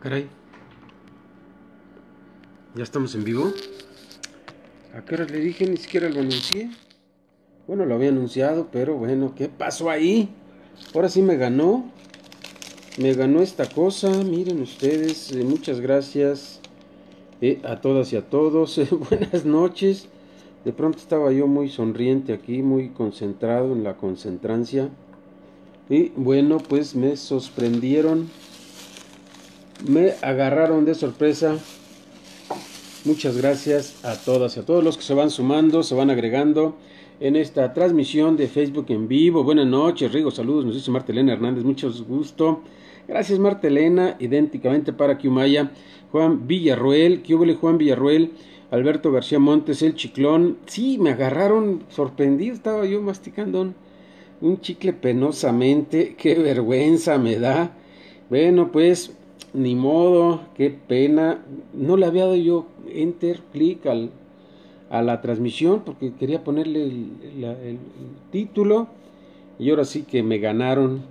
Caray, ya estamos en vivo. ¿A qué hora le dije? Ni siquiera lo anuncié. Bueno, lo había anunciado, pero bueno, ¿qué pasó ahí? Ahora sí me ganó. Me ganó esta cosa. Miren ustedes, muchas gracias a todas y a todos. Buenas noches. De pronto estaba yo muy sonriente aquí, muy concentrado en la concentrancia. Y bueno, pues me sorprendieron. Me agarraron de sorpresa. Muchas gracias a todas y a todos los que se van sumando, se van agregando en esta transmisión de Facebook en vivo. Buenas noches, Rigo, saludos, nos dice Martelena Hernández, mucho gusto. Gracias Martelena, idénticamente para Kiumaya. Juan Villarruel, ¿qué hubo Juan Villarruel? Alberto García Montes, el chiclón. Sí, me agarraron sorprendido, estaba yo masticando un chicle penosamente, qué vergüenza me da. Bueno, pues ni modo, qué pena. No le había dado yo enter, clic a la transmisión porque quería ponerle el título y ahora sí que me ganaron.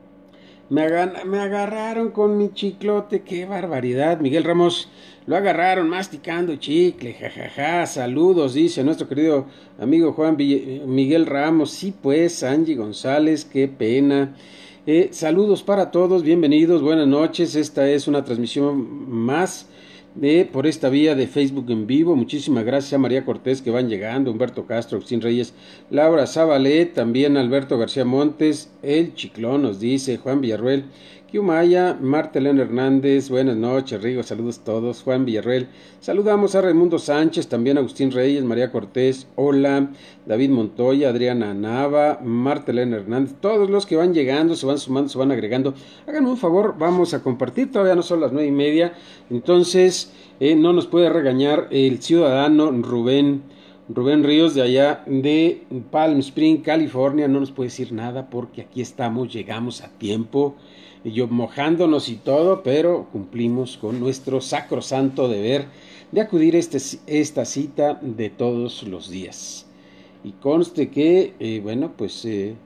Me agarraron con mi chiclote, qué barbaridad. Miguel Ramos, lo agarraron masticando chicle, jajaja. Saludos, dice nuestro querido amigo Miguel Ramos. Sí, pues, Angie González, qué pena. Saludos para todos, bienvenidos, buenas noches. Esta es una transmisión más por esta vía de Facebook en vivo. Muchísimas gracias a María Cortés que van llegando, Humberto Castro, Agustín Reyes, Laura Zabalet, también Alberto García Montes, el Chiclón nos dice, Juan Villarruel, Kiumaya, Martelena Hernández, buenas noches, Rigo, saludos a todos, Juan Villarruel, saludamos a Raimundo Sánchez, también a Agustín Reyes, María Cortés, hola, David Montoya, Adriana Nava, Martelena Hernández, todos los que van llegando, se van sumando, se van agregando, háganme un favor, vamos a compartir, todavía no son las 9:30, entonces no nos puede regañar el ciudadano Rubén Ríos de allá de Palm Springs, California, no nos puede decir nada porque aquí estamos, llegamos a tiempo, y yo mojándonos y todo, pero cumplimos con nuestro sacrosanto deber de acudir a esta cita de todos los días. Y conste que, bueno, pues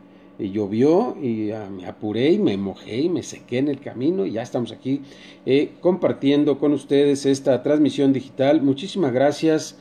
llovió y me apuré y me mojé y me sequé en el camino y ya estamos aquí compartiendo con ustedes esta transmisión digital. Muchísimas gracias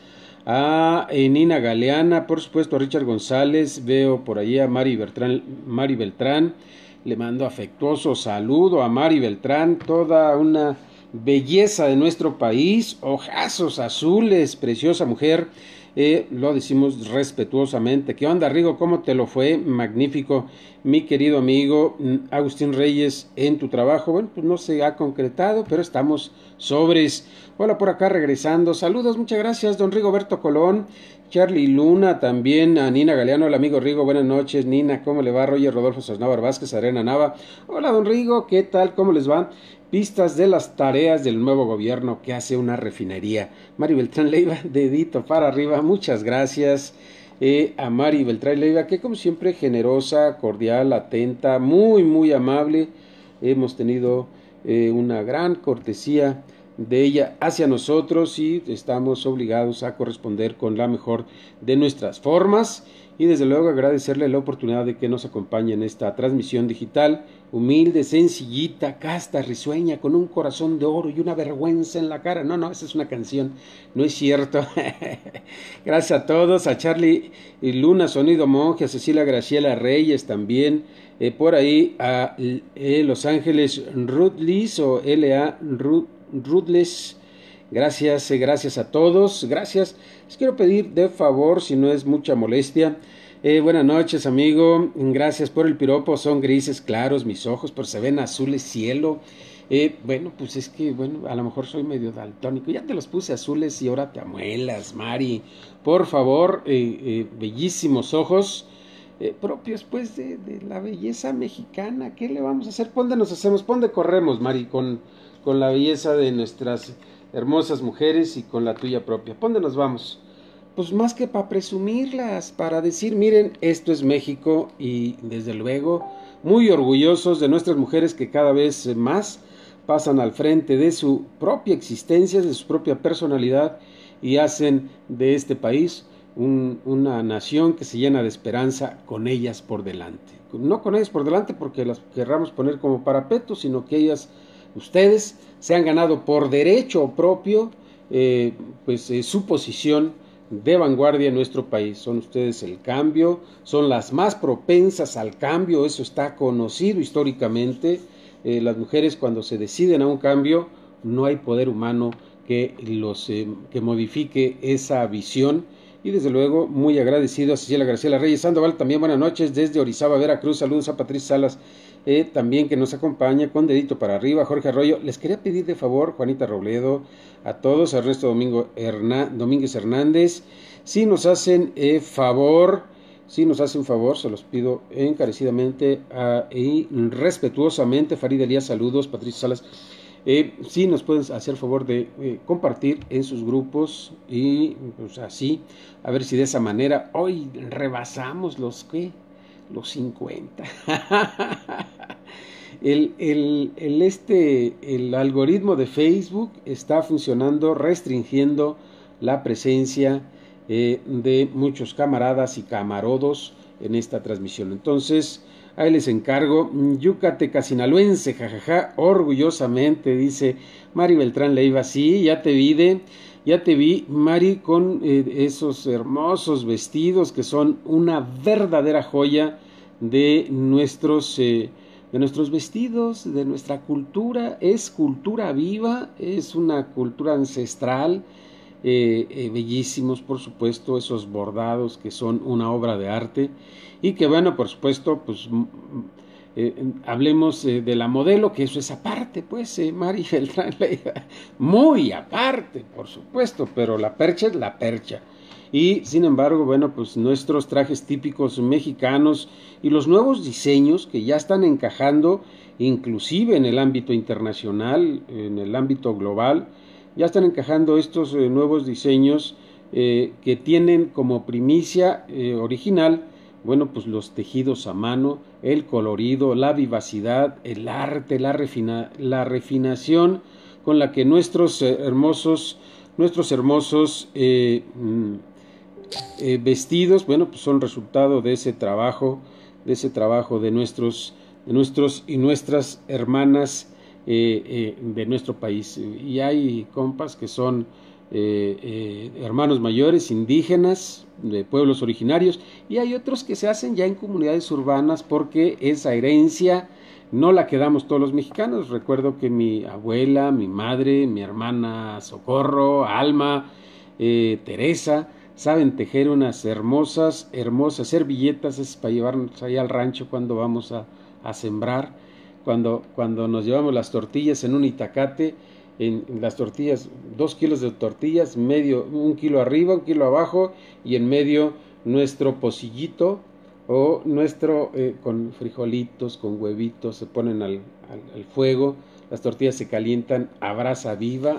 a Nina Galeana, por supuesto a Richard González, veo por allí a Mari Beltrán, le mando afectuoso saludo a Mari Beltrán, toda una belleza de nuestro país, ojazos azules, preciosa mujer, lo decimos respetuosamente. ¿Qué onda, Rigo? ¿Cómo te lo fue? Magnífico, mi querido amigo Agustín Reyes, en tu trabajo. Bueno, pues no se ha concretado, pero estamos sobres. Hola, por acá regresando. Saludos, muchas gracias, don Rigoberto Colón, Charlie Luna, también a Nina Galeano, el amigo Rigo, buenas noches, Nina, ¿cómo le va? Roger Rodolfo Sosnávar Vázquez, Arena Nava. Hola, don Rigo, ¿qué tal? ¿Cómo les va? Pistas de las tareas del nuevo gobierno que hace una refinería. Mari Beltrán Leiva, dedito para arriba, muchas gracias a Mari Beltrán Leiva, que como siempre generosa, cordial, atenta, muy, muy amable. Hemos tenido una gran cortesía de ella hacia nosotros y estamos obligados a corresponder con la mejor de nuestras formas y desde luego agradecerle la oportunidad de que nos acompañe en esta transmisión digital, humilde, sencillita, casta, risueña, con un corazón de oro y una vergüenza en la cara. No, esa es una canción, no es cierto. Gracias a todos, a Charlie Luna, Sonido Monje, a Cecilia Graciela Reyes también, por ahí a Los Ángeles Rutlis o L.A. Rutles, gracias a todos, gracias. Les quiero pedir de favor, si no es mucha molestia, buenas noches amigo, gracias por el piropo, son grises claros mis ojos, pero se ven azules cielo. Bueno, pues es que, bueno, a lo mejor soy medio daltónico, ya te los puse azules y ahora te amuelas, Mari, por favor, bellísimos ojos, propios pues de la belleza mexicana. ¿Qué le vamos a hacer? ¿Por dónde nos hacemos? ¿Por dónde corremos, Mari, con la belleza de nuestras hermosas mujeres y con la tuya propia? ¿Por dónde nos vamos? Pues más que para presumirlas, para decir, miren, esto es México, y desde luego muy orgullosos de nuestras mujeres que cada vez más pasan al frente de su propia existencia, de su propia personalidad, y hacen de este país una nación que se llena de esperanza con ellas por delante. No con ellas por delante porque las querramos poner como parapeto, sino que ellas Ustedes se han ganado por derecho propio su posición de vanguardia en nuestro país. Son ustedes el cambio, son las más propensas al cambio, eso está conocido históricamente. Las mujeres, cuando se deciden a un cambio, no hay poder humano que modifique esa visión. Y desde luego, muy agradecido a Cecilia Graciela Reyes Sandoval, también buenas noches desde Orizaba, Veracruz. Saludos a Patricia Salas, también que nos acompaña con dedito para arriba. Jorge Arroyo, les quería pedir de favor, Juanita Robledo, a todos, a Ernesto Domínguez Hernández, si nos hacen favor, se los pido encarecidamente y respetuosamente. Farid Elías, saludos. Patricia Salas, si nos pueden hacer favor de compartir en sus grupos, y pues así, a ver si de esa manera hoy rebasamos los 50. El algoritmo de Facebook está funcionando, restringiendo la presencia de muchos camaradas y camarodos en esta transmisión. Entonces, ahí les encargo. Yucatecasinaloense, jajaja, orgullosamente, dice Mari Beltrán Leiva. Sí, ya te vi, Mari, con esos hermosos vestidos que son una verdadera joya de nuestros vestidos, de nuestra cultura. Es cultura viva, es una cultura ancestral. Bellísimos, por supuesto, esos bordados que son una obra de arte, y que bueno, por supuesto, pues hablemos de la modelo, que eso es aparte, pues, Mari Beltrán, muy aparte, por supuesto, pero la percha es la percha. Y sin embargo, bueno, pues nuestros trajes típicos mexicanos y los nuevos diseños que ya están encajando, inclusive en el ámbito internacional, en el ámbito global, ya están encajando estos nuevos diseños que tienen como primicia original, bueno, pues los tejidos a mano, el colorido, la vivacidad, el arte, la refinación con la que nuestros hermosos vestidos, bueno, pues son resultado de ese trabajo de nuestros y nuestras hermanas de nuestro país. Y hay compas que son hermanos mayores, indígenas, de pueblos originarios, y hay otros que se hacen ya en comunidades urbanas, porque esa herencia no la quedamos todos los mexicanos. Recuerdo que mi abuela, mi madre, mi hermana Socorro, Alma, Teresa, saben tejer unas hermosas servilletas, es para llevarnos ahí al rancho cuando vamos a sembrar. Cuando nos llevamos las tortillas en un itacate, en las tortillas, 2 kilos de tortillas, medio, 1 kilo arriba, 1 kilo abajo, y en medio nuestro pocillito, o nuestro con frijolitos, con huevitos, se ponen al fuego, las tortillas se calientan a brasa viva.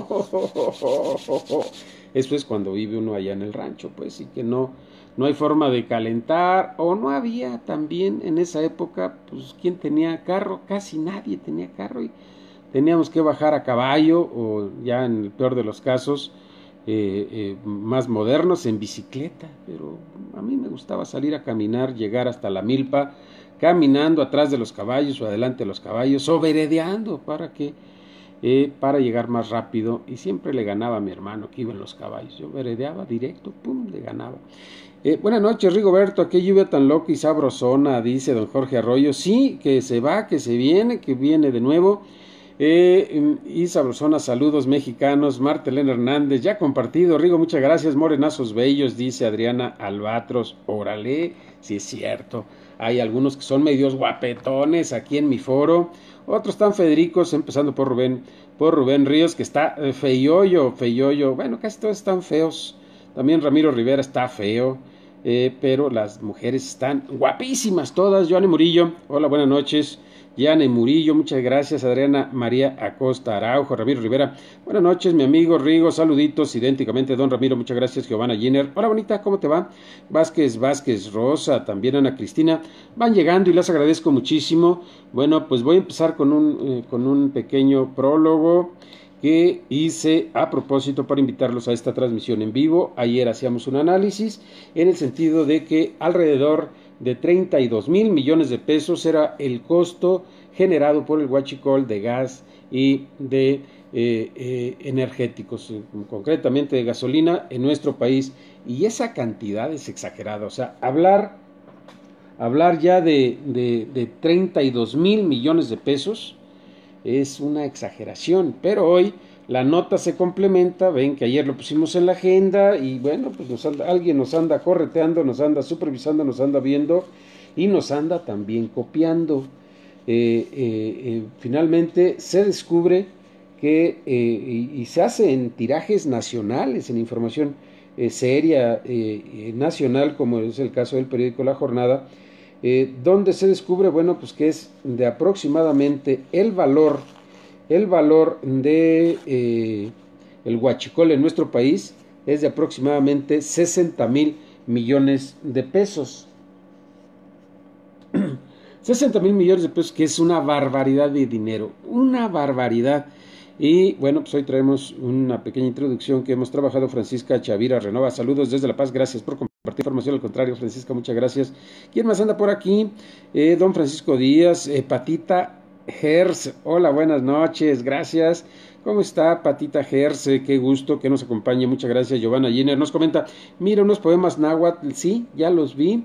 Eso es cuando vive uno allá en el rancho, pues, y que no hay forma de calentar, o no había también en esa época, pues, ¿quién tenía carro? Casi nadie tenía carro, y teníamos que bajar a caballo, o ya en el peor de los casos, más modernos, en bicicleta. Pero a mí me gustaba salir a caminar, llegar hasta la milpa, caminando atrás de los caballos o adelante de los caballos, o veredeando para llegar más rápido, y siempre le ganaba a mi hermano que iba en los caballos. Yo veredeaba directo, pum, le ganaba. Buenas noches, Rigoberto. Qué lluvia tan loca y sabrosona, dice don Jorge Arroyo. Sí, que se va, que se viene, que viene de nuevo. Y sabrosona, saludos mexicanos. Marta Elena Hernández, ya compartido. Rigo, muchas gracias. Morenazos bellos, dice Adriana Albatros. Órale, sí es cierto. Hay algunos que son medios guapetones aquí en mi foro. Otros están Federicos, empezando por Rubén Ríos, que está feyoyo. Bueno, casi todos están feos. También Ramiro Rivera está feo. Pero las mujeres están guapísimas todas. Joanny Murillo, hola, buenas noches. Yane Murillo, muchas gracias. Adriana María Acosta Araujo, Ramiro Rivera, buenas noches, mi amigo Rigo, saluditos, idénticamente, don Ramiro, muchas gracias. Giovanna Giner, hola bonita, ¿cómo te va? Vázquez Rosa, también Ana Cristina, van llegando y les agradezco muchísimo. Bueno, pues voy a empezar con un pequeño prólogo que hice a propósito para invitarlos a esta transmisión en vivo. Ayer hacíamos un análisis en el sentido de que alrededor de 32,000 millones de pesos era el costo generado por el huachicol de gas y de energéticos, concretamente de gasolina en nuestro país, y esa cantidad es exagerada. O sea, hablar ya de 32,000 millones de pesos es una exageración, pero hoy la nota se complementa. Ven que ayer lo pusimos en la agenda y bueno, pues alguien nos anda correteando, nos anda supervisando, nos anda viendo y nos anda también copiando. Finalmente se descubre que y se hace en tirajes nacionales, en información seria nacional, como es el caso del periódico La Jornada, donde se descubre, bueno, pues que es de aproximadamente el valor de el huachicol en nuestro país es de aproximadamente 60,000 millones de pesos. 60,000 millones de pesos, que es una barbaridad de dinero, una barbaridad. Y bueno, pues hoy traemos una pequeña introducción que hemos trabajado. Francisca Chavira Renova, saludos desde La Paz, gracias por compartir información. Al contrario, Francisca, muchas gracias. ¿Quién más anda por aquí? Don Francisco Díaz, Patita Gers, hola, buenas noches, gracias. ¿Cómo está Patita Gers? Qué gusto que nos acompañe, muchas gracias. Giovanna Giner nos comenta, mira unos poemas náhuatl, sí, ya los vi.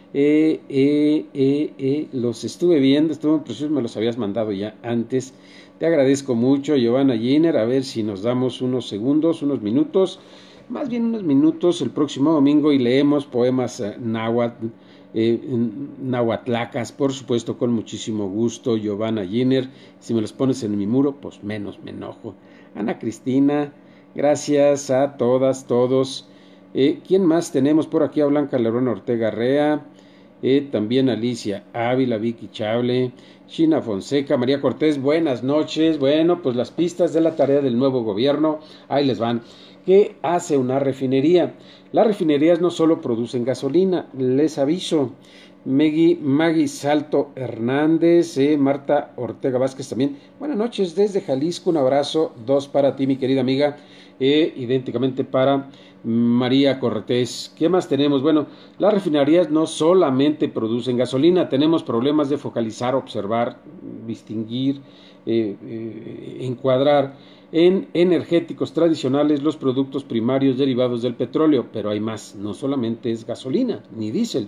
Los estuve viendo, estuvo preciosos, me los habías mandado ya antes. Te agradezco mucho, Giovanna Giner. A ver si nos damos unos segundos, unos minutos, más bien unos minutos el próximo domingo y leemos poemas náhuatl, nahuatlacas, por supuesto, con muchísimo gusto, Giovanna Giner. Si me los pones en mi muro, pues menos me enojo. Ana Cristina, gracias a todas, todos. ¿Quién más tenemos por aquí? A Blanca Lerona Ortega Rea. También Alicia Ávila, Vicky Chable, China Fonseca, María Cortés, buenas noches. Bueno, pues las pistas de la tarea del nuevo gobierno, ahí les van. ¿Qué hace una refinería? Las refinerías no solo producen gasolina, les aviso. Maggie Salto Hernández, Marta Ortega Vázquez también. Buenas noches desde Jalisco, un abrazo, 2 para ti, mi querida amiga, idénticamente para María Cortés. ¿Qué más tenemos? Bueno, las refinerías no solamente producen gasolina, tenemos problemas de focalizar, observar, distinguir, encuadrar en energéticos tradicionales los productos primarios derivados del petróleo, pero hay más, no solamente es gasolina ni diésel.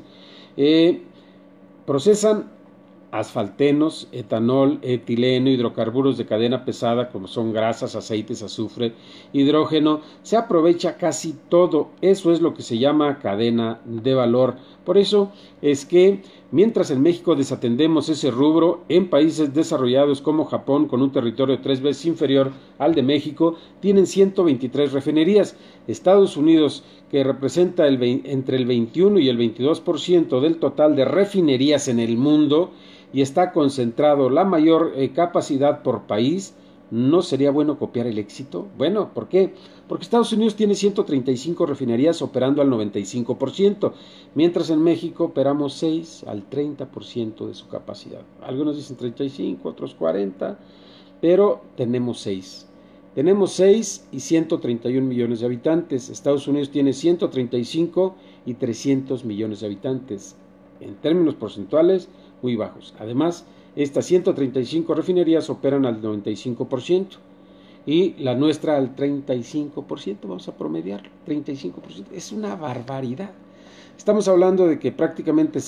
Procesan asfaltenos, etanol, etileno, hidrocarburos de cadena pesada como son grasas, aceites, azufre, hidrógeno. Se aprovecha casi todo. Eso es lo que se llama cadena de valor. Por eso es que mientras en México desatendemos ese rubro, en países desarrollados como Japón, con un territorio 3 veces inferior al de México, tienen 123 refinerías. Estados Unidos, que representa entre el 21 y el 22% del total de refinerías en el mundo y está concentrado la mayor capacidad por país, ¿no sería bueno copiar el éxito? Bueno, ¿por qué? Porque Estados Unidos tiene 135 refinerías operando al 95%, mientras en México operamos 6 al 30% de su capacidad. Algunos dicen 35, otros 40, pero tenemos 6. Tenemos 6 y 131 millones de habitantes. Estados Unidos tiene 135 y 300 millones de habitantes. En términos porcentuales, muy bajos. Además, estas 135 refinerías operan al 95% y la nuestra al 35%. Vamos a promediarlo, 35%. Es una barbaridad. Estamos hablando de que prácticamente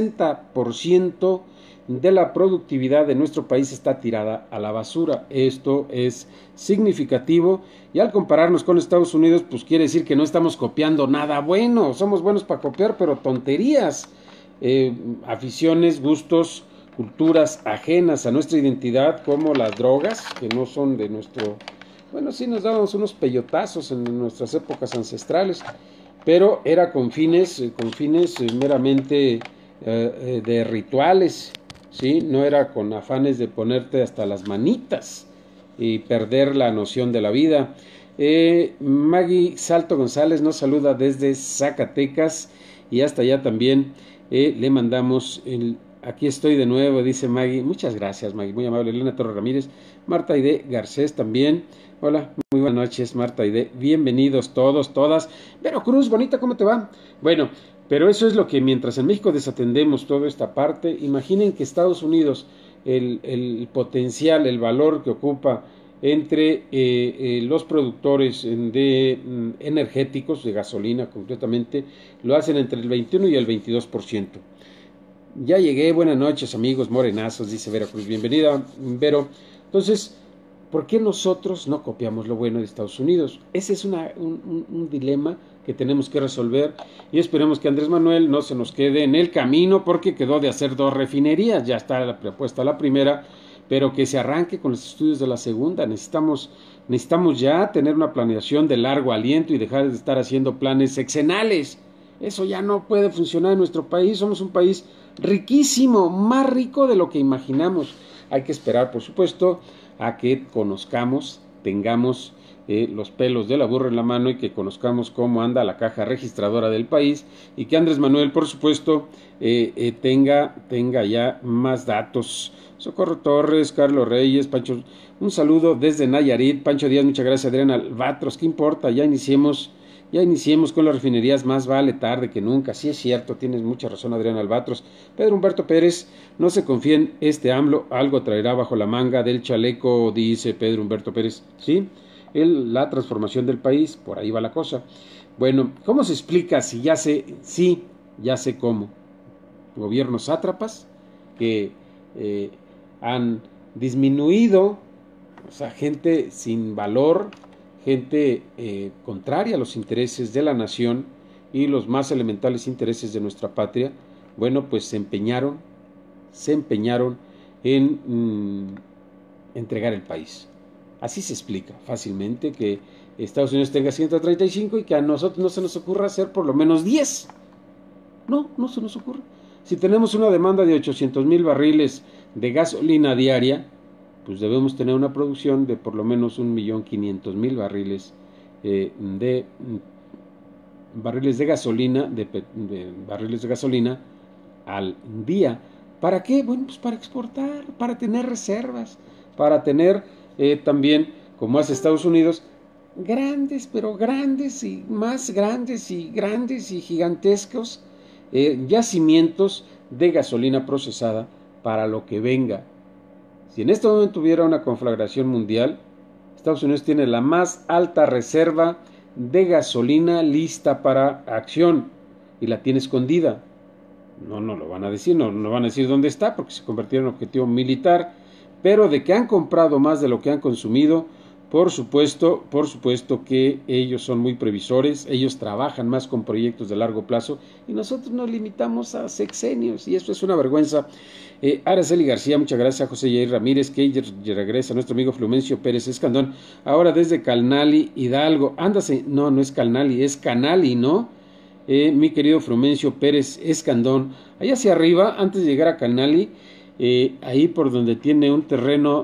60% de la productividad de nuestro país está tirada a la basura. Esto es significativo y al compararnos con Estados Unidos, pues quiere decir que no estamos copiando nada bueno. Somos buenos para copiar, pero tonterías. Aficiones, gustos, culturas ajenas a nuestra identidad, como las drogas, que no son de nuestro... Bueno, sí nos dábamos unos peyotazos en nuestras épocas ancestrales, pero era con fines meramente de rituales, ¿sí? No era con afanes de ponerte hasta las manitas y perder la noción de la vida. Maggie Salto González nos saluda desde Zacatecas y hasta allá también le mandamos aquí estoy de nuevo, dice Maggie. Muchas gracias, Maggie, muy amable. Elena Torres Ramírez, Marta Aide Garcés también. Hola, muy buenas noches, Marta Aide. Bienvenidos todos, todas. Vero Cruz, bonita, ¿cómo te va? Bueno, pero eso es lo que mientras en México desatendemos toda esta parte, imaginen que Estados Unidos, el potencial, el valor que ocupa entre los productores de energéticos, de gasolina concretamente, lo hacen entre el 21 y el 22%. Ya llegué, buenas noches amigos morenazos, dice Vera Cruz, bienvenida Vero. Entonces, ¿por qué nosotros no copiamos lo bueno de Estados Unidos? Ese es un dilema que tenemos que resolver y esperemos que Andrés Manuel no se nos quede en el camino porque quedó de hacer 2 refinerías, ya está la propuesta la primera, pero que se arranque con los estudios de la segunda. Necesitamos ya tener una planeación de largo aliento y dejar de estar haciendo planes sexenales. Eso ya no puede funcionar en nuestro país. Somos un país riquísimo, más rico de lo que imaginamos. Hay que esperar, por supuesto, a que conozcamos, tengamos los pelos de la burra en la mano y que conozcamos cómo anda la caja registradora del país y que Andrés Manuel, por supuesto, tenga ya más datos. Socorro Torres, Carlos Reyes, Pancho, un saludo desde Nayarit. Pancho Díaz, muchas gracias. Adrián Albatros, ¿qué importa? Ya iniciemos con las refinerías, más vale tarde que nunca. Sí es cierto, tienes mucha razón Adrián Albatros. Pedro Humberto Pérez, no se confíen, este AMLO algo traerá bajo la manga del chaleco, dice Pedro Humberto Pérez. Sí, la transformación del país, por ahí va la cosa. Bueno, ¿cómo se explica si ya sé? Sí, ya sé cómo. Gobiernos sátrapas que han disminuido, o sea, gente sin valor, gente contraria a los intereses de la nación y los más elementales intereses de nuestra patria. Bueno, pues se empeñaron en entregar el país. Así se explica fácilmente que Estados Unidos tenga 135 y que a nosotros no se nos ocurra hacer por lo menos 10. No se nos ocurre. Si tenemos una demanda de 800,000 barriles de gasolina diaria, pues debemos tener una producción de por lo menos 1,500,000 barriles de barriles de gasolina, barriles de gasolina al día. ¿Para qué? Bueno, pues para exportar, para tener reservas, para tener también, como hace Estados Unidos, grandes, pero grandes y más grandes y gigantescos yacimientos de gasolina procesada para lo que venga. Si en este momento hubiera una conflagración mundial, Estados Unidos tiene la más alta reserva de gasolina lista para acción y la tiene escondida. No lo van a decir, no van a decir dónde está porque se convirtió en objetivo militar, pero de que han comprado más de lo que han consumido, por supuesto que ellos son muy previsores, ellos trabajan más con proyectos de largo plazo y nosotros nos limitamos a sexenios y eso es una vergüenza. Araceli García, muchas gracias. José Jair Ramírez, que regresa nuestro amigo Flumencio Pérez Escandón, ahora desde Calnali, Hidalgo. Ándase, no es Calnali, es Canali, ¿no? Mi querido Flumencio Pérez Escandón, allá hacia arriba, antes de llegar a Canali, ahí por donde tiene un terreno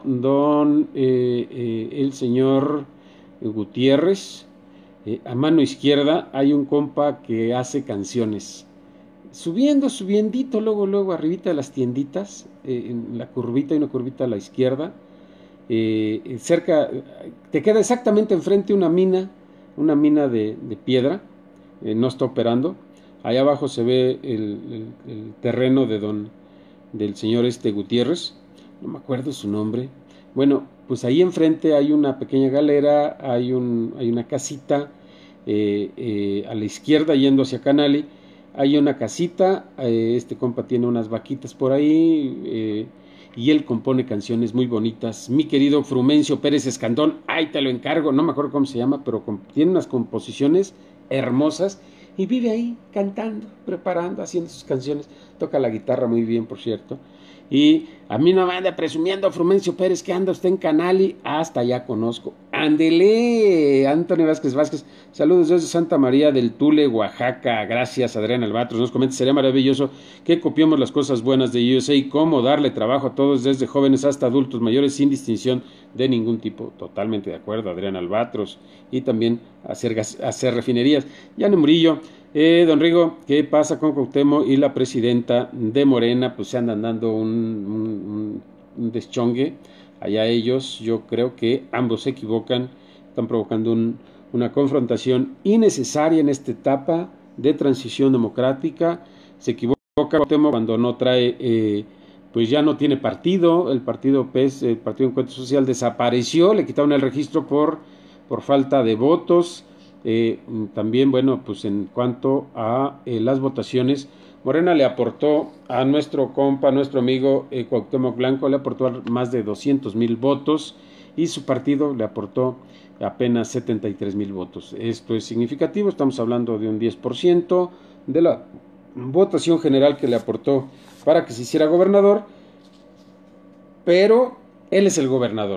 el señor Gutiérrez, a mano izquierda hay un compa que hace canciones, subiendito, luego arribita de las tienditas, en la curvita, hay una curvita a la izquierda, cerca, te queda exactamente enfrente una mina de piedra, no está operando, allá abajo se ve el terreno del señor Gutiérrez, no me acuerdo su nombre. Bueno, pues ahí enfrente hay una pequeña galera, hay una casita, a la izquierda yendo hacia Canali, hay una casita, este compa tiene unas vaquitas por ahí, y él compone canciones muy bonitas. Mi querido Frumencio Pérez Escandón, ahí te lo encargo, no me acuerdo cómo se llama, pero tiene unas composiciones hermosas y vive ahí cantando, preparando, haciendo sus canciones, toca la guitarra muy bien, por cierto. Y a mí no me anda presumiendo Frumencio Pérez que anda usted en Canali, hasta allá conozco. Ándele, Antonio Vázquez, saludos desde Santa María del Tule, Oaxaca. Gracias, Adrián Albatros. Nos comenta, sería maravilloso que copiemos las cosas buenas de USA y cómo darle trabajo a todos, desde jóvenes hasta adultos mayores, sin distinción de ningún tipo. Totalmente de acuerdo, Adrián Albatros. Y también hacer refinerías. Yane Murillo, don Rigo, ¿qué pasa con Cuauhtémoc y la presidenta de Morena? Pues se andan dando un deschongue. Allá ellos, yo creo que ambos se equivocan, están provocando una confrontación innecesaria en esta etapa de transición democrática. Se equivoca Cuauhtémoc cuando no trae pues ya no tiene partido, el partido PES, el Partido Encuentro Social, desapareció, le quitaron el registro por falta de votos. También, bueno, pues en cuanto a las votaciones, Morena le aportó a nuestro compa, nuestro amigo Cuauhtémoc Blanco, le aportó más de 200,000 votos y su partido le aportó apenas 73,000 votos. Esto es significativo, estamos hablando de un 10% de la votación general que le aportó para que se hiciera gobernador, pero él es el gobernador.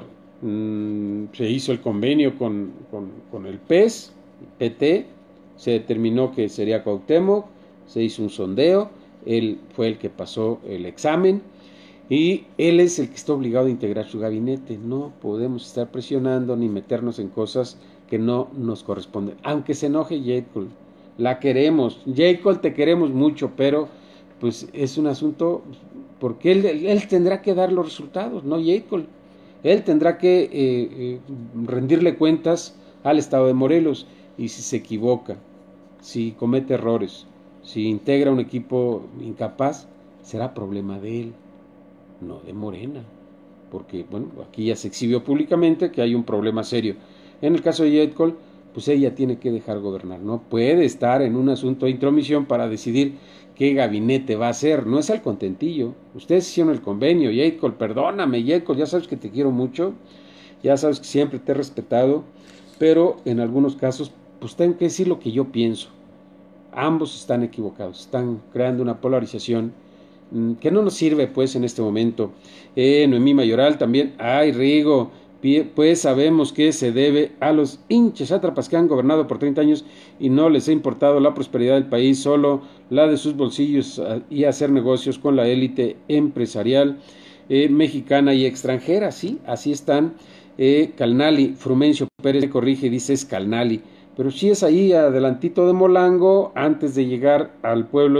Se hizo el convenio con el PES, PT, se determinó que sería Cuauhtémoc, se hizo un sondeo, él fue el que pasó el examen y él es el que está obligado a integrar su gabinete. No podemos estar presionando ni meternos en cosas que no nos corresponden, aunque se enoje Jade Cole, la queremos, Jade Cole, te queremos mucho, pero pues es un asunto porque él tendrá que dar los resultados, no Jade Cole. Él tendrá que rendirle cuentas al Estado de Morelos, y si se equivoca, si comete errores, si integra un equipo incapaz, será problema de él, no de Morena, porque bueno, aquí ya se exhibió públicamente que hay un problema serio. En el caso de Jade Cole, pues ella tiene que dejar gobernar, no puede estar en un asunto de intromisión para decidir qué gabinete va a ser, no es al contentillo. Ustedes hicieron el convenio, Jade Cole, perdóname Jade Cole, ya sabes que te quiero mucho, ya sabes que siempre te he respetado, pero en algunos casos pues tengo que decir lo que yo pienso. Ambos están equivocados, están creando una polarización que no nos sirve pues en este momento. Noemí Mayoral también, ay Rigo, pues sabemos que se debe a los hinchas sátrapas que han gobernado por 30 años y no les ha importado la prosperidad del país, solo la de sus bolsillos y hacer negocios con la élite empresarial mexicana y extranjera. Sí, así están. Calnali, Frumencio Pérez corrige, dice es Calnali, pero sí es ahí adelantito de Molango, antes de llegar al pueblo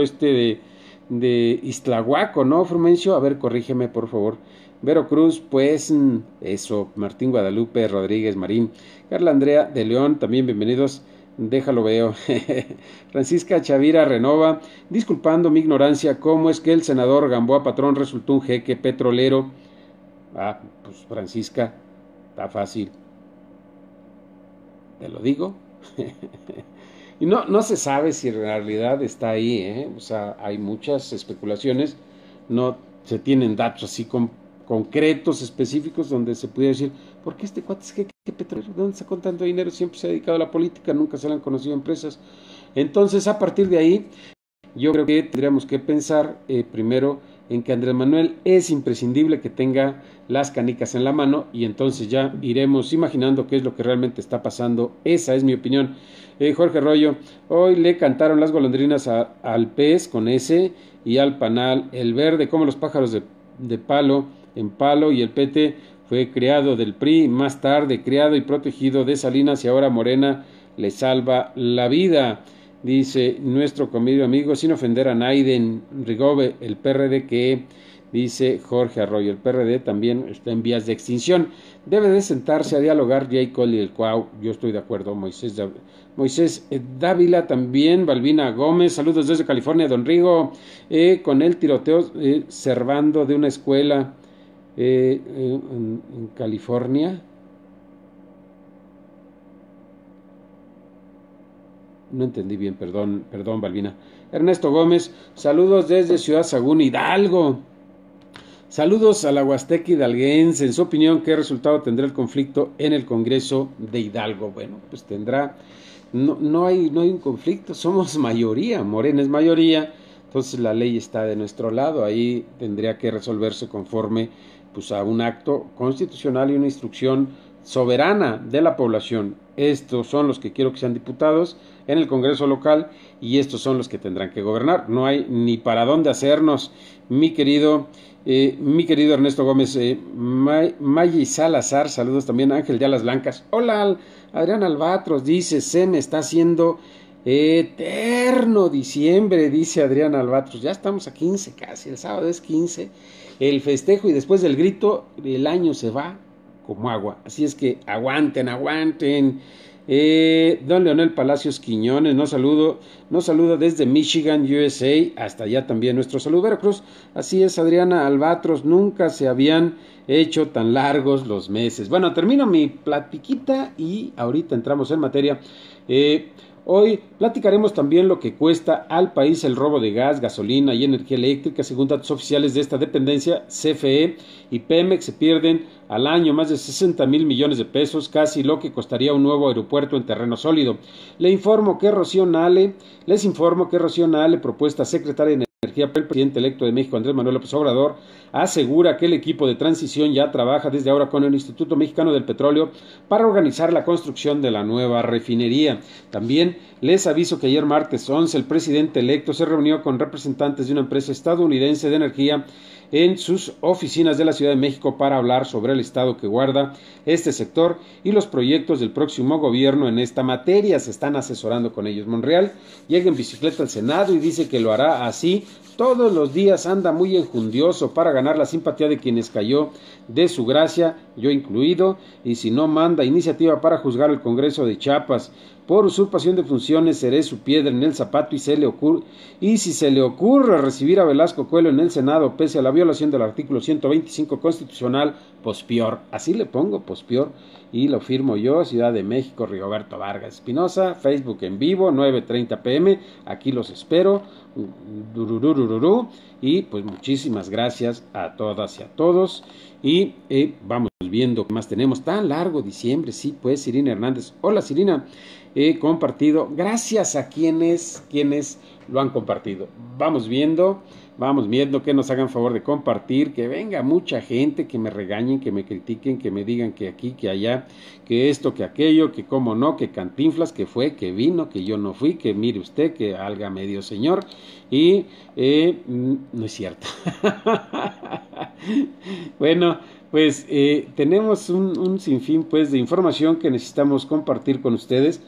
de Iztlahuaco, ¿no, Frumencio? A ver, corrígeme, por favor. Veracruz, pues, eso, Martín Guadalupe, Rodríguez Marín, Carla Andrea de León, también bienvenidos, déjalo veo. Francisca Chavira Renova, disculpando mi ignorancia, ¿cómo es que el senador Gamboa Patrón resultó un jeque petrolero? Ah, pues Francisca, está fácil. Te lo digo. Y no se sabe si en realidad está ahí, ¿eh? O sea, hay muchas especulaciones, no se tienen datos así concretos, específicos, donde se pudiera decir, ¿por qué este cuate es que petrolero? ¿De dónde sacó tanto dinero? Siempre se ha dedicado a la política, nunca se le han conocido empresas. Entonces, a partir de ahí, yo creo que tendríamos que pensar primero en que Andrés Manuel es imprescindible que tenga las canicas en la mano y entonces ya iremos imaginando qué es lo que realmente está pasando. Esa es mi opinión. Jorge Rollo, hoy le cantaron las golondrinas al pez con ese y al panal el verde como los pájaros de palo en palo, y el PT fue criado del PRI, más tarde criado y protegido de Salinas y ahora Morena le salva la vida. Dice nuestro comido amigo, sin ofender a Naiden Rigove, el PRD que, dice Jorge Arroyo, el PRD también está en vías de extinción. Debe de sentarse a dialogar Jade Cole y el Cuau. Yo estoy de acuerdo. Moisés Dávila también, Balbina Gómez, saludos desde California, don Rigo, con el tiroteo servando de una escuela en California. No entendí bien, perdón, Balbina. Ernesto Gómez, saludos desde Ciudad Sagún, Hidalgo. Saludos a la Huasteca hidalguense. En su opinión, ¿qué resultado tendrá el conflicto en el Congreso de Hidalgo? Bueno, pues tendrá, no hay un conflicto, somos mayoría, Morena es mayoría, entonces la ley está de nuestro lado, ahí tendría que resolverse conforme pues a un acto constitucional y una instrucción soberana de la población. Estos son los que quiero que sean diputados en el Congreso local y estos son los que tendrán que gobernar. No hay ni para dónde hacernos, mi querido Ernesto Gómez. Maggi Salazar, saludos también. Ángel de Alas Blancas, hola. Adrián Albatros dice, se me está haciendo eterno diciembre, dice Adrián Albatros. Ya estamos a 15 casi, el sábado es 15, el festejo, y después del grito el año se va como agua, así es que aguanten. Don Leonel Palacios Quiñones nos saluda desde Michigan, USA, hasta allá también nuestro saludo, Veracruz. Así es, Adriana Albatros, nunca se habían hecho tan largos los meses. Bueno, termino mi platiquita y ahorita entramos en materia. Hoy platicaremos también lo que cuesta al país el robo de gas, gasolina y energía eléctrica. Según datos oficiales de esta dependencia, CFE y Pemex se pierden al año más de 60,000 millones de pesos, casi lo que costaría un nuevo aeropuerto en terreno sólido. Les informo que Rocío Nale, propuesta secretaria de Energía por el presidente electo de México, Andrés Manuel López Obrador, asegura que el equipo de transición ya trabaja desde ahora con el Instituto Mexicano del Petróleo para organizar la construcción de la nueva refinería. También les aviso que ayer martes 11 el presidente electo se reunió con representantes de una empresa estadounidense de energía en sus oficinas de la Ciudad de México para hablar sobre el estado que guarda este sector y los proyectos del próximo gobierno en esta materia. Se están asesorando con ellos. Monreal llega en bicicleta al Senado y dice que lo hará así todos los días. Anda muy enjundioso para ganar la simpatía de quienes cayó de su gracia, yo incluido, y si no manda iniciativa para juzgar al Congreso de Chiapas por usurpación de funciones, seré su piedra en el zapato y si se le ocurre recibir a Velasco Coelho en el Senado pese a la violación del artículo 125 constitucional, pues peor. Así le pongo, pues peor, y lo firmo yo, Ciudad de México, Rigoberto Vargas Espinosa, Facebook en vivo, 9:30 p.m, aquí los espero, y pues muchísimas gracias a todas y a todos, y vamos viendo qué más tenemos. Tan largo diciembre, sí, pues Irina Hernández, hola Irina, compartido, gracias a quienes lo han compartido. Vamos viendo que nos hagan favor de compartir, que venga mucha gente, que me regañen, que me critiquen, que me digan que aquí, que allá, que esto, que aquello, que cómo no, que Cantinflas, que fue, que vino, que yo no fui, que mire usted, que alga medio señor, y no es cierto. Bueno, pues tenemos un sinfín pues de información que necesitamos compartir con ustedes.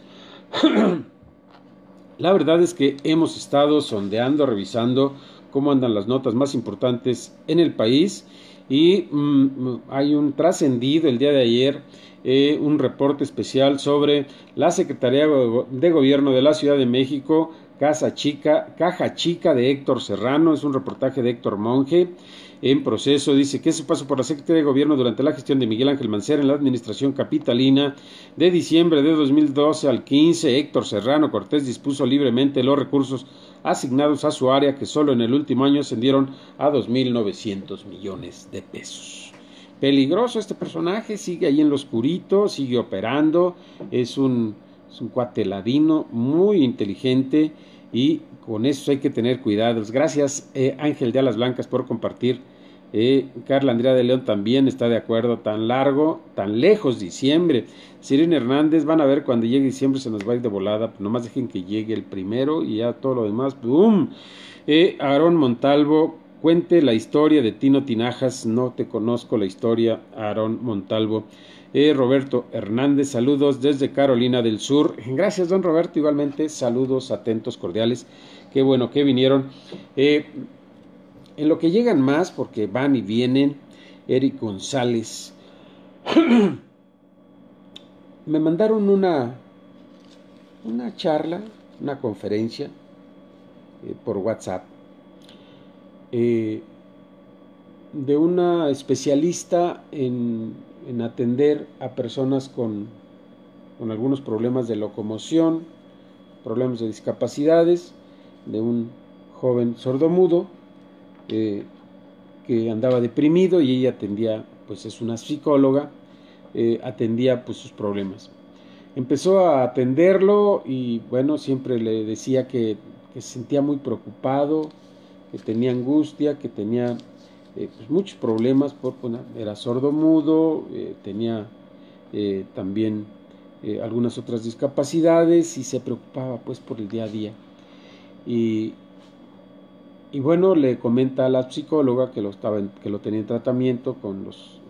La verdad es que hemos estado sondeando, revisando cómo andan las notas más importantes en el país y hay un trascendido el día de ayer, un reporte especial sobre la Secretaría de Gobierno de la Ciudad de México, Caja Chica de Héctor Serrano, es un reportaje de Héctor Monge. En proceso, dice que su paso por la Secretaría de Gobierno durante la gestión de Miguel Ángel Mancera en la administración capitalina de diciembre de 2012 al 15, Héctor Serrano Cortés dispuso libremente los recursos asignados a su área, que solo en el último año ascendieron a 2,900 millones de pesos. Peligroso este personaje, sigue ahí en lo oscurito, sigue operando, es un cuate ladino, muy inteligente, y con eso hay que tener cuidados. Gracias Ángel de Alas Blancas por compartir. Carla Andrea de León también está de acuerdo. Tan largo, tan lejos diciembre. Sirena Hernández, van a ver cuando llegue diciembre se nos va a ir de volada, pues nomás dejen que llegue el primero y ya todo lo demás, ¡pum! Aarón Montalvo, cuente la historia de Tino Tinajas. No te conozco la historia, Aarón Montalvo. Roberto Hernández, saludos desde Carolina del Sur. Gracias, don Roberto, igualmente, saludos atentos, cordiales. Qué bueno que vinieron. En lo que llegan más, porque van y vienen, Eric González. Me mandaron una charla, una conferencia por WhatsApp de una especialista en atender a personas con algunos problemas de locomoción, problemas de discapacidades, de un joven sordomudo que andaba deprimido, y ella atendía, pues es una psicóloga, atendía pues sus problemas. Empezó a atenderlo y bueno, siempre le decía que se sentía muy preocupado, que tenía angustia, que tenía pues muchos problemas, porque era sordomudo, tenía también algunas otras discapacidades y se preocupaba pues por el día a día. Y bueno, le comenta a la psicóloga que lo tenía en tratamiento con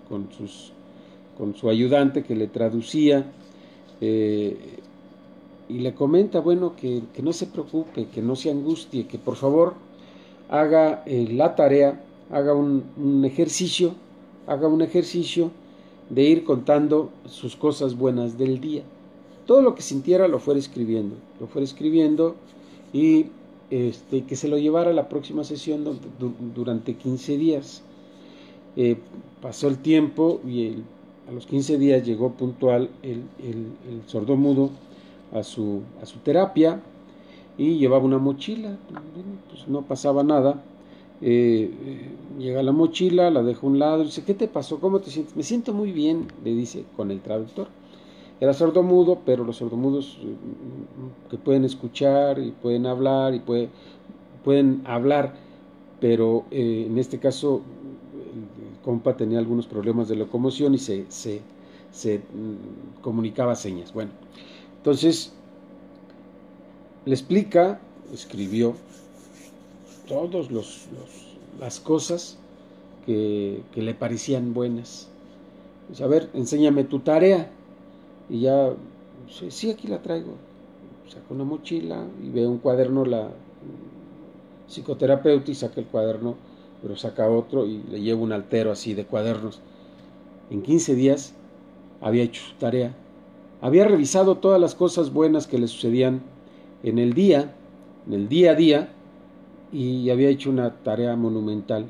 su ayudante que le traducía, y le comenta, bueno, que no se preocupe, que no se angustie, que por favor haga la tarea, haga un ejercicio de ir contando sus cosas buenas del día. todo lo que sintiera lo fuera escribiendo y que se lo llevara a la próxima sesión durante 15 días. Pasó el tiempo y a los 15 días llegó puntual el sordomudo a su terapia y llevaba una mochila. Pues no pasaba nada. Llega la mochila, la deja a un lado, dice: ¿qué te pasó? ¿Cómo te sientes? Me siento muy bien, le dice con el traductor. Era sordomudo, pero los sordomudos que pueden escuchar y pueden hablar y pueden hablar, pero en este caso el compa tenía algunos problemas de locomoción y se comunicaba señas. Bueno, entonces le explica, escribió todas las cosas que le parecían buenas. Dice: a ver, enséñame tu tarea. Y ya, sí, aquí la traigo. Saca una mochila y ve un cuaderno, la psicoterapeuta, y saca el cuaderno, pero saca otro y le lleva un altero así de cuadernos. En 15 días había hecho su tarea. Había revisado todas las cosas buenas que le sucedían en el día a día, y había hecho una tarea monumental.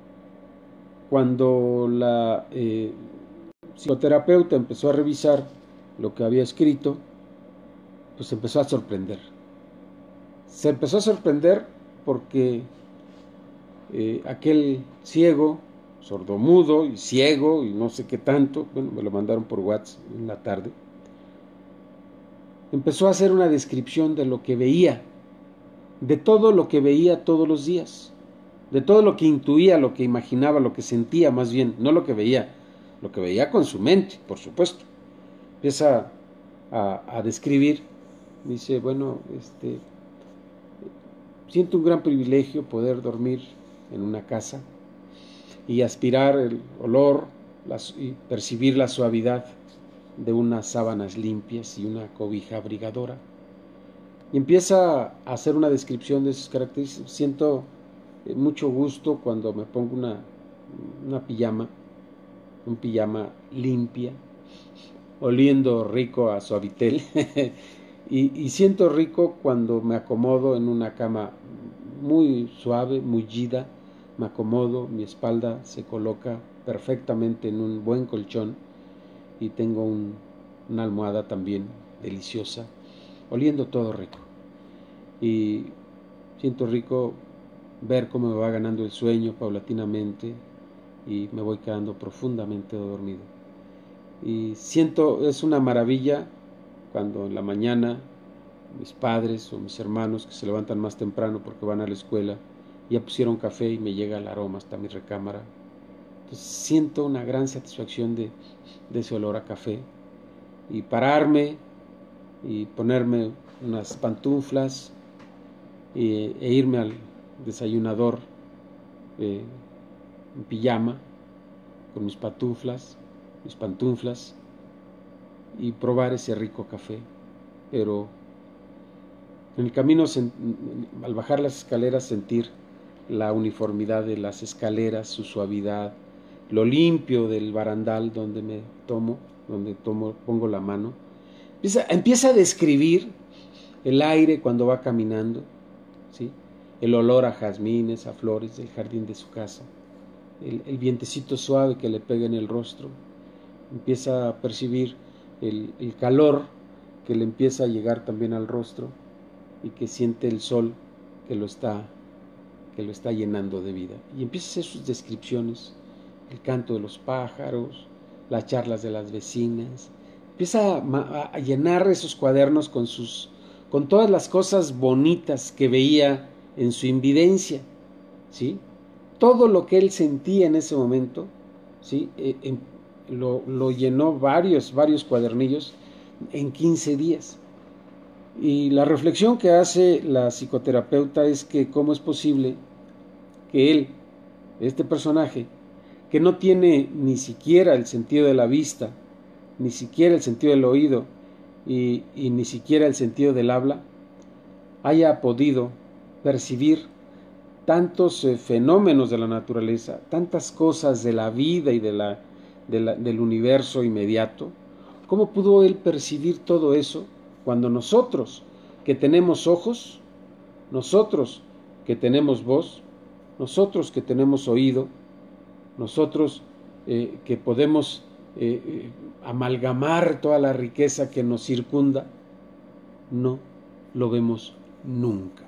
Cuando la psicoterapeuta empezó a revisar lo que había escrito, pues se empezó a sorprender. Se empezó a sorprender porque aquel ciego, sordomudo y ciego y no sé qué tanto, bueno, me lo mandaron por WhatsApp en la tarde, empezó a hacer una descripción de lo que veía, de todo lo que veía todos los días, de todo lo que intuía, lo que imaginaba, lo que sentía, más bien, no lo que veía con su mente, por supuesto. Empieza a describir, dice: bueno, siento un gran privilegio poder dormir en una casa y aspirar el olor y percibir la suavidad de unas sábanas limpias y una cobija abrigadora. Y empieza a hacer una descripción de sus características. Siento mucho gusto cuando me pongo una pijama limpia, oliendo rico a Suavitel. y siento rico cuando me acomodo en una cama muy suave, mullida. Me acomodo, mi espalda se coloca perfectamente en un buen colchón y tengo una almohada también deliciosa, oliendo todo rico. Y siento rico ver cómo me va ganando el sueño paulatinamente y me voy quedando profundamente dormido. Y siento, es una maravilla cuando en la mañana mis padres o mis hermanos, que se levantan más temprano porque van a la escuela, ya pusieron café y me llega el aroma hasta mi recámara. Entonces siento una gran satisfacción de ese olor a café, y pararme y ponerme unas pantuflas e irme al desayunador en pijama con mis pantuflas y probar ese rico café. Pero en el camino, al bajar las escaleras, sentir la uniformidad de las escaleras, su suavidad, lo limpio del barandal donde pongo la mano. Empieza a describir el aire cuando va caminando, ¿sí? El olor a jazmines, a flores del jardín de su casa, el vientecito suave que le pega en el rostro. Empieza a percibir el calor que le empieza a llegar también al rostro y que siente el sol que lo está llenando de vida. Y empieza a hacer sus descripciones, el canto de los pájaros, las charlas de las vecinas. Empieza a llenar esos cuadernos con todas las cosas bonitas que veía en su invidencia, ¿sí? Todo lo que él sentía en ese momento, ¿sí? Lo llenó varios cuadernillos en 15 días. Y la reflexión que hace la psicoterapeuta es que cómo es posible que este personaje, que no tiene ni siquiera el sentido de la vista, ni siquiera el sentido del oído y ni siquiera el sentido del habla, haya podido percibir tantos fenómenos de la naturaleza, tantas cosas de la vida y del universo inmediato. ¿Cómo pudo él percibir todo eso Cuando nosotros que tenemos ojos, nosotros que tenemos voz, nosotros que tenemos oído, nosotros que podemos amalgamar toda la riqueza que nos circunda, no lo vemos nunca.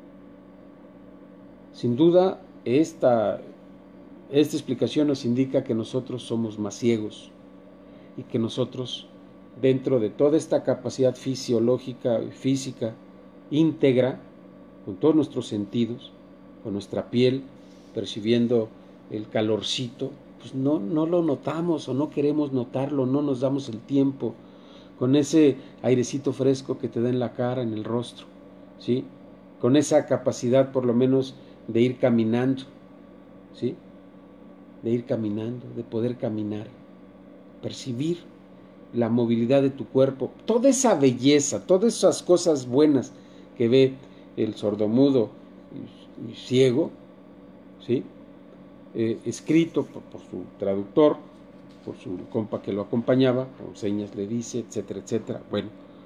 Sin duda, esta explicación nos indica que nosotros somos más ciegos y que nosotros, dentro de toda esta capacidad fisiológica y física íntegra, con todos nuestros sentidos, con nuestra piel, percibiendo el calorcito, pues no lo notamos o no queremos notarlo, no nos damos el tiempo, con ese airecito fresco que te da en la cara, en el rostro, ¿sí? Con esa capacidad por lo menos de ir caminando, ¿sí? De ir caminando, de poder caminar, percibir la movilidad de tu cuerpo, toda esa belleza, todas esas cosas buenas que ve el sordomudo y ciego, ¿sí? Escrito por su traductor, por su compa que lo acompañaba, con señas le dice, etcétera, etcétera. Bueno,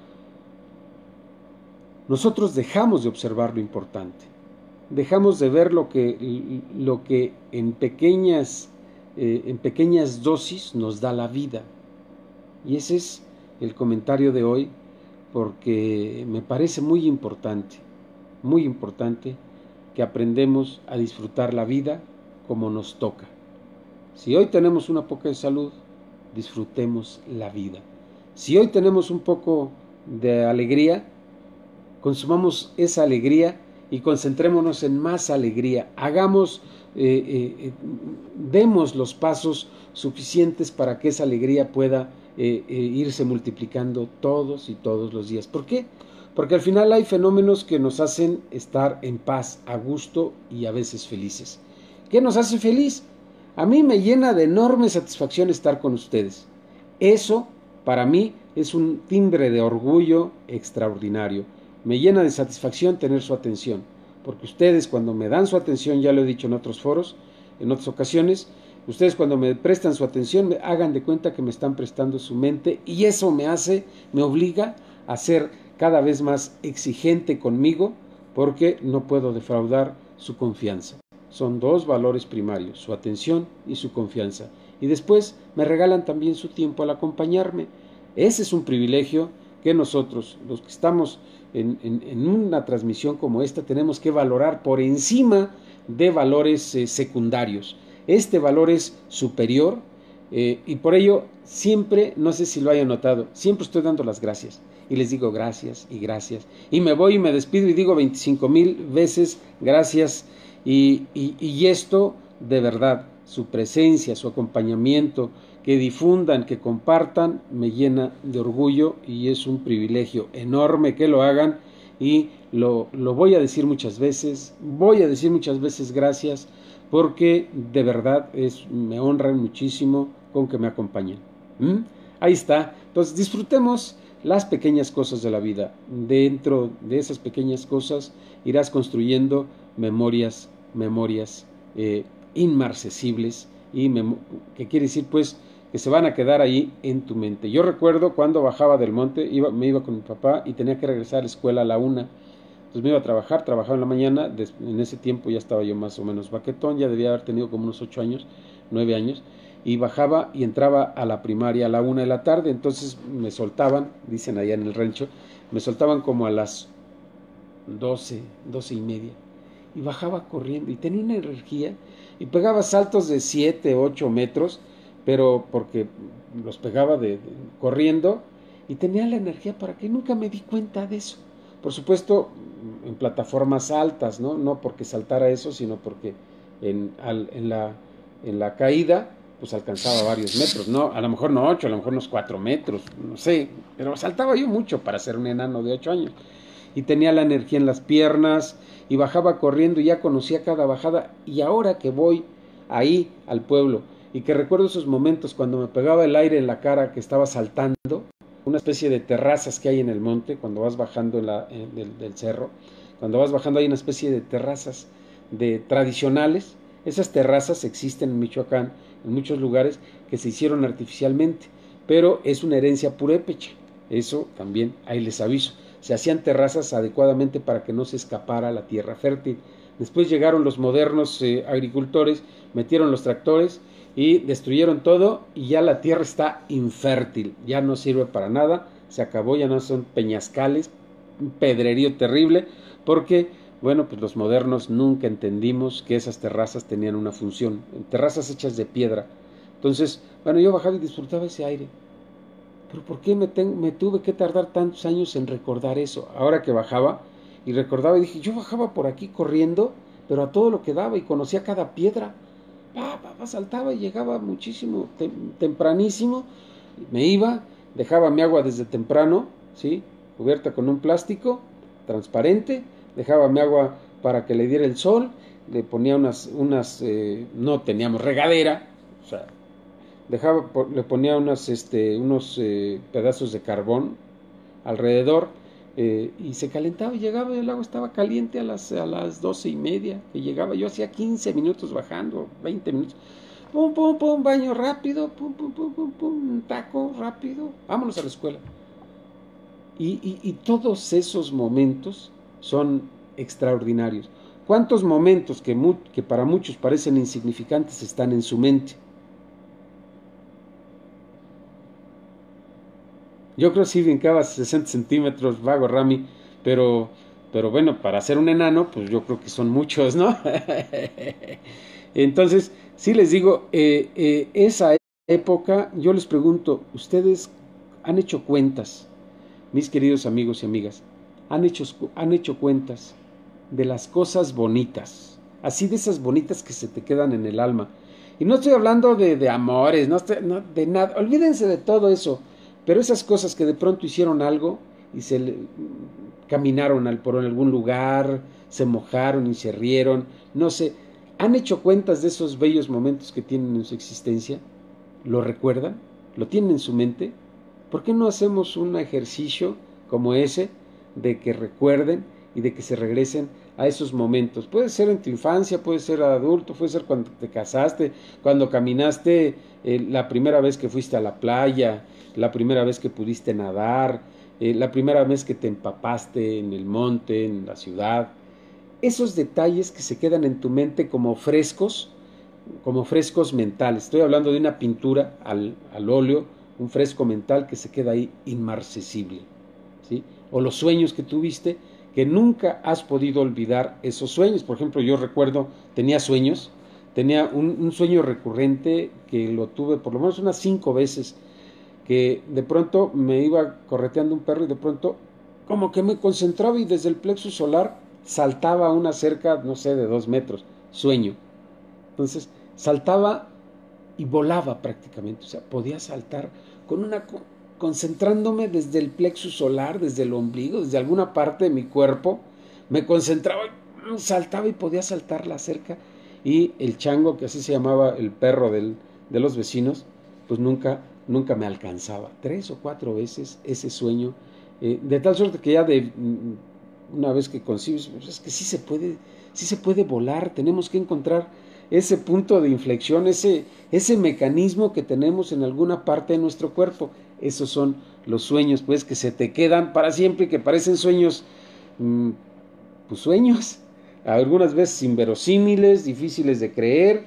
nosotros dejamos de observar lo importante, dejamos de ver lo que en pequeñas dosis nos da la vida. Y ese es el comentario de hoy, porque me parece muy importante que aprendemos a disfrutar la vida como nos toca. Si hoy tenemos una poca de salud, disfrutemos la vida. Si hoy tenemos un poco de alegría, consumamos esa alegría y concentrémonos en más alegría. Demos los pasos suficientes para que esa alegría pueda irse multiplicando todos y todos los días. ¿Por qué? Porque al final hay fenómenos que nos hacen estar en paz, a gusto y a veces felices. ¿Qué nos hace feliz? A mí me llena de enorme satisfacción estar con ustedes. Eso, para mí, es un timbre de orgullo extraordinario. Me llena de satisfacción tener su atención, porque ustedes cuando me dan su atención, ya lo he dicho en otros foros, en otras ocasiones, ustedes cuando me prestan su atención, me hagan de cuenta que me están prestando su mente, y eso me obliga a ser cada vez más exigente conmigo, porque no puedo defraudar su confianza. Son dos valores primarios, su atención y su confianza. Y después me regalan también su tiempo al acompañarme. Ese es un privilegio que nosotros, los que estamos en una transmisión como esta, tenemos que valorar por encima de valores secundarios. Este valor es superior y por ello siempre, no sé si lo hayan notado, siempre estoy dando las gracias. Y les digo gracias y gracias. Y me voy y me despido y digo 25,000 veces gracias. Y esto, de verdad, su presencia, su acompañamiento, que difundan, que compartan, me llena de orgullo y es un privilegio enorme que lo hagan. Y lo voy a decir muchas veces, gracias, porque de verdad me honran muchísimo con que me acompañen. Ahí está. Entonces disfrutemos las pequeñas cosas de la vida. Dentro de esas pequeñas cosas irás construyendo memorias inmarcesibles, que quiere decir pues que se van a quedar ahí en tu mente. Yo recuerdo cuando bajaba del monte, me iba con mi papá y tenía que regresar a la escuela a la 1. Entonces me iba a trabajaba en la mañana. En ese tiempo ya estaba yo más o menos baquetón, ya debía haber tenido como unos 8 años, 9 años, y bajaba y entraba a la primaria a la 1 de la tarde. Entonces me soltaban, dicen allá en el rancho, me soltaban como a las 12 y media, y bajaba corriendo y tenía una energía y pegaba saltos de 7, 8 metros, pero porque los pegaba corriendo, y tenía la energía para que nunca me di cuenta de eso. Por supuesto, en plataformas altas, no porque saltara eso, sino porque en la caída pues alcanzaba varios metros, a lo mejor no 8, a lo mejor unos 4 metros, no sé, pero saltaba yo mucho para ser un enano de 8 años. Y tenía la energía en las piernas y bajaba corriendo y ya conocía cada bajada. Y ahora que voy ahí al pueblo y que recuerdo esos momentos cuando me pegaba el aire en la cara, que estaba saltando, una especie de terrazas que hay en el monte cuando vas bajando del cerro, cuando vas bajando hay una especie de terrazas tradicionales. Esas terrazas existen en Michoacán, en muchos lugares, que se hicieron artificialmente, pero es una herencia purépecha. Eso también, ahí les aviso. Se hacían terrazas adecuadamente para que no se escapara la tierra fértil. Después llegaron los modernos agricultores, metieron los tractores y destruyeron todo y ya la tierra está infértil, ya no sirve para nada, se acabó, ya no son peñascales, un pedrerío terrible, porque, bueno, pues los modernos nunca entendimos que esas terrazas tenían una función, terrazas hechas de piedra. Entonces, bueno, yo bajaba y disfrutaba ese aire. Pero ¿por qué me tuve que tardar tantos años en recordar eso? Ahora que bajaba y recordaba y dije, yo bajaba por aquí corriendo, pero a todo lo que daba y conocía cada piedra. Saltaba y llegaba muchísimo, tempranísimo. Me iba, dejaba mi agua desde temprano, ¿sí? Cubierta con un plástico transparente, dejaba mi agua para que le diera el sol, le ponía no teníamos regadera, o sea, le ponía unos pedazos de carbón alrededor y se calentaba y llegaba, el agua estaba caliente a las 12:30 que llegaba, yo hacía 15 minutos bajando, 20 minutos, pum, pum, pum, baño rápido, pum, pum, pum, pum, pum, taco rápido, vámonos a la escuela. Y todos esos momentos son extraordinarios. ¿Cuántos momentos que para muchos parecen insignificantes están en su mente? Yo creo que sí brincaba 60 centímetros, vago Rami, pero bueno, para ser un enano, pues yo creo que son muchos, ¿no? Entonces, sí les digo, esa época, yo les pregunto, ¿ustedes han hecho cuentas, mis queridos amigos y amigas? ¿Han hecho cuentas de las cosas bonitas? Así de esas bonitas que se te quedan en el alma. Y no estoy hablando de amores, no, de nada, olvídense de todo eso. Pero esas cosas que de pronto hicieron algo y caminaron por algún lugar, se mojaron y se rieron, no sé, ¿han hecho cuentas de esos bellos momentos que tienen en su existencia? ¿Lo recuerdan? ¿Lo tienen en su mente? ¿Por qué no hacemos un ejercicio como ese de que recuerden y de que se regresen a esos momentos? Puede ser en tu infancia, puede ser adulto, puede ser cuando te casaste, cuando caminaste la primera vez que fuiste a la playa, la primera vez que pudiste nadar, la primera vez que te empapaste en el monte, en la ciudad. Esos detalles que se quedan en tu mente como frescos mentales. Estoy hablando de una pintura al óleo, un fresco mental que se queda ahí inmarcesible, ¿sí? O los sueños que tuviste, que nunca has podido olvidar esos sueños. Por ejemplo, yo recuerdo, tenía un sueño recurrente que lo tuve por lo menos unas 5 veces, que de pronto me iba correteando un perro y de pronto como que me concentraba y desde el plexo solar saltaba a una cerca, no sé, de 2 metros, sueño. Entonces saltaba y volaba prácticamente, o sea, podía saltar concentrándome desde el plexo solar, desde el ombligo, desde alguna parte de mi cuerpo, me concentraba, saltaba y podía saltar la cerca y el chango, que así se llamaba el perro de los vecinos, pues nunca me alcanzaba. 3 o 4 veces ese sueño, de tal suerte que ya una vez que concibes, pues es que sí se puede volar, tenemos que encontrar ese punto de inflexión, ese mecanismo que tenemos en alguna parte de nuestro cuerpo. Esos son los sueños, pues, que se te quedan para siempre y que parecen sueños, pues sueños, algunas veces inverosímiles, difíciles de creer,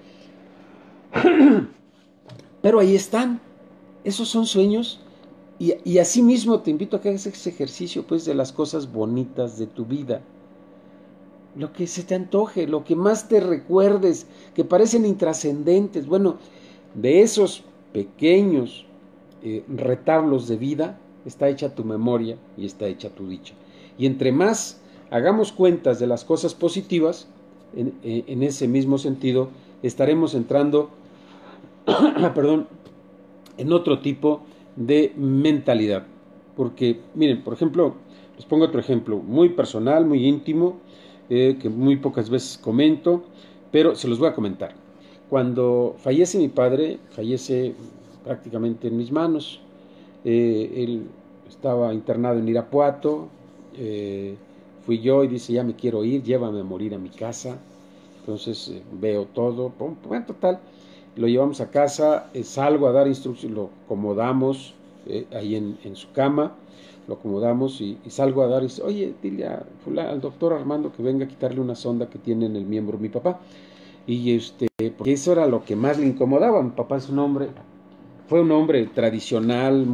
pero ahí están. Esos son sueños y así mismo te invito a que hagas ese ejercicio, pues, de las cosas bonitas de tu vida. Lo que se te antoje, lo que más te recuerdes, que parecen intrascendentes. Bueno, de esos pequeños retablos de vida está hecha tu memoria y está hecha tu dicha. Y entre más hagamos cuentas de las cosas positivas, en ese mismo sentido, estaremos entrando perdón, en otro tipo de mentalidad. Porque, miren, por ejemplo, les pongo otro ejemplo muy personal, muy íntimo, que muy pocas veces comento, pero se los voy a comentar. Cuando fallece mi padre, fallece prácticamente en mis manos. Él estaba internado en Irapuato, fui yo y dice, ya me quiero ir, llévame a morir a mi casa. Entonces veo todo, bueno, total, lo llevamos a casa, salgo a dar instrucciones, lo acomodamos, ahí en su cama, lo acomodamos y salgo a dar y dice, oye, dile al doctor Armando que venga a quitarle una sonda que tiene en el miembro mi papá. Y porque eso era lo que más le incomodaba. Mi papá es fue un hombre tradicional,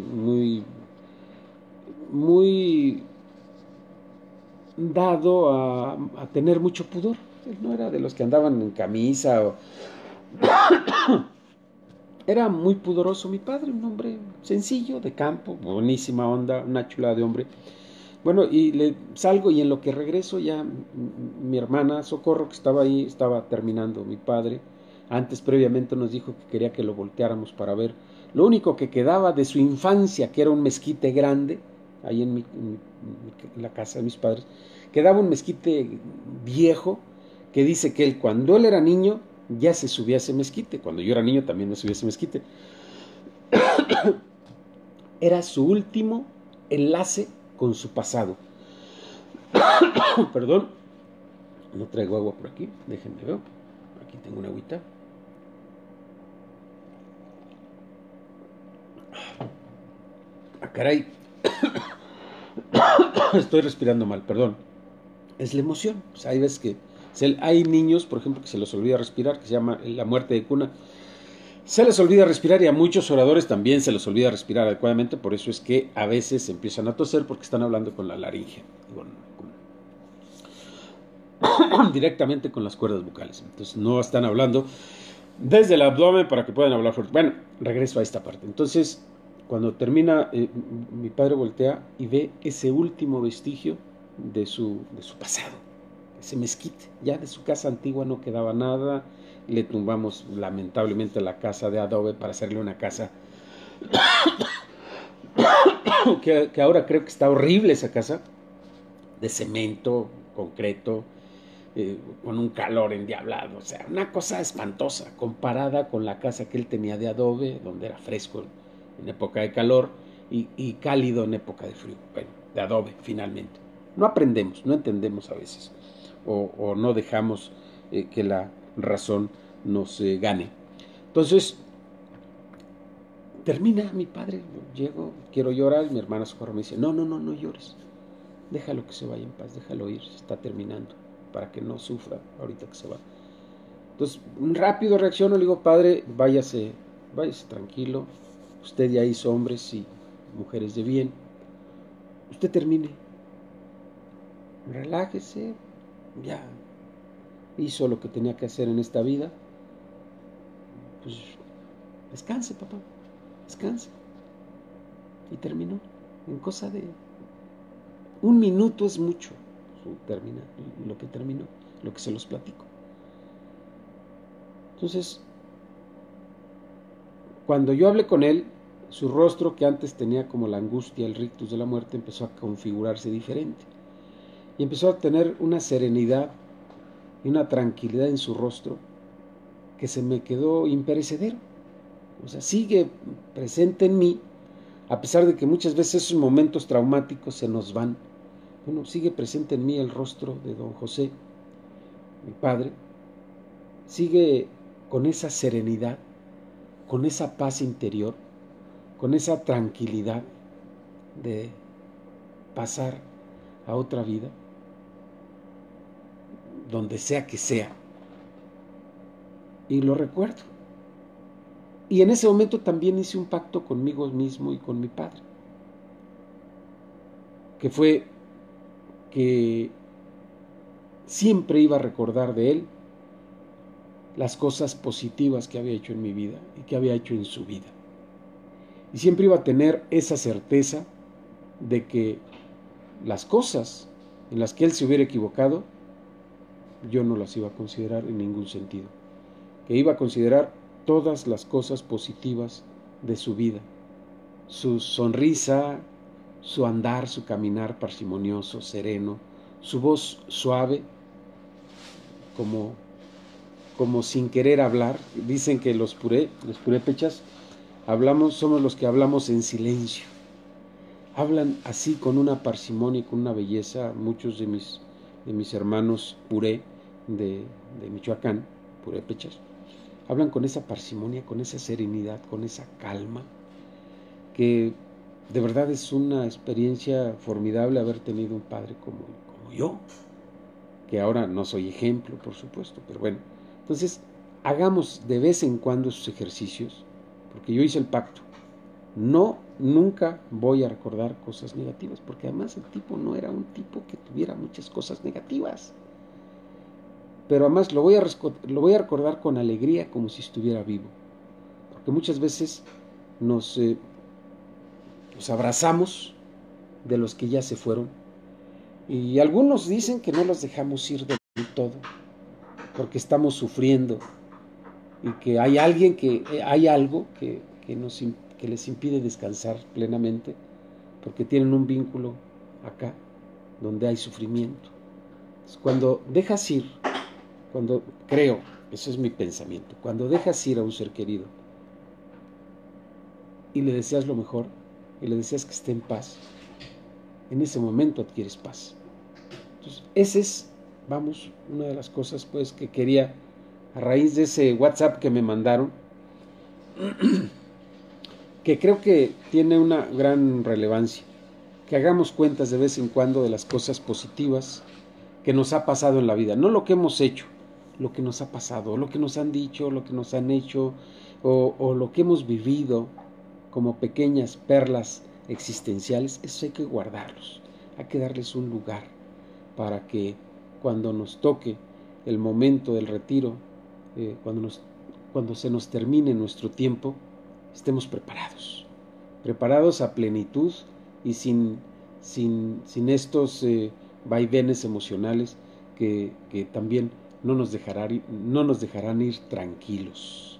muy dado a tener mucho pudor. Él no era de los que andaban en camisa. Era muy pudoroso mi padre, un hombre sencillo, de campo, buenísima onda, una chula de hombre. Bueno, y salgo y en lo que regreso ya mi hermana Socorro, que estaba ahí, estaba terminando mi padre. Antes, previamente, nos dijo que quería que lo volteáramos para ver lo único que quedaba de su infancia, que era un mezquite grande, ahí en la casa de mis padres. Quedaba un mezquite viejo que dice que él, cuando él era niño, ya se subía a ese mezquite. Cuando yo era niño también me subía a ese mezquite. Era su último enlace con su pasado. Perdón, no traigo agua por aquí, déjenme ver. Aquí tengo una agüita. Ah, caray. Estoy respirando mal, perdón. Es la emoción. O sea, hay veces que hay niños, por ejemplo, que se les olvida respirar, que se llama la muerte de cuna. Se les olvida respirar y a muchos oradores también se les olvida respirar adecuadamente, por eso es que a veces empiezan a toser porque están hablando con la laringe, directamente con las cuerdas vocales. Entonces no están hablando desde el abdomen para que puedan hablar fuerte. Bueno, regreso a esta parte. Entonces, cuando termina, mi padre voltea y ve ese último vestigio de su pasado, ese mezquite. Ya de su casa antigua no quedaba nada. Le tumbamos lamentablemente la casa de adobe para hacerle una casa que ahora creo que está horrible, esa casa de cemento, concreto, con un calor endiablado, o sea, una cosa espantosa comparada con la casa que él tenía de adobe, donde era fresco en época de calor y cálido en época de frío. Bueno, de adobe finalmente. No aprendemos, no entendemos a veces, o no dejamos que la razón nos gane. Entonces, termina mi padre, llego, quiero llorar, mi hermana Socorro me dice, no llores, déjalo que se vaya en paz, déjalo ir, se está terminando, para que no sufra ahorita que se va. Entonces, rápido reacciono, le digo, padre, váyase tranquilo, usted ya hizo hombres y mujeres de bien, usted termine, relájese, ya hizo lo que tenía que hacer en esta vida, pues descanse, papá, descanse. Y terminó, en cosa de un minuto es mucho, lo que terminó, lo que se los platico. Entonces, cuando yo hablé con él, su rostro, que antes tenía como la angustia, el rictus de la muerte, empezó a configurarse diferente. Y empezó a tener una serenidad y una tranquilidad en su rostro que se me quedó imperecedero. O sea, sigue presente en mí, a pesar de que muchas veces esos momentos traumáticos se nos van. Bueno, sigue presente en mí el rostro de don José, mi padre. Sigue con esa serenidad, con esa paz interior, con esa tranquilidad de pasar a otra vida, donde sea que sea. Y lo recuerdo. Y en ese momento también hice un pacto conmigo mismo y con mi padre, que fue que siempre iba a recordar de él las cosas positivas que había hecho en mi vida y que había hecho en su vida. Y siempre iba a tener esa certeza de que las cosas en las que él se hubiera equivocado, yo no las iba a considerar en ningún sentido. Que iba a considerar todas las cosas positivas de su vida. Su sonrisa, su andar, su caminar parsimonioso, sereno, su voz suave, como sin querer hablar. Dicen que los purépechas, somos los que hablamos en silencio. Hablan así con una parsimonia y con una belleza. Muchos de mis hermanos puré de Michoacán, purépechas, hablan con esa parsimonia, con esa serenidad, con esa calma. que de verdad es una experiencia formidable haber tenido un padre como yo, que ahora no soy ejemplo, por supuesto, pero bueno. Entonces, hagamos de vez en cuando esos ejercicios, porque yo hice el pacto. Nunca voy a recordar cosas negativas, porque además el tipo no era un tipo que tuviera muchas cosas negativas. Pero además lo voy a recordar con alegría, como si estuviera vivo. Porque muchas veces nos abrazamos de los que ya se fueron. Y algunos dicen que no los dejamos ir del todo, porque estamos sufriendo y que hay algo que les impide descansar plenamente, porque tienen un vínculo acá, donde hay sufrimiento. Entonces, cuando dejas ir, creo, eso es mi pensamiento, cuando dejas ir a un ser querido y le deseas lo mejor, y le deseas que esté en paz, en ese momento adquieres paz. Entonces, esa es, una de las cosas pues que quería, a raíz de ese WhatsApp que me mandaron, que creo que tiene una gran relevancia, que hagamos cuentas de vez en cuando de las cosas positivas que nos ha pasado en la vida, no lo que hemos hecho, lo que nos ha pasado, lo que nos han dicho, lo que nos han hecho, o lo que hemos vivido como pequeñas perlas existenciales. Eso hay que guardarlos, hay que darles un lugar para que cuando nos toque el momento del retiro, cuando se nos termine nuestro tiempo, estemos preparados a plenitud y sin estos vaivenes emocionales que también no nos dejarán ir tranquilos.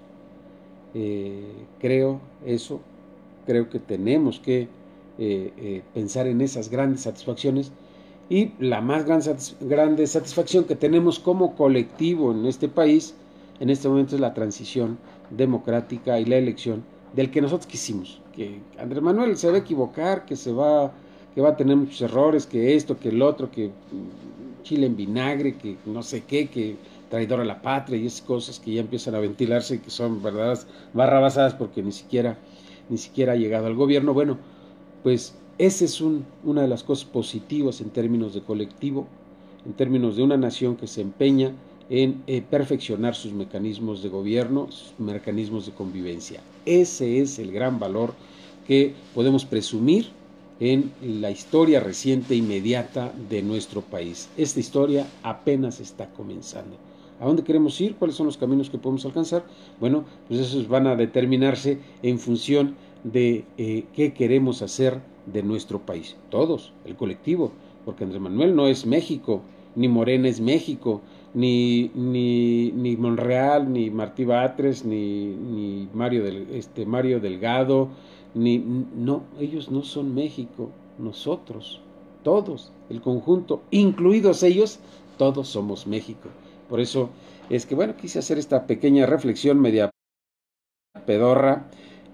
Creo que tenemos que pensar en esas grandes satisfacciones, y la más grande satisfacción que tenemos como colectivo en este país en este momento es la transición democrática y la elección del que nosotros quisimos. Que Andrés Manuel se va a equivocar, que va a tener muchos errores, que esto, que el otro, que chile en vinagre, que no sé qué, que traidor a la patria, y esas cosas que ya empiezan a ventilarse, que son verdaderas barrabasadas porque ni siquiera ha llegado al gobierno. Bueno, pues esa es una de las cosas positivas en términos de colectivo, en términos de una nación que se empeña en perfeccionar sus mecanismos de gobierno, sus mecanismos de convivencia. Ese es el gran valor que podemos presumir en la historia reciente e inmediata de nuestro país. Esta historia apenas está comenzando. ¿A dónde queremos ir? ¿Cuáles son los caminos que podemos alcanzar? Bueno, pues esos van a determinarse en función de qué queremos hacer de nuestro país. Todos, el colectivo, porque Andrés Manuel no es México, ni Morena es México, ni Monreal, ni Martí Batres, ni Mario Delgado, no, ellos no son México, nosotros, todos, el conjunto, incluidos ellos, todos somos México. Por eso es que, bueno, quise hacer esta pequeña reflexión media pedorra.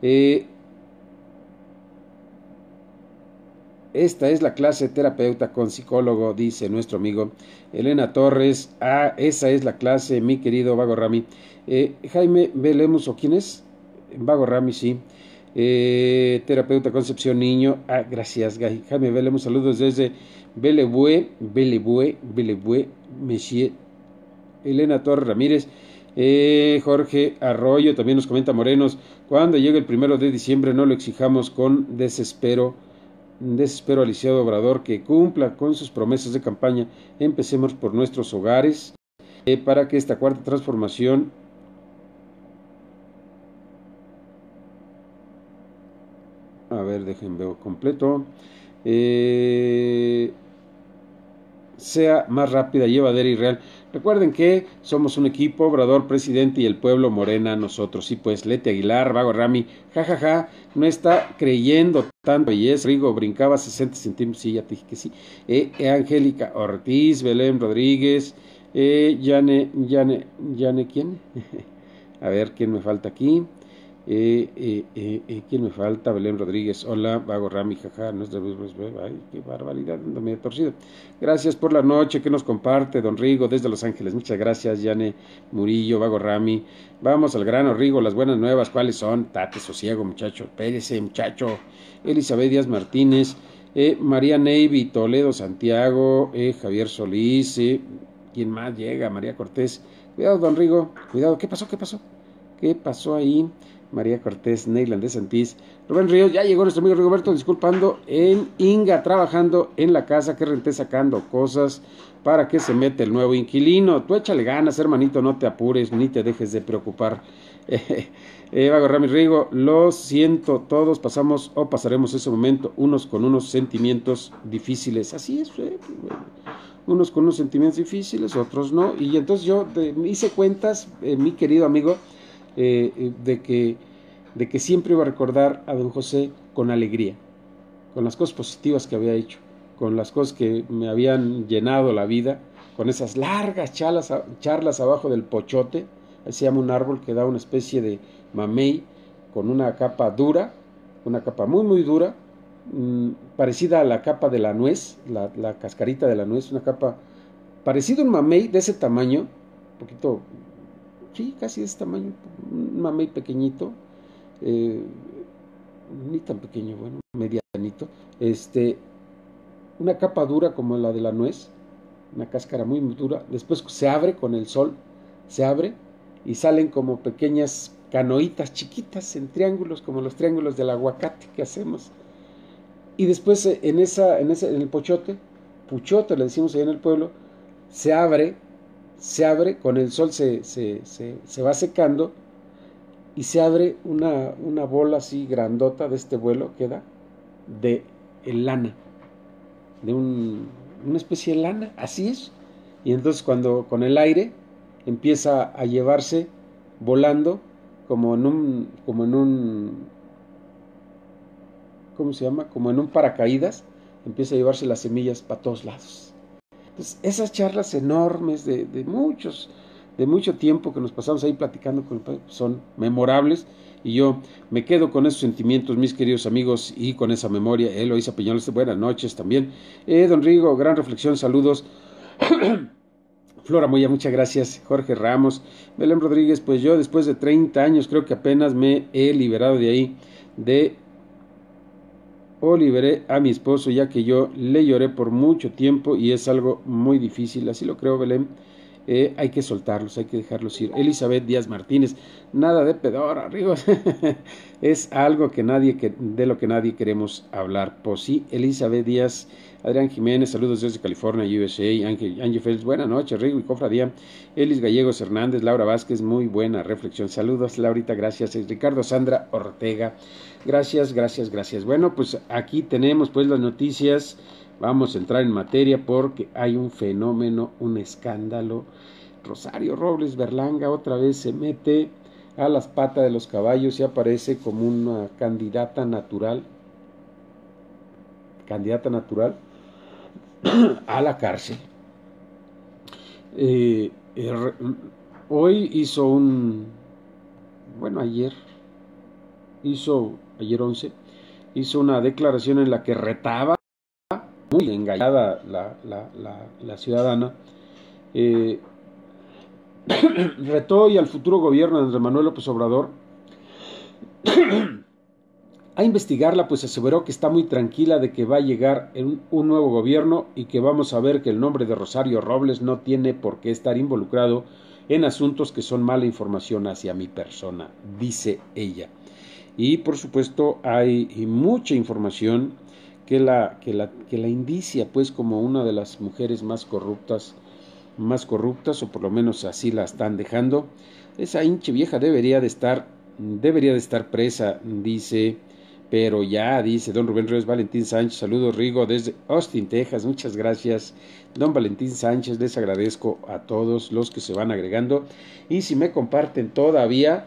Esta es la clase terapeuta con psicólogo, dice nuestro amigo Elena Torres. Esa es la clase, mi querido Vago Rami. Jaime Belemos, ¿o quién es? Vago Rami, sí. Terapeuta Concepción Niño. Gracias, Jaime Belemos. Saludos desde Bellevue, Monsieur. Elena Torres Ramírez. Jorge Arroyo también nos comenta: Morenos, cuando llegue el 1 de diciembre no lo exijamos con desespero a Lisiado Obrador, que cumpla con sus promesas de campaña. Empecemos por nuestros hogares para que esta cuarta transformación déjenme ver completo, sea más rápida, llevadera y real. Recuerden que somos un equipo: Obrador, presidente, y el pueblo, Morena, nosotros. Y pues Leti Aguilar, Vago Rami, jajaja, no está creyendo tanto belleza. Rigo brincaba 60 centímetros, sí, ya te dije que sí. Angélica Ortiz, Belén Rodríguez, Yane, ¿quién? A ver, ¿quién me falta aquí? ¿Quién me falta? Belén Rodríguez, hola. Vago Rami, jaja, no es de... Ay, qué barbaridad, ando medio torcido. Gracias por la noche que nos comparte Don Rigo desde Los Ángeles. Muchas gracias, Yane Murillo, Vago Rami. Vamos al grano, Rigo, las buenas nuevas, ¿cuáles son? Tate, sosiego, muchacho, espérese, muchacho. Elizabeth Díaz Martínez, María Neyvi, Toledo, Santiago, Javier Solís, ¿quién más llega? María Cortés. Cuidado, Don Rigo, cuidado, ¿qué pasó? ¿Qué pasó? ¿Qué pasó ahí? María Cortés, Neyland de Santís, Rubén Ríos, ya llegó nuestro amigo Rigoberto, disculpando, en Inga, trabajando en la casa que renté, sacando cosas para que se mete el nuevo inquilino. Tú échale ganas, hermanito, no te apures, ni te dejes de preocupar. Vago Rami Rigo, lo siento, todos pasamos o pasaremos ese momento, unos con unos sentimientos difíciles. Así es, unos con unos sentimientos difíciles, otros no. Y entonces yo me hice cuentas, mi querido amigo, de que siempre iba a recordar a don José con alegría, con las cosas positivas que había hecho, con las cosas que me habían llenado la vida, con esas largas charlas abajo del pochote, ahí se llama un árbol que da una especie de mamey con una capa dura, una capa muy muy dura, parecida a la capa de la nuez, la cascarita de la nuez, una capa parecida a un mamey de ese tamaño, un poquito, sí, casi de ese tamaño, un mamey pequeñito, ni tan pequeño, bueno, medianito, una capa dura como la de la nuez, una cáscara muy, muy dura, después se abre con el sol, se abre y salen como pequeñas canoitas chiquitas en triángulos, como los triángulos del aguacate que hacemos, y después en el puchote le decimos allá en el pueblo, se abre, con el sol se va secando y se abre una bola así grandota de este vuelo que da de lana, de una especie de lana, así es. Y entonces cuando con el aire empieza a llevarse volando como en un ¿cómo se llama? Como en un paracaídas, empieza a llevarse las semillas para todos lados. Entonces, esas charlas enormes de mucho tiempo que nos pasamos ahí platicando con el padre, son memorables, y yo me quedo con esos sentimientos, mis queridos amigos, y con esa memoria. Eloísa Peñoles, buenas noches también. Don Rigo, gran reflexión, saludos. Flora Moya, muchas gracias. Jorge Ramos, Belén Rodríguez, pues yo después de 30 años creo que apenas me he liberado de ahí, o liberé a mi esposo, ya que yo le lloré por mucho tiempo y es algo muy difícil, así lo creo, Belén. Hay que soltarlos, hay que dejarlos ir. Elizabeth Díaz Martínez, nada de pedora, amigos. Es algo de lo que nadie queremos hablar. Pues sí, Elizabeth Díaz, Adrián Jiménez, saludos desde California, USA. Ángel Félix, buenas noches, Rigo y Cofradía. Elis Gallegos Hernández, Laura Vázquez, muy buena reflexión. Saludos, Laurita, gracias. Ricardo Sandra Ortega, gracias. Bueno, pues aquí tenemos pues las noticias. Vamos a entrar en materia porque hay un fenómeno, un escándalo. Rosario Robles Berlanga otra vez se mete a las patas de los caballos y aparece como una candidata natural a la cárcel. Hoy ayer 11, hizo una declaración en la que retaba, muy engallada la ciudadana, retó y al futuro gobierno de Andrés Manuel López Obrador a investigarla, pues aseguró que está muy tranquila de que va a llegar un nuevo gobierno y que vamos a ver que el nombre de Rosario Robles no tiene por qué estar involucrado en asuntos que son mala información hacia mi persona, dice ella. Y por supuesto hay mucha información que la indicia pues como una de las mujeres más corruptas, o por lo menos así la están dejando. Esa hinche vieja debería de estar presa, dice, pero ya, dice don Rubén Ríos. Valentín Sánchez, saludos Rigo desde Austin, Texas, muchas gracias don Valentín Sánchez, les agradezco a todos los que se van agregando, y si me comparten todavía,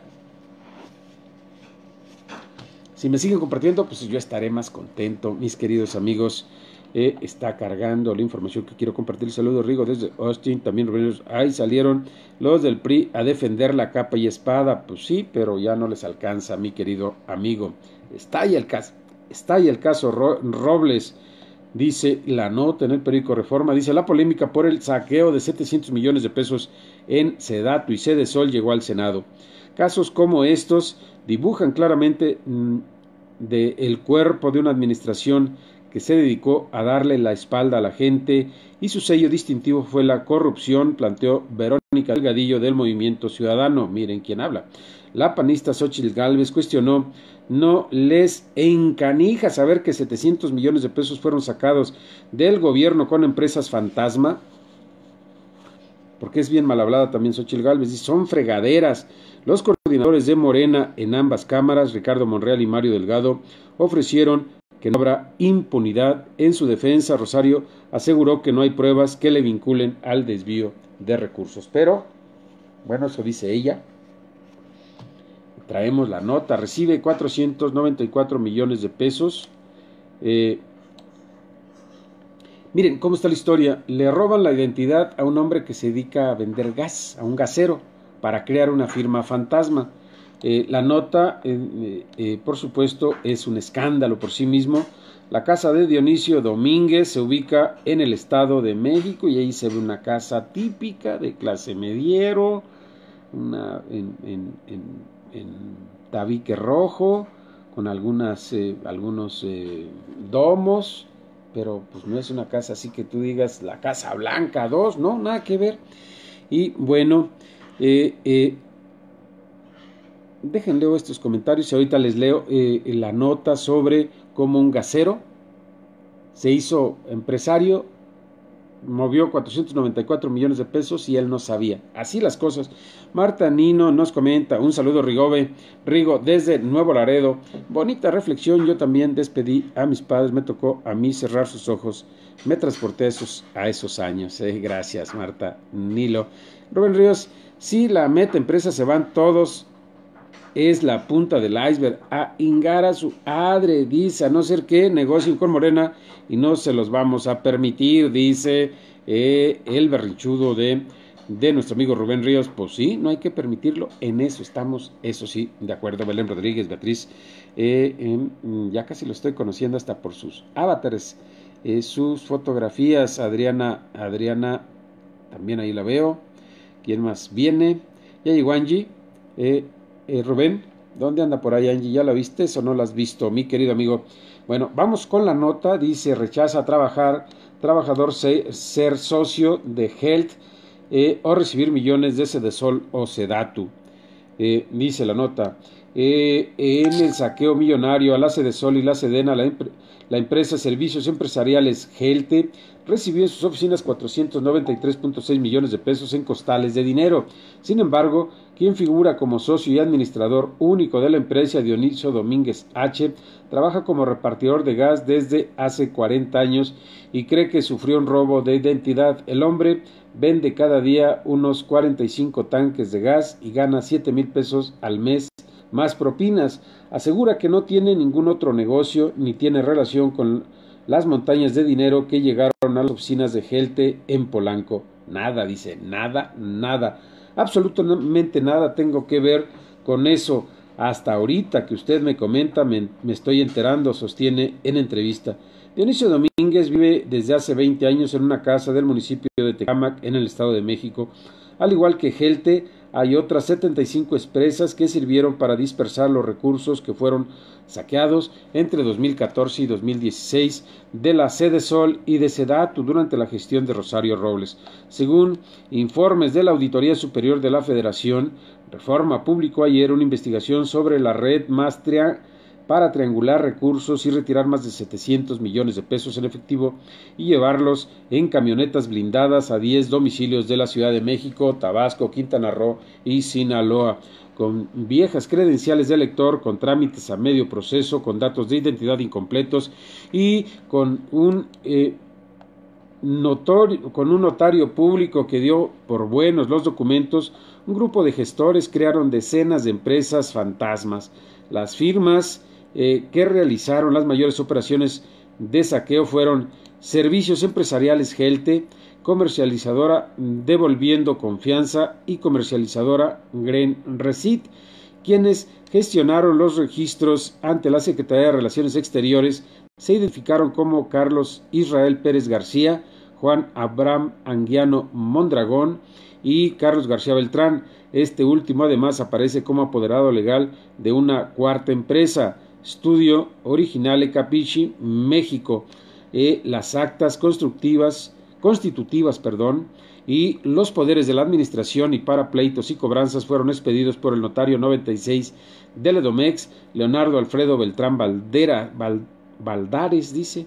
si me siguen compartiendo, pues yo estaré más contento, mis queridos amigos. está cargando la información que quiero compartir. Saludos, Rigo, desde Austin. También ahí salieron los del PRI a defender la capa y espada. Pues sí, pero ya no les alcanza, mi querido amigo. Está ahí el caso Robles. Dice la nota en el periódico Reforma, dice la polémica por el saqueo de 700 millones de pesos en Sedatu y Sedesol llegó al Senado. Casos como estos dibujan claramente el cuerpo de una administración que se dedicó a darle la espalda a la gente y su sello distintivo fue la corrupción, planteó Verónica Delgadillo del Movimiento Ciudadano. Miren quién habla. La panista Xóchitl Gálvez cuestionó: no les encanija saber que 700 millones de pesos fueron sacados del gobierno con empresas fantasma, porque es bien mal hablada también Xóchitl Gálvez, dice, son fregaderas. Los coordinadores de Morena en ambas cámaras, Ricardo Monreal y Mario Delgado, ofrecieron que no habrá impunidad. En su defensa, Rosario aseguró que no hay pruebas que le vinculen al desvío de recursos. Pero, bueno, eso dice ella. Traemos la nota, recibe 494 millones de pesos. Miren cómo está la historia. Le roban la identidad a un hombre que se dedica a vender gas, a un gasero, para crear una firma fantasma. La nota, por supuesto, es un escándalo por sí mismo. La casa de Dionisio Domínguez se ubica en el Estado de México y ahí se ve una casa típica de clase mediero, en tabique rojo, con algunos domos, pero pues no es una casa así que tú digas la Casa Blanca 2, no, nada que ver. Y bueno, dejen leo estos comentarios y ahorita les leo la nota sobre cómo un gasero se hizo empresario, movió 494 millones de pesos y él no sabía. Así las cosas. Marta Nino nos comenta, un saludo Rigo desde Nuevo Laredo, bonita reflexión, yo también despedí a mis padres, me tocó a mí cerrar sus ojos, me transporté a esos años. Gracias Marta Nilo. Rubén Ríos, si la meta empresa se van todos, es la punta del iceberg, a ingar a su adre, dice, a no ser que negocien con Morena y no se los vamos a permitir, dice el berrinchudo de nuestro amigo Rubén Ríos. Pues sí, no hay que permitirlo, en eso estamos, eso sí, de acuerdo. Belén Rodríguez, Beatriz, ya casi lo estoy conociendo hasta por sus avatares, sus fotografías. Adriana, también ahí la veo. ¿Quién más viene? Ya llegó Angie. Rubén, ¿dónde anda por ahí Angie? ¿Ya la viste o no la has visto, mi querido amigo? Bueno, vamos con la nota. Dice, rechaza trabajador ser socio de Health o recibir millones de Sedesol o Sedatu. Dice la nota, en el saqueo millonario a la Sedesol y la Sedena, la empresa Servicios Empresariales Helte recibió en sus oficinas 493.6 millones de pesos en costales de dinero. Sin embargo, quien figura como socio y administrador único de la empresa, Dionisio Domínguez H., trabaja como repartidor de gas desde hace 40 años y cree que sufrió un robo de identidad. El hombre vende cada día unos 45 tanques de gas y gana 7,000 pesos al mes más propinas. Asegura que no tiene ningún otro negocio ni tiene relación con las montañas de dinero que llegaron a las oficinas de Helte en Polanco. Nada, dice, nada, absolutamente nada tengo que ver con eso. Hasta ahorita que usted me comenta, me estoy enterando, sostiene en entrevista. Dionisio Domínguez vive desde hace 20 años en una casa del municipio de Tecámac, en el Estado de México. Al igual que Helte, hay otras 75 empresas que sirvieron para dispersar los recursos que fueron saqueados entre 2014 y 2016 de la Sedesol y de Sedatu durante la gestión de Rosario Robles. Según informes de la Auditoría Superior de la Federación, Reforma publicó ayer una investigación sobre la red para triangular recursos y retirar más de 700 millones de pesos en efectivo y llevarlos en camionetas blindadas a 10 domicilios de la Ciudad de México, Tabasco, Quintana Roo y Sinaloa, con viejas credenciales de elector, con trámites a medio proceso, con datos de identidad incompletos y con un notario público que dio por buenos los documentos. Un grupo de gestores crearon decenas de empresas fantasmas. Las firmas que realizaron las mayores operaciones de saqueo fueron Servicios Empresariales Gelte, comercializadora Devolviendo Confianza y comercializadora Gren Recit, quienes gestionaron los registros ante la Secretaría de Relaciones Exteriores, se identificaron como Carlos Israel Pérez García, Juan Abraham Anguiano Mondragón y Carlos García Beltrán. Este último además aparece como apoderado legal de una cuarta empresa, Studio Originale Capici, México. Las actas constitutivas, y los poderes de la administración y para pleitos y cobranzas fueron expedidos por el notario 96 del Edomex, Leonardo Alfredo Beltrán Valdares.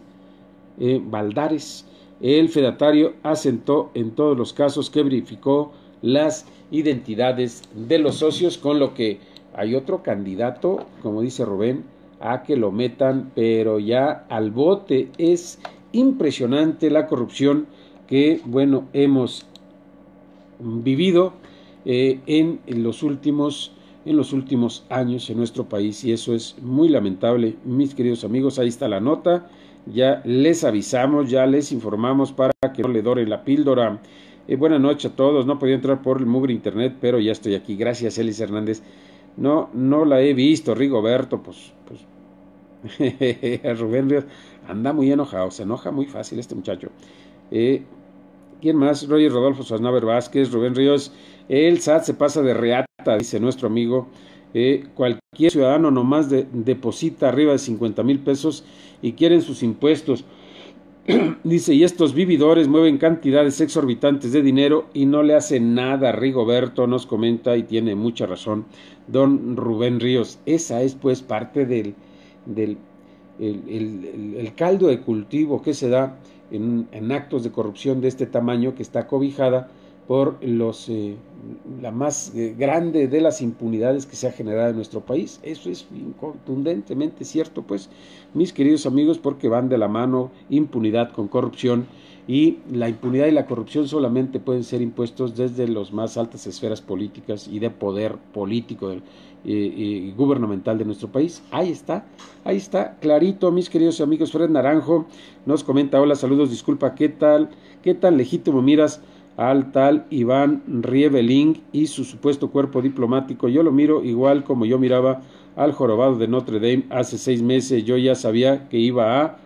El fedatario asentó en todos los casos que verificó las identidades de los socios, con lo que hay otro candidato, como dice Rubén, a que lo metan, pero ya al bote. Es impresionante la corrupción que, bueno, hemos vivido en los últimos años en nuestro país, y eso es muy lamentable, mis queridos amigos. Ahí está la nota, ya les avisamos, ya les informamos para que no le doren la píldora. Buenas noches a todos. No podía entrar por el mugre internet, pero ya estoy aquí. Gracias, Elis Hernández. No la he visto. Rigoberto, pues Rubén Ríos anda muy enojado, se enoja muy fácil este muchacho. ¿Quién más? Roger Rodolfo Sosnaver Vázquez, Rubén Ríos. El SAT se pasa de reata, dice nuestro amigo. Cualquier ciudadano nomás deposita arriba de 50,000 pesos y quieren sus impuestos. Dice, y estos vividores mueven cantidades exorbitantes de dinero y no le hacen nada. Rigoberto nos comenta, y tiene mucha razón don Rubén Ríos. Esa es pues parte del caldo de cultivo que se da en actos de corrupción de este tamaño, que está cobijada por la más grande de las impunidades que se ha generado en nuestro país. Eso es contundentemente cierto, pues, mis queridos amigos, porque van de la mano impunidad con corrupción, y la impunidad y la corrupción solamente pueden ser impuestos desde las más altas esferas políticas y de poder político y gubernamental de nuestro país. Ahí está clarito, mis queridos amigos. Fred Naranjo nos comenta: hola, saludos, disculpa, ¿qué tan legítimo miras al tal Iván Riebeling y su supuesto cuerpo diplomático? Yo lo miro igual como yo miraba al jorobado de Notre Dame hace 6 meses. Yo ya sabía que iba a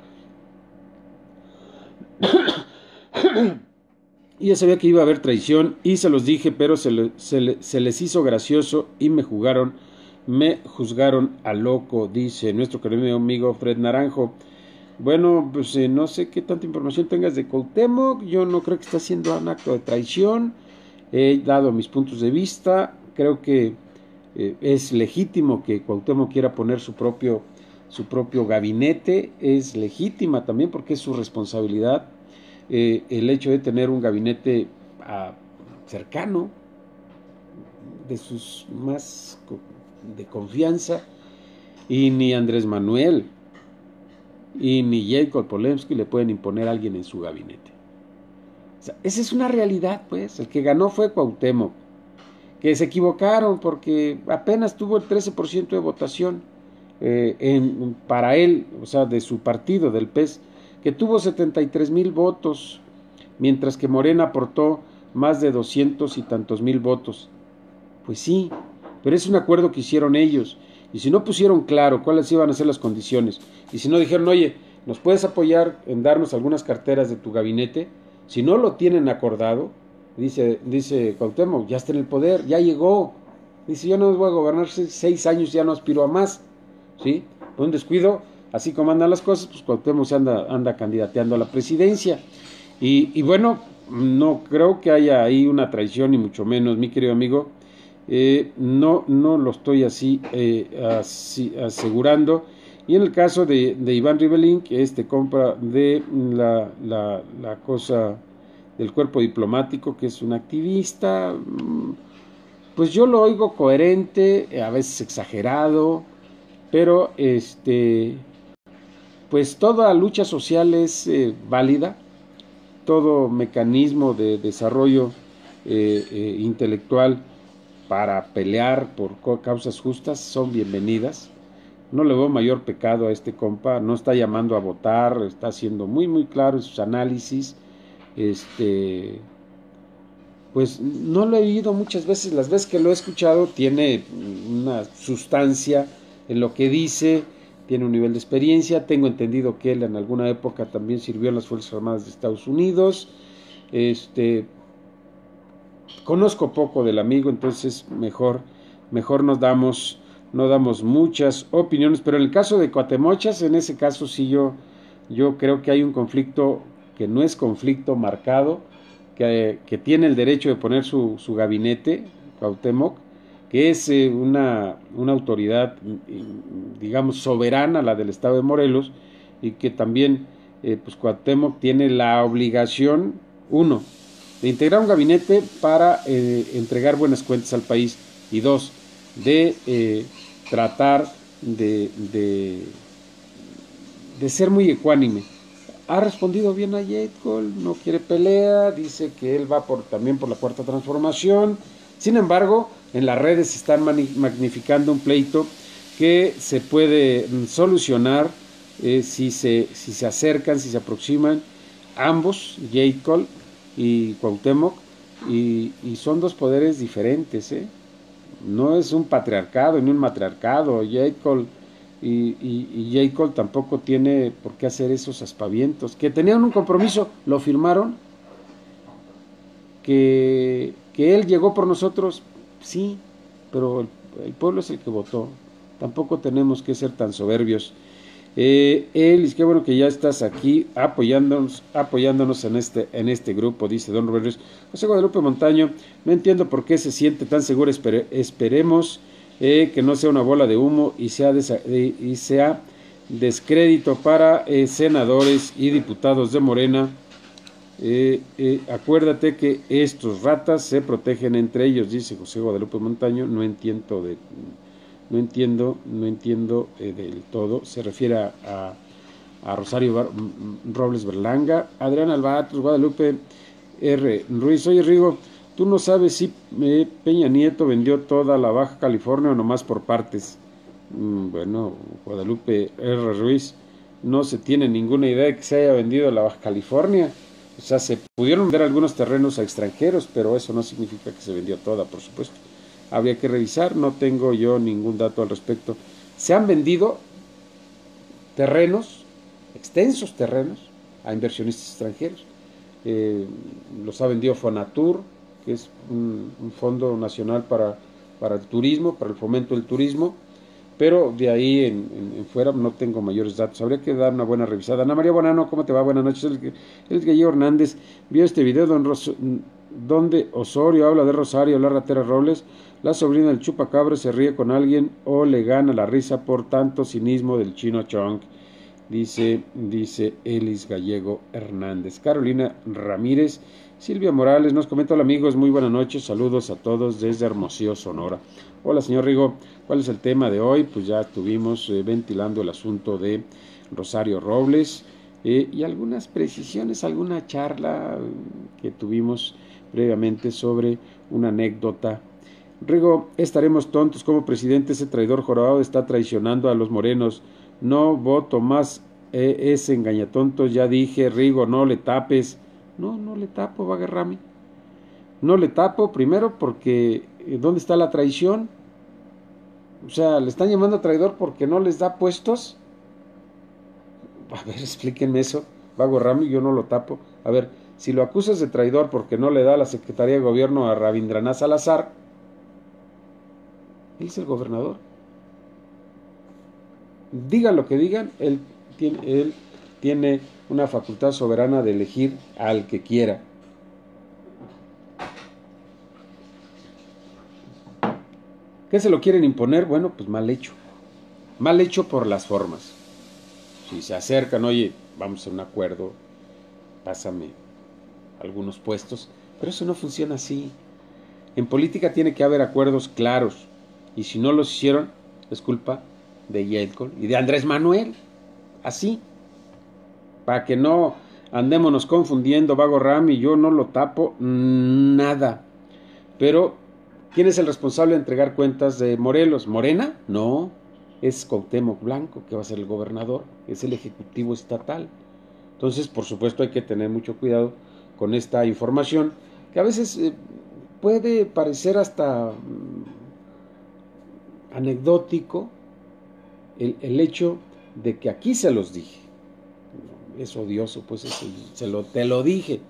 haber traición, y se los dije, pero se les hizo gracioso y me juzgaron a loco, dice nuestro querido amigo Fred Naranjo. Bueno, pues no sé qué tanta información tengas de Cuauhtémoc. Yo no creo que esté haciendo un acto de traición. He dado mis puntos de vista. Creo que es legítimo que Cuauhtémoc quiera poner su propio gabinete. Es legítima también porque es su responsabilidad. El hecho de tener un gabinete cercano, de sus más de confianza, y ni Andrés Manuel y ni Jacob Polensky le pueden imponer a alguien en su gabinete. O sea, esa es una realidad, pues. El que ganó fue Cuauhtémoc, que se equivocaron porque apenas tuvo el 13% de votación para él, o sea, de su partido, del PES, que tuvo 73,000 votos, mientras que Morena aportó más de 200 y tantos mil votos. Pues sí, pero es un acuerdo que hicieron ellos, y si no pusieron claro cuáles iban a ser las condiciones, y si no dijeron, oye, ¿nos puedes apoyar en darnos algunas carteras de tu gabinete? Si no lo tienen acordado, dice Cuauhtémoc, ya está en el poder, ya llegó. Dice, yo no voy a gobernar 6 años, ya no aspiro a más. ¿Sí? Por un descuido, así como andan las cosas, pues Cuauhtémoc se anda candidateando a la presidencia. Y bueno, no creo que haya ahí una traición, ni mucho menos, mi querido amigo. No lo estoy así asegurando. Y en el caso de Iván Riebeling, compra de la cosa del cuerpo diplomático, que es un activista, pues yo lo oigo coherente, a veces exagerado, pero pues toda lucha social es válida, todo mecanismo de desarrollo intelectual para pelear por causas justas son bienvenidas, no le veo mayor pecado a este compa, no está llamando a votar, está siendo muy muy claro en sus análisis. Pues no lo he oído muchas veces, las veces que lo he escuchado tiene una sustancia en lo que dice, tiene un nivel de experiencia, tengo entendido que él en alguna época también sirvió en las Fuerzas Armadas de Estados Unidos. Conozco poco del amigo, entonces mejor no damos muchas opiniones, pero en el caso de Cuatemochas, en ese caso sí yo creo que hay un conflicto que no es conflicto marcado, que tiene el derecho de poner su gabinete, Cuauhtémoc, que es una autoridad, digamos, soberana, la del Estado de Morelos, y que también, pues Cuauhtémoc tiene la obligación, uno, de integrar un gabinete para entregar buenas cuentas al país, y dos, de tratar de ser muy ecuánime. Ha respondido bien a Jade Cole, no quiere pelea, dice que él va también por la cuarta transformación. Sin embargo, en las redes están magnificando un pleito que se puede solucionar si se acercan, si se aproximan ambos, Jade Cole y Cuauhtémoc, y son dos poderes diferentes, ¿eh? No es un patriarcado ni un matriarcado. Jade Cole y J. Cole tampoco tiene por qué hacer esos aspavientos. Que tenían un compromiso, lo firmaron. Que él llegó por nosotros, sí, pero el pueblo es el que votó. Tampoco tenemos que ser tan soberbios. Elis, qué bueno que ya estás aquí apoyándonos en este grupo, dice Don Roberto. José Guadalupe Montaño, no entiendo por qué se siente tan seguro, esperemos que no sea una bola de humo y sea descrédito para senadores y diputados de Morena. Acuérdate que estos ratas se protegen entre ellos, dice José Guadalupe Montaño. No entiendo del todo. Se refiere a Rosario Robles Berlanga. Adrián Albatros, Guadalupe R. Ruiz. Oye, Rigo, ¿tú no sabes si Peña Nieto vendió toda la Baja California o nomás por partes? Bueno, Guadalupe R. Ruiz, no se tiene ninguna idea de que se haya vendido la Baja California. O sea, se pudieron vender algunos terrenos a extranjeros, pero eso no significa que se vendió toda, por supuesto. Habría que revisar, no tengo yo ningún dato al respecto. Se han vendido terrenos, extensos terrenos, a inversionistas extranjeros. Los ha vendido Fonatur, que es un fondo nacional para el turismo, para el fomento del turismo, pero de ahí en fuera no tengo mayores datos. Habría que dar una buena revisada. Ana María Bonano, ¿cómo te va? Buenas noches. El Gallego Hernández vio este video donde Osorio habla de Rosario, la ratera Robles. La sobrina del chupacabra se ríe con alguien o le gana la risa por tanto cinismo del chino Chong, dice Elis Gallego Hernández. Carolina Ramírez, Silvia Morales nos comenta: hola amigos, muy buenas noches, saludos a todos desde Hermosillo, Sonora. Hola señor Rigo, ¿cuál es el tema de hoy? Pues ya estuvimos ventilando el asunto de Rosario Robles y algunas precisiones, alguna charla que tuvimos previamente sobre una anécdota. Rigo, estaremos tontos como presidente, ese traidor jorobado está traicionando a los morenos. No voto más ese engañatonto, ya dije, Rigo, no le tapes. No le tapo, Vaguerrami. No le tapo, primero porque ¿dónde está la traición? O sea, ¿le están llamando traidor porque no les da puestos? A ver, explíquenme eso. Vaguerrami, yo no lo tapo. A ver, si lo acusas de traidor porque no le da la Secretaría de Gobierno a Rabindranath Salazar, él es el gobernador. Digan lo que digan, él tiene una facultad soberana de elegir al que quiera. ¿Qué se lo quieren imponer? Bueno, pues mal hecho. Mal hecho por las formas. Si se acercan, oye, vamos a un acuerdo, pásame algunos puestos, pero eso no funciona así. En política tiene que haber acuerdos claros, y si no los hicieron, es culpa de Yelcol y de Andrés Manuel. Así. Para que no andémonos confundiendo, Vaguerrami, yo no lo tapo nada. Pero, ¿quién es el responsable de entregar cuentas de Morelos? ¿Morena? No. es Cuauhtémoc Blanco, que va a ser el gobernador, es el ejecutivo estatal. Entonces, por supuesto, hay que tener mucho cuidado con esta información, que a veces puede parecer hasta anecdótico el hecho de que aquí se los dije. Es odioso, pues te lo dije.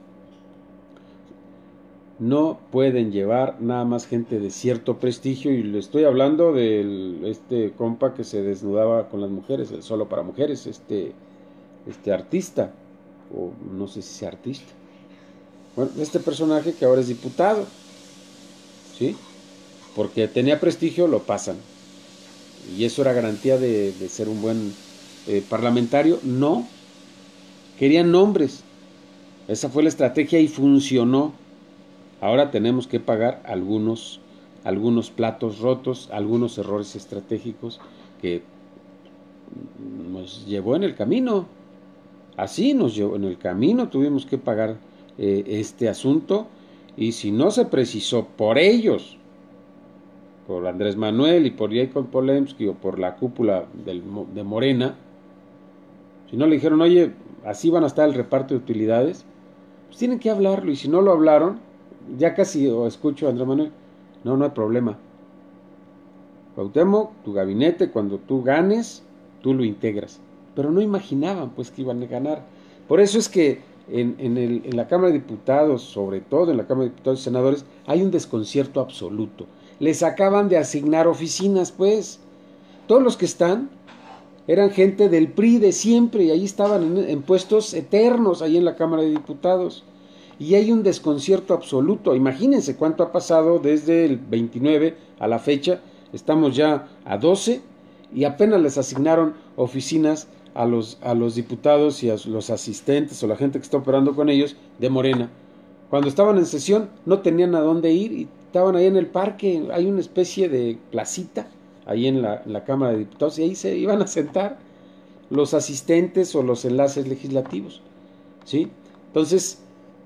No pueden llevar nada más gente de cierto prestigio, y le estoy hablando de este compa que se desnudaba con las mujeres, el Solo para Mujeres, este artista, o no sé si sea artista. Bueno, este personaje que ahora es diputado, ¿sí? Porque tenía prestigio, lo pasan. Y eso era garantía de ser un buen parlamentario. No, querían nombres. Esa fue la estrategia y funcionó. Ahora tenemos que pagar algunos platos rotos, algunos errores estratégicos que nos llevó en el camino. Así nos llevó en el camino, tuvimos que pagar este asunto, y si no se precisó por ellos, por Andrés Manuel y por Jacob Polemski o por la cúpula de Morena, si no le dijeron, oye, así van a estar el reparto de utilidades, pues tienen que hablarlo, y si no lo hablaron, ya casi escucho a Andrés Manuel, no hay problema. Cuauhtémoc, tu gabinete, cuando tú ganes, tú lo integras. Pero no imaginaban pues que iban a ganar. Por eso es que en la Cámara de Diputados, sobre todo en la Cámara de Diputados y Senadores, hay un desconcierto absoluto. Les acaban de asignar oficinas, pues. Todos los que están eran gente del PRI de siempre, y ahí estaban en puestos eternos, ahí en la Cámara de Diputados. Y hay un desconcierto absoluto. Imagínense cuánto ha pasado desde el 29 a la fecha. Estamos ya a 12 y apenas les asignaron oficinas a los diputados y a los asistentes o la gente que está operando con ellos de Morena. Cuando estaban en sesión no tenían a dónde ir y estaban ahí en el parque. Hay una especie de placita ahí en la Cámara de Diputados, y ahí se iban a sentar los asistentes o los enlaces legislativos, ¿sí? Entonces,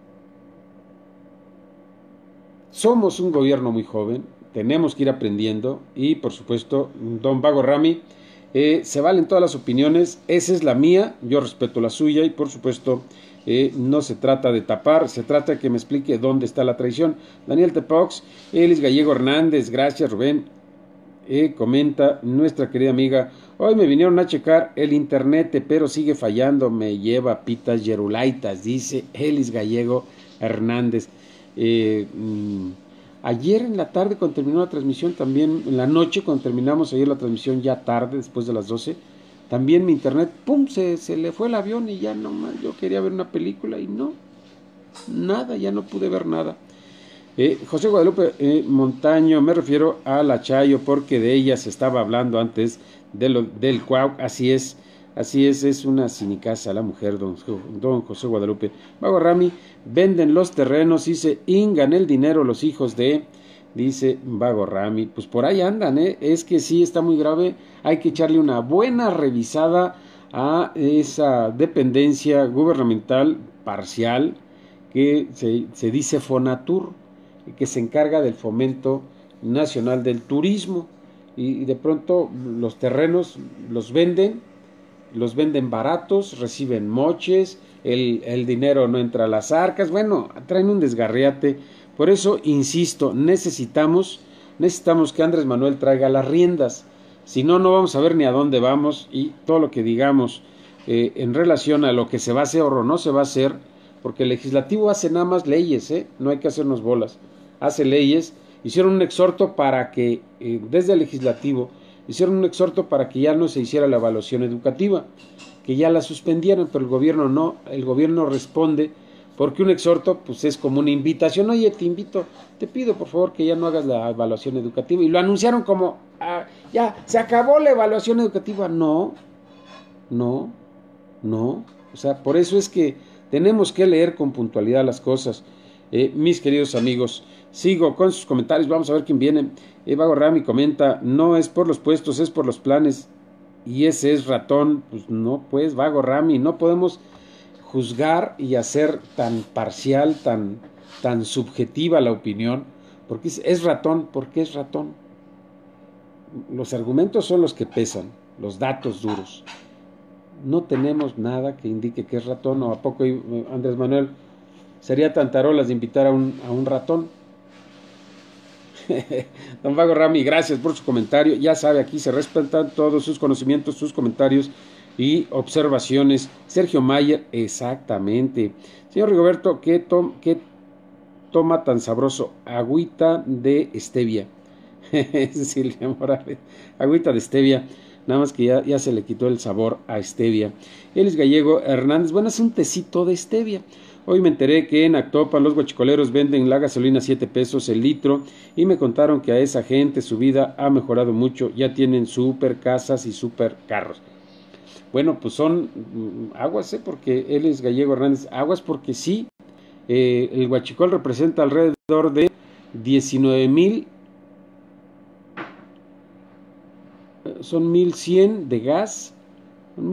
somos un gobierno muy joven, tenemos que ir aprendiendo, y por supuesto, don Vago Rami, se valen todas las opiniones, esa es la mía, yo respeto la suya, y por supuesto no se trata de tapar, se trata de que me explique dónde está la traición. Daniel Tepox, Elis Gallego Hernández, gracias Rubén, comenta nuestra querida amiga, hoy me vinieron a checar el internet, pero sigue fallando, me lleva pitas yerulaitas, dice Elis Gallego Hernández. Ayer en la tarde, cuando terminó la transmisión, también en la noche, cuando terminamos ayer la transmisión ya tarde, después de las 12, también mi internet, pum, se le fue el avión, y ya no más, yo quería ver una película y no, nada, ya no pude ver nada. José Guadalupe Montaño, me refiero a la Chayo porque de ella se estaba hablando antes del Cuau, así es una cinicasa la mujer, don José Guadalupe. Vago Rami, venden los terrenos y se ingan el dinero los hijos de, dice Vago Rami, pues por ahí andan, es que sí está muy grave, hay que echarle una buena revisada a esa dependencia gubernamental parcial que se dice Fonatur, que se encarga del fomento nacional del turismo, y de pronto los terrenos los venden baratos, reciben moches, el dinero no entra a las arcas, bueno, traen un desgarriate. Por eso insisto, necesitamos que Andrés Manuel traiga las riendas, si no, no vamos a ver ni a dónde vamos, y todo lo que digamos en relación a lo que se va a hacer o no se va a hacer, porque el legislativo hace nada más leyes, no hay que hacernos bolas, hace leyes. Hicieron un exhorto para que, desde el legislativo, hicieron un exhorto para que ya no se hiciera la evaluación educativa, que ya la suspendieran, pero el gobierno no, el gobierno responde, porque un exhorto pues es como una invitación, oye, te pido por favor que ya no hagas la evaluación educativa, y lo anunciaron como, ya, se acabó la evaluación educativa. No, o sea, por eso es que tenemos que leer con puntualidad las cosas. Mis queridos amigos, sigo con sus comentarios, vamos a ver quién viene. Vago Rami comenta, no es por los puestos, es por los planes, y ese es ratón. Pues no, pues Vago Rami, no podemos juzgar y hacer tan parcial, tan subjetiva la opinión, porque es ratón, porque es ratón. los argumentos son los que pesan, los datos duros. No tenemos nada que indique que es ratón, o a poco Andrés Manuel sería tan tarolas de invitar a un ratón. Don Vago Rami, gracias por su comentario. Ya sabe, aquí se respetan todos sus conocimientos, sus comentarios y observaciones. Sergio Mayer, exactamente. Señor Rigoberto, ¿qué toma tan sabroso? Agüita de stevia. Silvia Morales, agüita de stevia. Nada más que ya se le quitó el sabor a stevia. Elis Gallego Hernández, bueno, es un tecito de stevia. Hoy me enteré que en Actopan los guachicoleros venden la gasolina 7 pesos el litro y me contaron que a esa gente su vida ha mejorado mucho, ya tienen super casas y super carros. Bueno, pues son aguas, porque él es Gallego Hernández, aguas porque sí, el guachicol representa alrededor de 19,000, son 1,100 de gas, son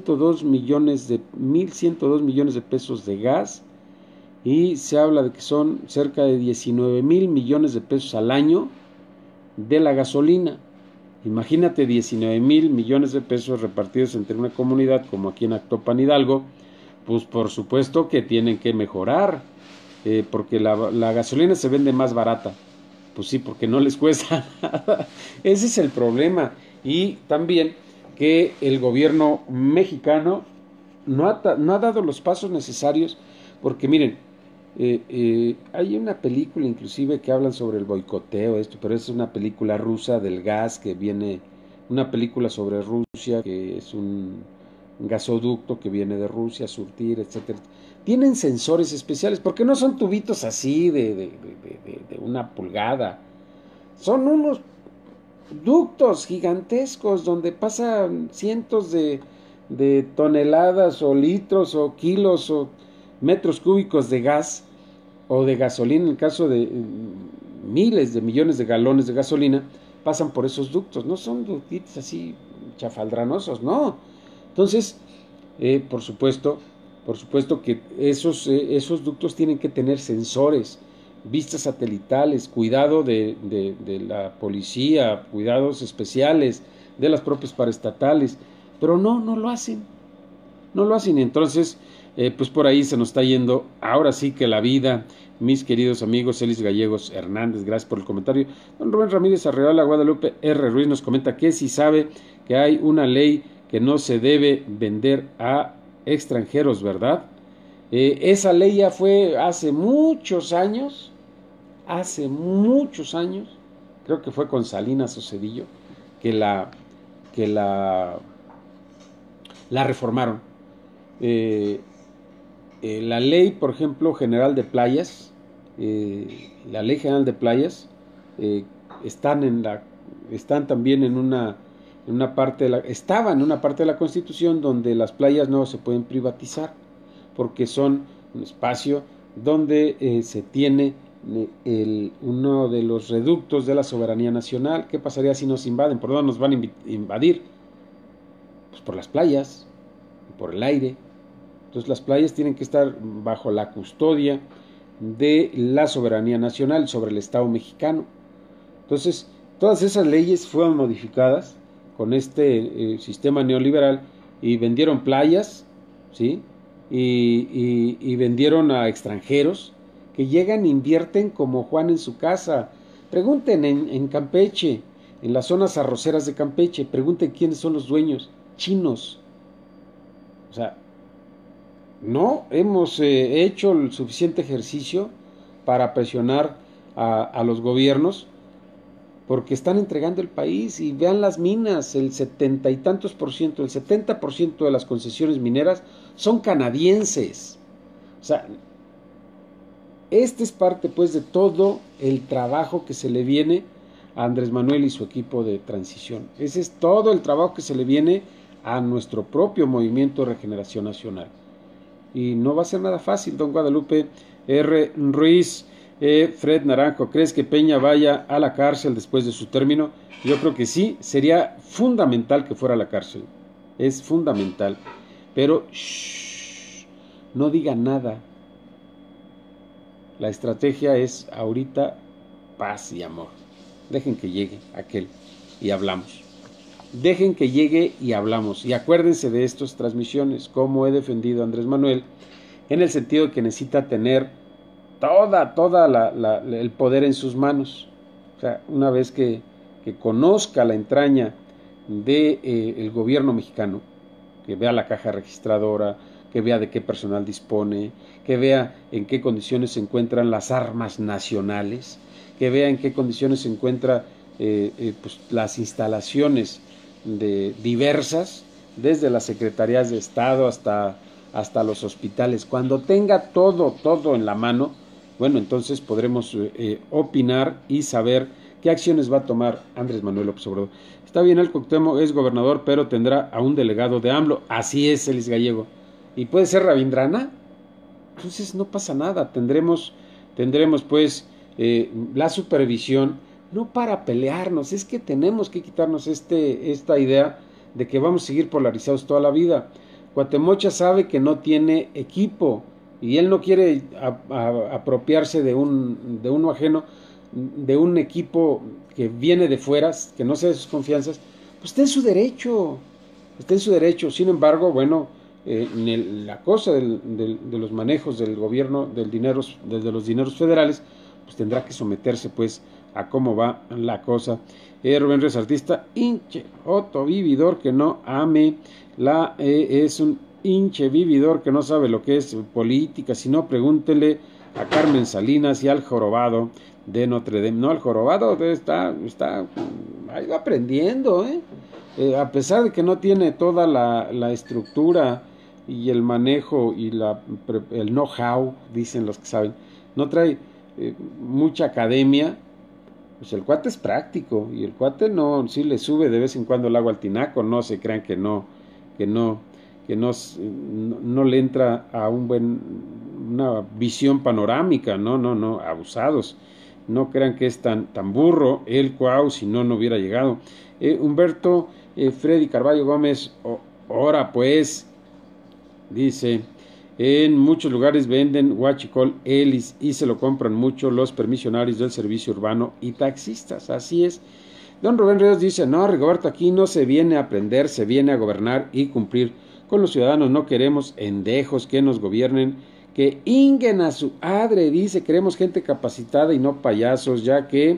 1,102 millones de pesos de gas, y se habla de que son cerca de 19,000 millones de pesos al año de la gasolina. Imagínate 19,000 millones de pesos repartidos entre una comunidad como aquí en Actopan Hidalgo, pues por supuesto que tienen que mejorar, porque la gasolina se vende más barata. Pues sí, porque no les cuesta nada. Ese es el problema. Y también que el gobierno mexicano no ha dado los pasos necesarios, porque miren, hay una película inclusive que hablan sobre el boicoteo, pero es una película rusa del gas que viene, una película sobre Rusia, que es un gasoducto que viene de Rusia a surtir, etcétera. Tienen sensores especiales, porque no son tubitos así de 1 pulgada, son unos ductos gigantescos donde pasan cientos de toneladas o litros o kilos o metros cúbicos de gas o de gasolina, en el caso de miles de millones de galones de gasolina, pasan por esos ductos, no son ductitos así chafaldranosos, no. Entonces, por supuesto que esos ductos tienen que tener sensores, vistas satelitales, cuidado de la policía, cuidados especiales de las propias paraestatales, pero no lo hacen, no lo hacen. Entonces, pues por ahí se nos está yendo ahora sí que la vida, mis queridos amigos. Elis Gallegos Hernández, gracias por el comentario. Don Rubén Ramírez Arreola, Guadalupe R. Ruiz nos comenta que si sabe que hay una ley que no se debe vender a extranjeros, ¿verdad? Esa ley ya fue hace muchos años, creo que fue con Salinas o Cedillo, que la reformaron. La ley, por ejemplo, general de playas, la ley general de playas, están también en una parte estaban en una parte de la Constitución donde las playas no se pueden privatizar, porque son un espacio donde se tiene uno de los reductos de la soberanía nacional. ¿Qué pasaría si nos invaden? ¿Por dónde nos van a invadir? Pues por las playas, por el aire. Entonces las playas tienen que estar bajo la custodia de la soberanía nacional sobre el Estado mexicano. Entonces, todas esas leyes fueron modificadas con este sistema neoliberal y vendieron playas, ¿sí? Y vendieron a extranjeros que llegan e invierten como Juan en su casa. Pregunten en Campeche, en las zonas arroceras de Campeche, pregunten quiénes son los dueños, chinos. O sea, no hemos hecho el suficiente ejercicio para presionar a los gobiernos, porque están entregando el país. Y vean las minas, el 70 y tantos por ciento, el 70% de las concesiones mineras son canadienses. O sea, este es parte pues de todo el trabajo que se le viene a Andrés Manuel y su equipo de transición. Ese es todo el trabajo que se le viene a nuestro propio Movimiento de Regeneración Nacional. Y no va a ser nada fácil. Don Guadalupe R. Ruiz, Fred Naranjo, ¿crees que Peña vaya a la cárcel después de su término? Yo creo que sí, sería fundamental que fuera a la cárcel. Es fundamental. Pero no diga nada. La estrategia es ahorita paz y amor. Dejen que llegue aquel. y hablamos. Dejen que llegue y hablamos. Y acuérdense de estas transmisiones, como he defendido a Andrés Manuel, en el sentido de que necesita tener el poder en sus manos. O sea, una vez que conozca la entraña del gobierno mexicano, que vea la caja registradora, que vea de qué personal dispone, que vea en qué condiciones se encuentran las armas nacionales, que vea en qué condiciones se encuentran pues, las instalaciones diversas, desde las secretarías de Estado hasta los hospitales. Cuando tenga todo en la mano, bueno, entonces podremos opinar y saber qué acciones va a tomar Andrés Manuel López Obrador. Está bien, el Cuauhtémoc es gobernador, pero tendrá a un delegado de AMLO. Así es, Elis Gallego. ¿Y puede ser Rabindrana? Entonces no pasa nada. Tendremos pues la supervisión, no para pelearnos, es que tenemos que quitarnos esta idea de que vamos a seguir polarizados toda la vida. Cuauhtémoc sabe que no tiene equipo y él no quiere apropiarse de uno ajeno, de un equipo que viene de fuera, que no sea de sus confianzas. Pues está en su derecho. Sin embargo, bueno, la cosa de los manejos del gobierno, de los dineros federales, pues tendrá que someterse pues a cómo va la cosa. Rubén Ríos, artista, hinche, otro vividor que no ame, es un hinche vividor que no sabe lo que es política. Si no, pregúntele a Carmen Salinas y al jorobado de Notre Dame. No, el jorobado está ahí va aprendiendo, a pesar de que no tiene toda la estructura y el manejo y el know-how, dicen los que saben, no trae mucha academia. Pues el cuate es práctico y el cuate sí le sube de vez en cuando el agua al tinaco. No se crean que no le entra a una visión panorámica. No, abusados. No crean que es tan burro el Cuau, si no hubiera llegado. Humberto Freddy Carballo Gómez, ahora pues, dice, en muchos lugares venden huachicol Elis y se lo compran mucho los permisionarios del servicio urbano y taxistas. Así es. Don Rubén Ríos dice, no, Rigoberto, aquí no se viene a aprender, se viene a gobernar y cumplir con los ciudadanos. No queremos endejos que nos gobiernen, que inguen a su adre. Dice, queremos gente capacitada y no payasos, ya que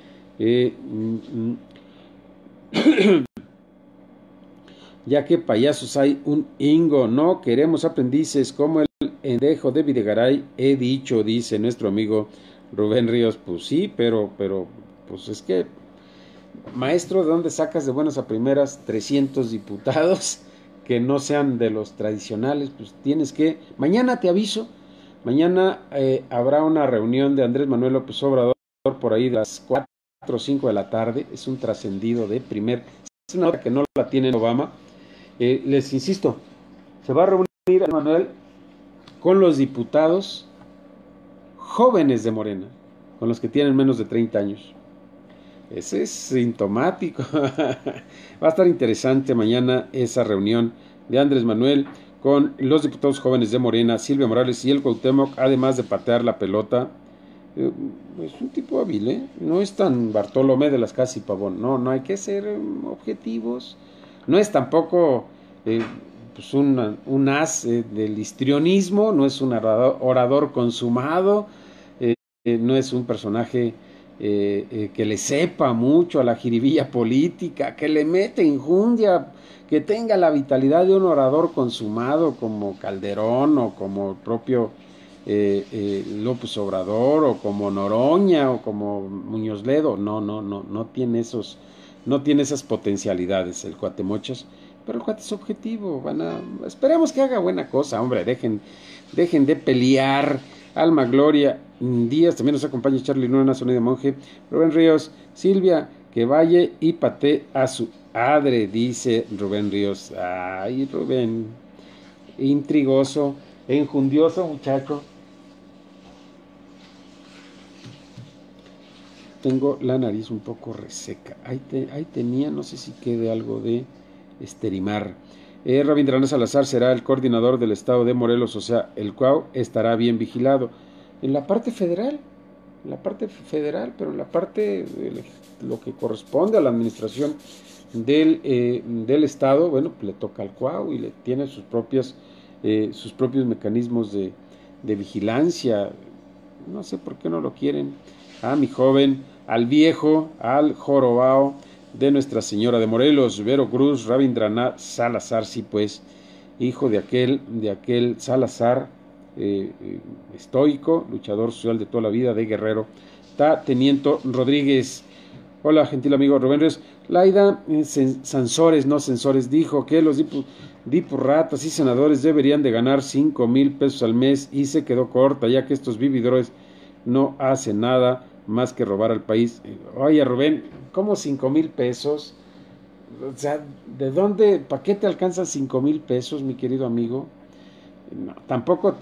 payasos hay un ingo. No queremos aprendices como el endejo de Videgaray, he dicho, dice nuestro amigo Rubén Ríos. Pues sí, pero pues es que, maestro, ¿de dónde sacas de buenas a primeras 300 diputados que no sean de los tradicionales? Pues tienes que, mañana te aviso, mañana habrá una reunión de Andrés Manuel López Obrador por ahí de las 4 o 5 de la tarde. Es un trascendido de primer, es una hora que no la tiene Obama. Les insisto, se va a reunir Andrés Manuel con los diputados jóvenes de Morena, con los que tienen menos de 30 años. Ese es sintomático. Va a estar interesante mañana esa reunión de Andrés Manuel con los diputados jóvenes de Morena, Silvia Morales y el Cuauhtémoc, además de patear la pelota. Es un tipo hábil, no es tan Bartolomé de las Casas y Pavón. No hay que ser objetivos. No es tampoco pues un as del histrionismo, no es un orador consumado, no es un personaje que le sepa mucho a la jiribilla política, que le mete injundia, que tenga la vitalidad de un orador consumado como Calderón o como el propio López Obrador o como Noroña o como Muñoz Ledo. No tiene esas potencialidades el Cuatemochas, pero el cuate es objetivo. Esperemos que haga buena cosa, hombre. Dejen de pelear. Alma Gloria Díaz, también nos acompaña Charlie Luna, Sonido Monje, Rubén Ríos, Silvia, que vaya y patee a su adre, dice Rubén Ríos. Ay, Rubén, intrigoso, enjundioso muchacho. Tengo la nariz un poco reseca. Ahí tenía, no sé si quede algo de Esterimar. Rabindranath Salazar será el coordinador del estado de Morelos, o sea, el cual estará bien vigilado. En la parte federal, en la parte federal, pero en la parte de lo que corresponde a la administración del Estado, bueno, le toca al CUAU y le tiene sus propios mecanismos de vigilancia. No sé por qué no lo quieren. A mi joven, al viejo, al jorobao de Nuestra Señora de Morelos, Vero Cruz, Rabindranath Salazar, sí pues, hijo de aquel Salazar, estoico, luchador social de toda la vida, de Guerrero. Teniento Rodríguez. Hola, gentil amigo Rubén Ríos. Laida Sansores, no Censores, dijo que los dipurratas y senadores deberían de ganar 5,000 pesos al mes y se quedó corta, ya que estos vividores no hacen nada más que robar al país. Oye, Rubén, ¿cómo 5,000 pesos? O sea, ¿de dónde, para qué te alcanzan 5,000 pesos, mi querido amigo? No, tampoco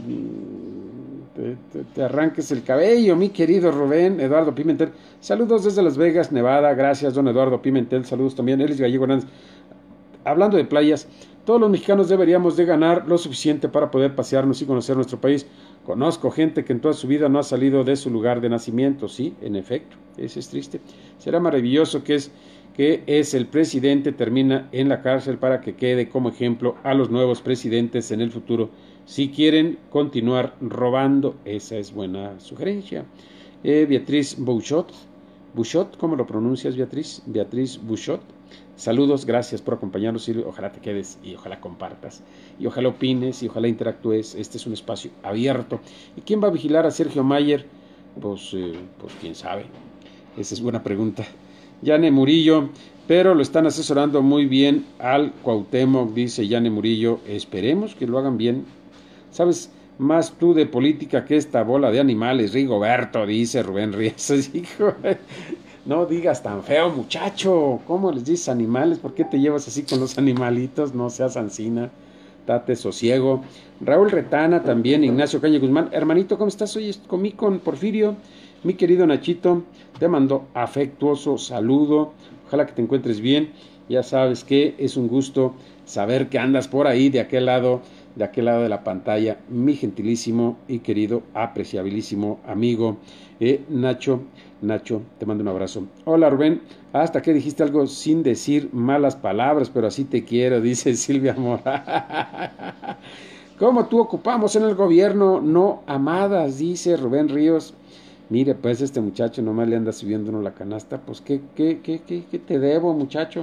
te arranques el cabello, mi querido Rubén. Eduardo Pimentel, saludos desde Las Vegas, Nevada. Gracias, don Eduardo Pimentel. Saludos también. Elis Gallego Hernández. Hablando de playas, todos los mexicanos deberíamos de ganar lo suficiente para poder pasearnos y conocer nuestro país. Conozco gente que en toda su vida no ha salido de su lugar de nacimiento. Sí, en efecto, eso es triste. Será maravilloso que es el presidente termina en la cárcel para que quede como ejemplo a los nuevos presidentes en el futuro. Si quieren continuar robando, esa es buena sugerencia. Beatriz Bouchot, ¿cómo lo pronuncias, Beatriz? Beatriz Bouchot. Saludos, gracias por acompañarnos, Silvio. Ojalá te quedes y ojalá compartas y ojalá opines y ojalá interactúes. Este es un espacio abierto. ¿Y quién va a vigilar a Sergio Mayer? Pues quién sabe. Esa es buena pregunta. Yane Murillo, pero lo están asesorando muy bien al Cuauhtémoc, dice Yane Murillo. Esperemos que lo hagan bien. ¿Sabes más tú de política que esta bola de animales, Rigoberto? Dice Rubén Ríos. Hijo, no digas tan feo, muchacho. ¿Cómo les dices animales? ¿Por qué te llevas así con los animalitos? No seas ansina. Date sosiego. Raúl Retana también, Ignacio Caña Guzmán. Hermanito, ¿cómo estás? Hoy comí con Porfirio. Mi querido Nachito, te mando afectuoso saludo. Ojalá que te encuentres bien. Ya sabes que es un gusto saber que andas por ahí de aquel lado de la pantalla, mi gentilísimo y querido, apreciabilísimo amigo Nacho, te mando un abrazo. Hola Rubén, hasta que dijiste algo sin decir malas palabras, pero así te quiero, dice Silvia Mora. ¿Cómo tú ocupamos en el gobierno? No amadas, dice Rubén Ríos. Mire, pues este muchacho nomás le anda subiendo uno la canasta, pues ¿qué te debo, muchacho?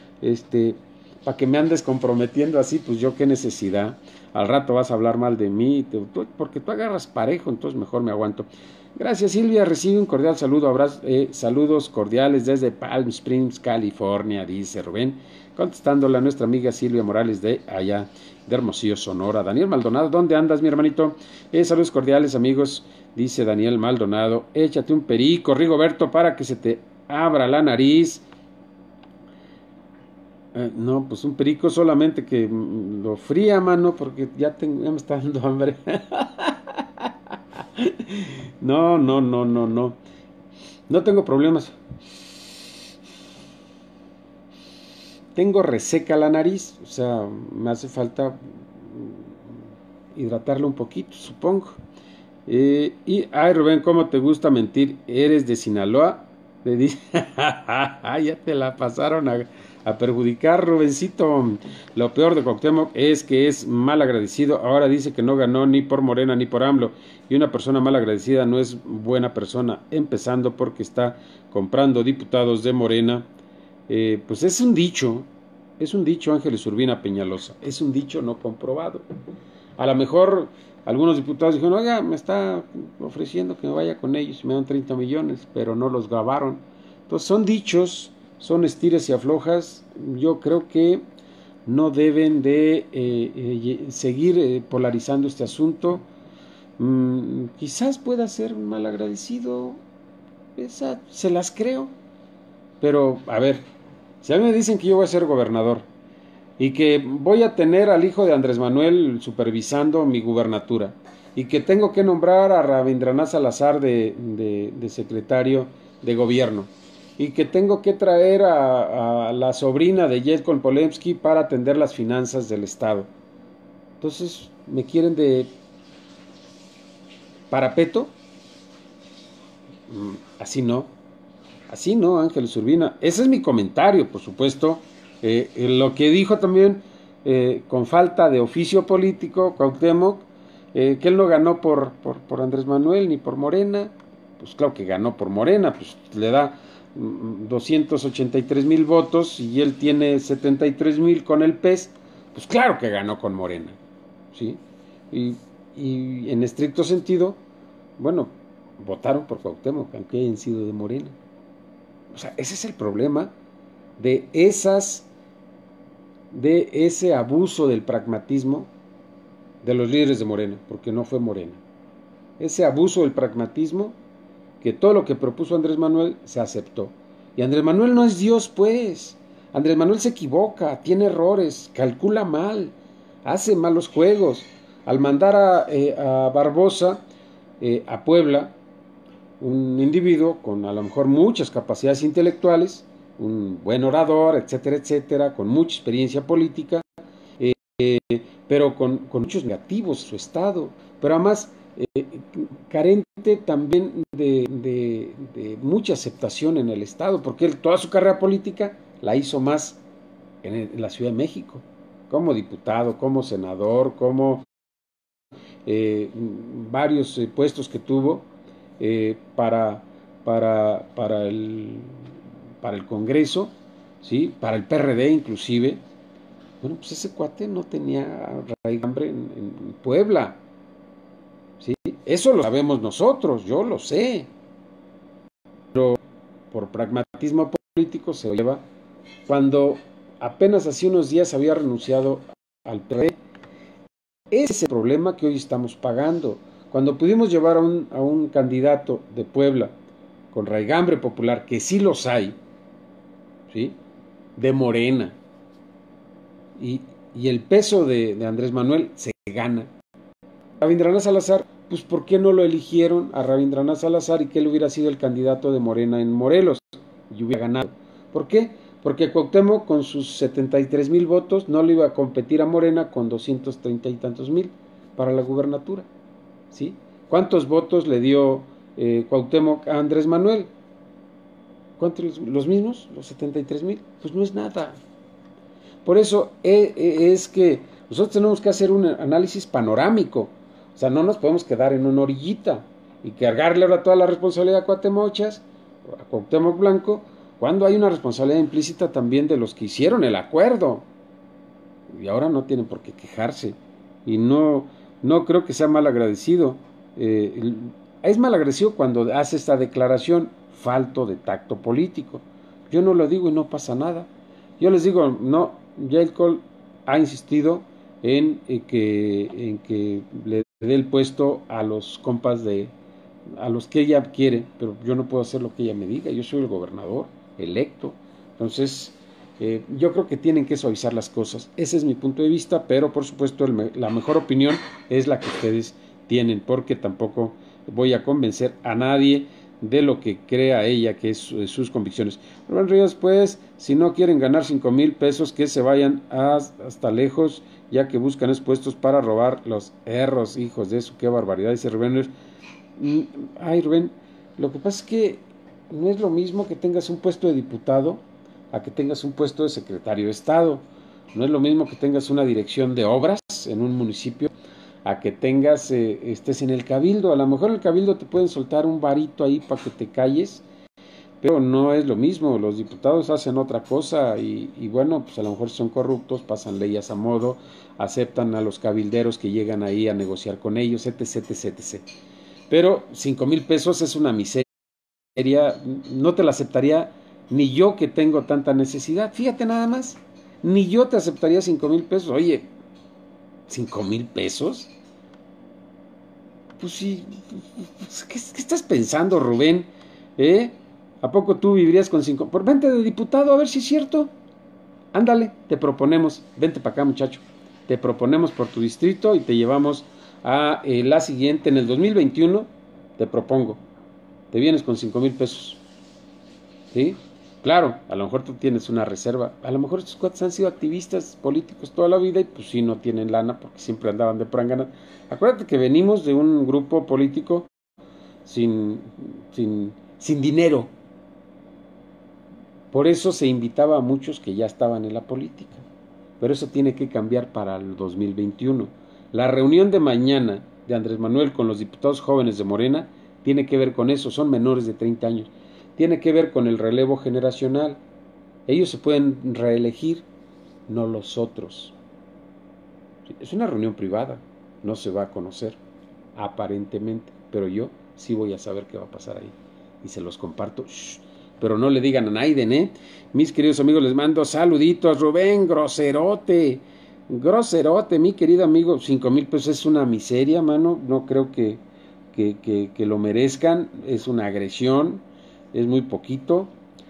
Para que me andes comprometiendo así, pues yo qué necesidad. Al rato vas a hablar mal de mí, porque tú agarras parejo, entonces mejor me aguanto. Gracias, Silvia. Recibe un cordial saludo. Saludos cordiales desde Palm Springs, California, dice Rubén, contestándole a nuestra amiga Silvia Morales de allá, de Hermosillo, Sonora. Daniel Maldonado, ¿dónde andas, mi hermanito? Saludos cordiales, amigos, dice Daniel Maldonado. Échate un perico, Rigoberto, para que se te abra la nariz. No, pues un perico solamente que lo fría, mano, porque ya me está dando hambre. No. No tengo problemas. Tengo reseca la nariz, o sea, me hace falta hidratarla un poquito, supongo. Ay, Rubén, ¿cómo te gusta mentir? ¿Eres de Sinaloa? Le dice, ya te la pasaron a perjudicar, Rubencito. Lo peor de Cuauhtémoc es que es mal agradecido. Ahora dice que no ganó ni por Morena ni por AMLO. Y una persona mal agradecida no es buena persona, empezando porque está comprando diputados de Morena. Pues es un dicho, Ángeles Urbina Peñalosa. Es un dicho no comprobado. A lo mejor algunos diputados dijeron, oiga, me está ofreciendo que me vaya con ellos y me dan 30 millones, pero no los grabaron. Entonces son dichos, son estires y aflojas. Yo creo que no deben de seguir polarizando este asunto. Quizás pueda ser un mal agradecido, se las creo. Pero, a ver, si a mí me dicen que yo voy a ser gobernador y que voy a tener al hijo de Andrés Manuel supervisando mi gubernatura y que tengo que nombrar a Rabindranath Salazar de secretario de gobierno y que tengo que traer a la sobrina de Yeltsin Polemsky para atender las finanzas del Estado. Entonces, ¿me quieren de parapeto? Así no. Así no, Ángeles Urbina. Ese es mi comentario, por supuesto. Lo que dijo también, con falta de oficio político, Cuauhtémoc, que él no ganó por Andrés Manuel ni por Morena. Pues claro que ganó por Morena, pues le da 283,000 votos y él tiene 73,000 con el PES. Pues claro que ganó con Morena, ¿sí? Y en estricto sentido, bueno, votaron por Cuauhtémoc, aunque hayan sido de Morena. O sea, ese es el problema de ese abuso del pragmatismo de los líderes de Morena, porque no fue Morena. Ese abuso del pragmatismo, que todo lo que propuso Andrés Manuel se aceptó. Y Andrés Manuel no es Dios, pues. Andrés Manuel se equivoca, tiene errores, calcula mal, hace malos juegos. Al mandar a Barbosa a Puebla, un individuo con a lo mejor muchas capacidades intelectuales, un buen orador, etcétera, etcétera, con mucha experiencia política, pero con muchos negativos su estado, pero además carente también de mucha aceptación en el estado, porque él toda su carrera política la hizo más en la Ciudad de México, como diputado, como senador, como varios puestos que tuvo eh, para, para el Congreso, ¿sí? Para el PRD inclusive. Bueno, pues ese cuate no tenía raigambre en Puebla, ¿sí? Eso lo sabemos nosotros, yo lo sé. Pero por pragmatismo político se lleva. Cuando apenas hace unos días había renunciado al PRD, ese es el problema que hoy estamos pagando. Cuando pudimos llevar a un candidato de Puebla con raigambre popular, que sí los hay, ¿sí? De Morena, y, y el peso de Andrés Manuel se gana. Rabindranath Salazar, pues ¿por qué no lo eligieron a Rabindranath Salazar y que él hubiera sido el candidato de Morena en Morelos y hubiera ganado? ¿Por qué? Porque Cuauhtémoc con sus 73,000 votos no le iba a competir a Morena con 230 y tantos mil para la gubernatura, ¿sí? ¿Cuántos votos le dio Cuauhtémoc a Andrés Manuel? ¿Cuántos? ¿Los mismos? ¿Los 73,000? Pues no es nada. Por eso es que nosotros tenemos que hacer un análisis panorámico. O sea, no nos podemos quedar en una orillita y cargarle ahora toda la responsabilidad a Cuauhtémoc, a Cuauhtémoc Blanco, cuando hay una responsabilidad implícita también de los que hicieron el acuerdo. Y ahora no tienen por qué quejarse. Y no creo que sea mal agradecido. Es mal agradecido cuando hace esta declaración falto de tacto político. Yo no lo digo y no pasa nada. Yo les digo, no, Yael Cole ha insistido en que le dé el puesto a los compas a los que ella quiere, pero yo no puedo hacer lo que ella me diga, yo soy el gobernador electo. Entonces, yo creo que tienen que suavizar las cosas. Ese es mi punto de vista, pero por supuesto la mejor opinión es la que ustedes tienen, porque tampoco voy a convencer a nadie de lo que crea ella que es sus convicciones. Rubén Ríos, pues, si no quieren ganar 5,000 pesos, que se vayan hasta lejos, ya que buscan puestos para robar los erros, hijos de eso, qué barbaridad, dice Rubén Ríos. Ay, Rubén, lo que pasa es que no es lo mismo que tengas un puesto de diputado a que tengas un puesto de secretario de Estado. No es lo mismo que tengas una dirección de obras en un municipio a que estés en el cabildo. A lo mejor en el cabildo te pueden soltar un varito ahí para que te calles, pero no es lo mismo. Los diputados hacen otra cosa y bueno, pues a lo mejor son corruptos, pasan leyes a modo, aceptan a los cabilderos que llegan ahí a negociar con ellos, etc, etc, etc. Pero 5,000 pesos es una miseria, no te la aceptaría ni yo que tengo tanta necesidad. Fíjate nada más, ni yo te aceptaría 5,000 pesos. Oye, 5,000 pesos. Pues sí, ¿qué estás pensando, Rubén? ¿A poco tú vivirías con 5? Por vente de diputado, a ver si es cierto. Ándale, te proponemos, vente para acá, muchacho. Te proponemos por tu distrito y te llevamos a la siguiente, en el 2021, te propongo. Te vienes con 5,000 pesos. ¿Sí? Claro, a lo mejor tú tienes una reserva. A lo mejor estos cuates han sido activistas políticos toda la vida y pues sí no tienen lana porque siempre andaban de prangana. Acuérdate que venimos de un grupo político, sin, sin dinero. Por eso se invitaba a muchos que ya estaban en la política. Pero eso tiene que cambiar para el 2021. La reunión de mañana de Andrés Manuel con los diputados jóvenes de Morena tiene que ver con eso, son menores de 30 años. Tiene que ver con el relevo generacional. Ellos se pueden reelegir, no los otros. Es una reunión privada, no se va a conocer, aparentemente, pero yo sí voy a saber qué va a pasar ahí. Y se los comparto. Shh. Pero no le digan a Naiden, ¿eh? Mis queridos amigos, les mando saluditos. Rubén, groserote, mi querido amigo. 5,000 pesos es una miseria, mano. No creo que lo merezcan. Es una agresión, es muy poquito.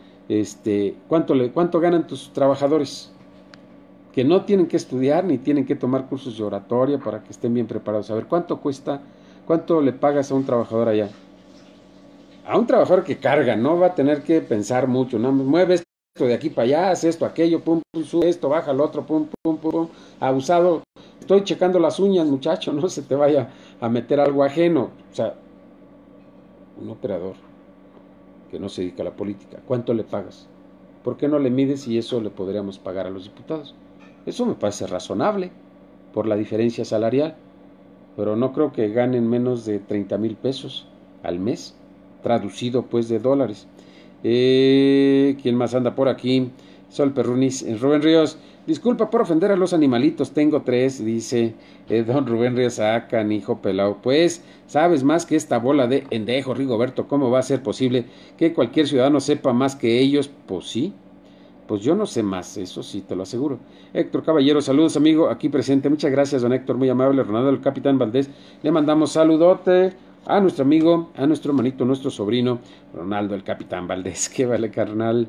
¿Cuánto ganan tus trabajadores? Que no tienen que estudiar ni tienen que tomar cursos de oratoria para que estén bien preparados. A ver, ¿cuánto cuesta? ¿Cuánto le pagas a un trabajador allá? A un trabajador que carga, no va a tener que pensar mucho, ¿no? Mueve esto de aquí para allá, haz esto, aquello, pum, pum, sube esto, baja el otro, pum, pum, pum, pum. Abusado. Estoy checando las uñas, muchacho, no se te vaya a meter algo ajeno. O sea, un operador que no se dedica a la política, ¿cuánto le pagas? ¿Por qué no le mides y eso le podríamos pagar a los diputados? Eso me parece razonable por la diferencia salarial, pero no creo que ganen menos de 30,000 pesos al mes, traducido pues de dólares. ¿Quién más anda por aquí? Sol Perrunis, Rubén Ríos, disculpa por ofender a los animalitos, tengo 3, dice don Rubén Ríos, sacan, hijo pelado. Pues, sabes más que esta bola de endejos, Rigoberto, ¿cómo va a ser posible que cualquier ciudadano sepa más que ellos? Pues sí, pues yo no sé más, eso sí te lo aseguro. Héctor Caballero, saludos amigo, aquí presente. Muchas gracias, don Héctor, muy amable. Ronaldo, el capitán Valdés, le mandamos saludote a nuestro amigo, a nuestro hermanito, nuestro sobrino, Ronaldo, el capitán Valdés. ¿Qué vale, carnal?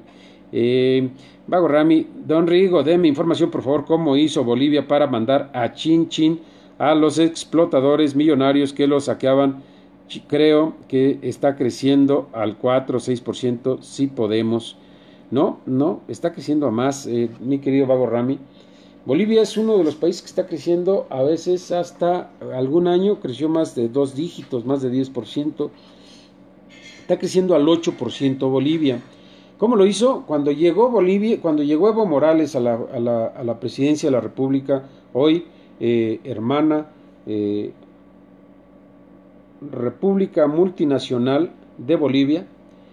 Vago Rami, don Rigo, deme información, por favor, cómo hizo Bolivia para mandar a Chin Chin a los explotadores millonarios que lo saqueaban. Creo que está creciendo al 4 o 6%, si podemos. No, está creciendo a más, mi querido Vago Rami. Bolivia es uno de los países que está creciendo, a veces hasta algún año creció más de 2 dígitos, más de 10%. Está creciendo al 8% Bolivia. ¿Cómo lo hizo? Cuando llegó Evo Morales a la presidencia de la República, hoy hermana República Multinacional de Bolivia,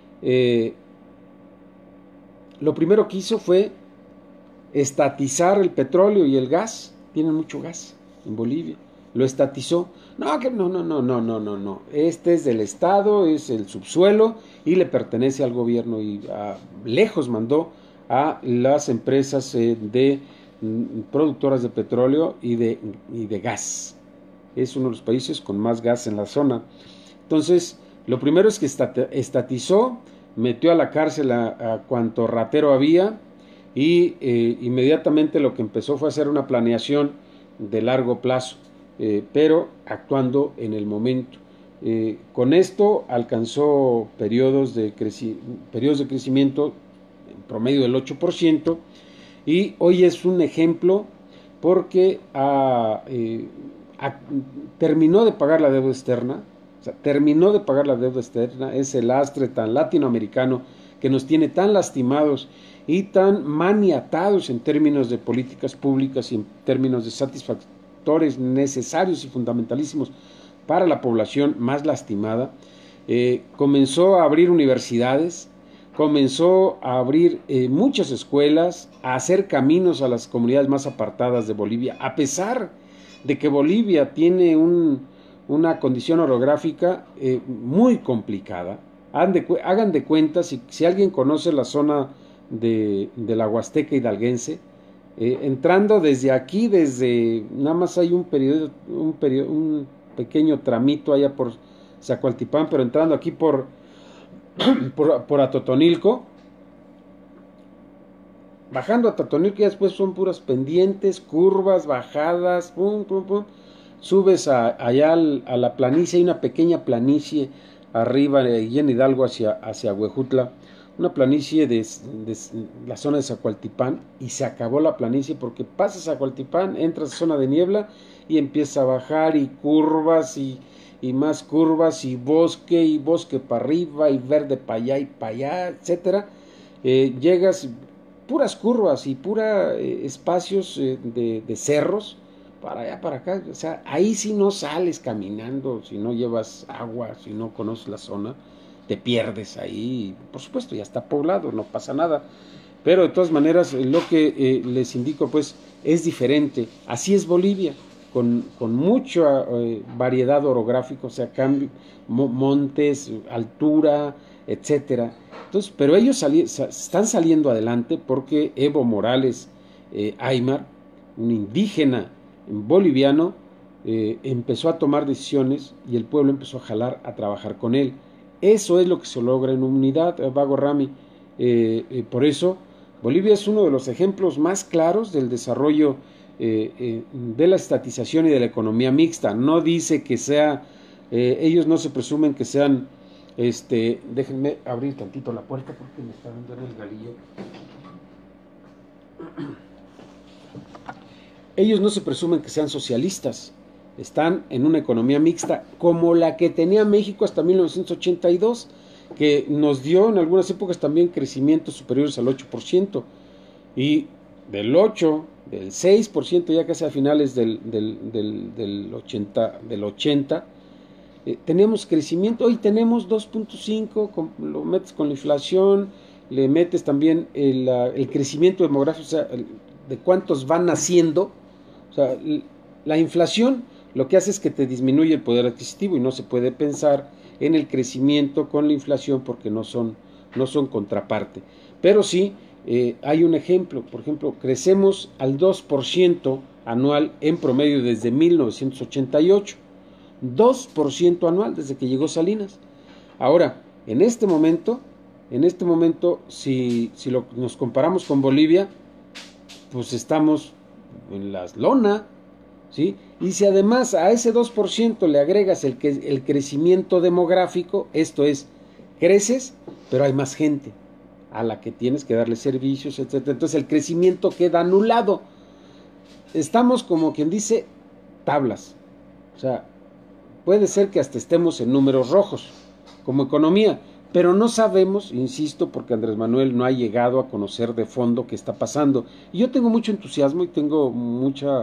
lo primero que hizo fue estatizar el petróleo y el gas. Tienen mucho gas en Bolivia. Lo estatizó. No. Este es del Estado, es el subsuelo y le pertenece al gobierno. Y lejos mandó a las empresas de productoras de petróleo y de gas. Es uno de los países con más gas en la zona. Entonces, lo primero es que estatizó, metió a la cárcel a cuanto ratero había y inmediatamente lo que empezó fue hacer una planeación de largo plazo, pero actuando en el momento. Con esto alcanzó periodos de crecimiento en promedio del 8% y hoy es un ejemplo porque terminó de pagar la deuda externa. O sea, terminó de pagar la deuda externa, ese lastre tan latinoamericano que nos tiene tan lastimados y tan maniatados en términos de políticas públicas y en términos de satisfactores necesarios y fundamentalísimos para la población más lastimada. Comenzó a abrir universidades, comenzó a abrir muchas escuelas, a hacer caminos a las comunidades más apartadas de Bolivia, a pesar de que Bolivia tiene una condición orográfica muy complicada. Hagan de cuenta, si alguien conoce la zona de la Huasteca hidalguense, entrando desde aquí, nada más hay un pequeño tramito allá por Zacualtipán, pero entrando aquí por Atotonilco, bajando a Atotonilco, y después son puras pendientes, curvas, bajadas, pum, pum, pum. Subes allá a la planicie, hay una pequeña planicie arriba y en Hidalgo hacia Huejutla, una planicie de la zona de Zacualtipán, y se acabó la planicie porque pasas a Zacualtipán, entras a zona de niebla y empieza a bajar y curvas y y más curvas y bosque para arriba y verde para allá y para allá, etcétera. Llegas puras curvas y pura espacios de cerros para allá, para acá. O sea, ahí si no sales caminando, si no llevas agua, si no conoces la zona, te pierdes ahí. Por supuesto, ya está poblado, no pasa nada. Pero de todas maneras, lo que les indico, pues, es diferente. Así es Bolivia, con mucha variedad orográfica, o sea, montes, altura, etcétera. Entonces, pero ellos están saliendo adelante porque Evo Morales Aymar, un indígena boliviano, empezó a tomar decisiones y el pueblo empezó a jalar a trabajar con él. Eso es lo que se logra en unidad, Vago Rami. Por eso, Bolivia es uno de los ejemplos más claros del desarrollo de la estatización y de la economía mixta. No dice que sea, ellos no se presumen que sean, déjenme abrir tantito la puerta porque me está dando en el galillo. Ellos no se presumen que sean socialistas, están en una economía mixta como la que tenía México hasta 1982, que nos dio en algunas épocas también crecimientos superiores al 8%, y del 8, del 6% ya casi a finales del 80, tenemos crecimiento. Hoy tenemos 2.5, lo metes con la inflación, le metes también el crecimiento demográfico, o sea, de cuántos van naciendo. O sea, la inflación lo que hace es que te disminuye el poder adquisitivo y no se puede pensar en el crecimiento con la inflación porque no son contraparte. Pero sí, hay un ejemplo. Por ejemplo, crecemos al 2% anual en promedio desde 1988. 2% anual desde que llegó Salinas. Ahora, en este momento, si nos comparamos con Bolivia, pues estamos en la lona, ¿sí? Y si además a ese 2% le agregas el crecimiento demográfico, esto es, creces, pero hay más gente a la que tienes que darle servicios, etcétera. Entonces el crecimiento queda anulado. Estamos, como quien dice, tablas. O sea, puede ser que hasta estemos en números rojos como economía, pero no sabemos, insisto, porque Andrés Manuel no ha llegado a conocer de fondo qué está pasando. Y yo tengo mucho entusiasmo y tengo mucha...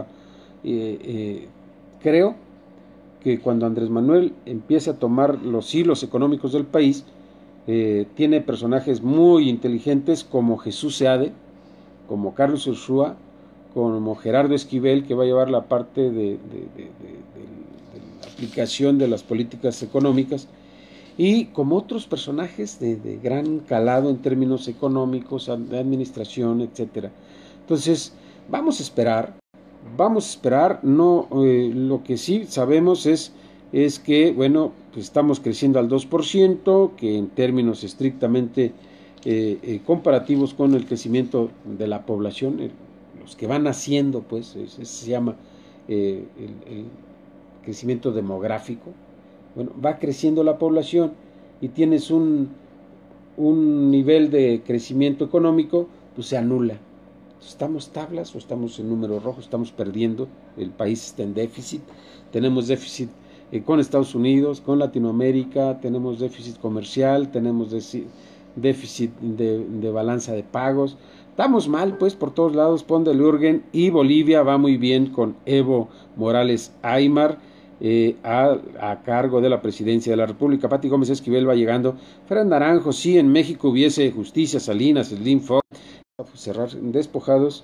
creo que cuando Andrés Manuel empiece a tomar los hilos económicos del país, tiene personajes muy inteligentes como Jesús Seade, como Carlos Ursúa, como Gerardo Esquivel, que va a llevar la parte de la aplicación de las políticas económicas, y como otros personajes de gran calado en términos económicos, de administración, etcétera. Entonces, vamos a esperar, no, lo que sí sabemos es que, bueno, pues estamos creciendo al 2%, que en términos estrictamente comparativos con el crecimiento de la población, los que van naciendo, pues, se llama el crecimiento demográfico. Bueno, va creciendo la población y tienes un nivel de crecimiento económico, pues se anula. ¿Estamos tablas o estamos en números rojos? Estamos perdiendo, el país está en déficit, tenemos déficit con Estados Unidos, con Latinoamérica, tenemos déficit comercial, tenemos déficit de balanza de pagos. Estamos mal, pues, por todos lados. Pon de Lurgen, y Bolivia va muy bien con Evo Morales Aymar a cargo de la presidencia de la República. Pati Gómez Esquivel va llegando. Fran Naranjo, sí, en México hubiese justicia, Salinas, Slim Fox, cerrar, despojados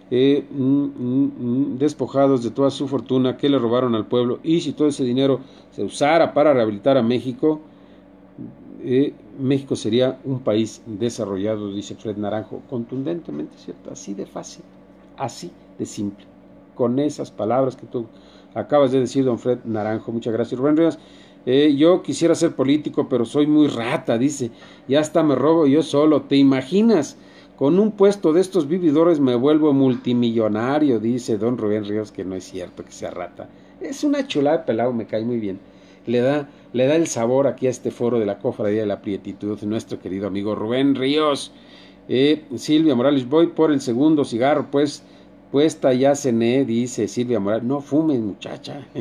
de toda su fortuna que le robaron al pueblo, y si todo ese dinero se usara para rehabilitar a México, México sería un país desarrollado, dice Fred Naranjo, contundentemente, ¿cierto? Así de fácil, así de simple, con esas palabras que tú acabas de decir, don Fred Naranjo. Muchas gracias. Rubén Rivas, yo quisiera ser político, pero soy muy rata, dice, ya hasta me robo yo solo, ¿te imaginas? Con un puesto de estos vividores me vuelvo multimillonario, dice don Rubén Ríos, que no es cierto que sea rata. Es una chulada de pelado, me cae muy bien. Le da el sabor aquí a este foro de la Cofradía de la Prietitud, nuestro querido amigo Rubén Ríos. Silvia Morales, voy por el segundo cigarro, pues puesta ya cené, dice Silvia Morales. No fumes, muchacha.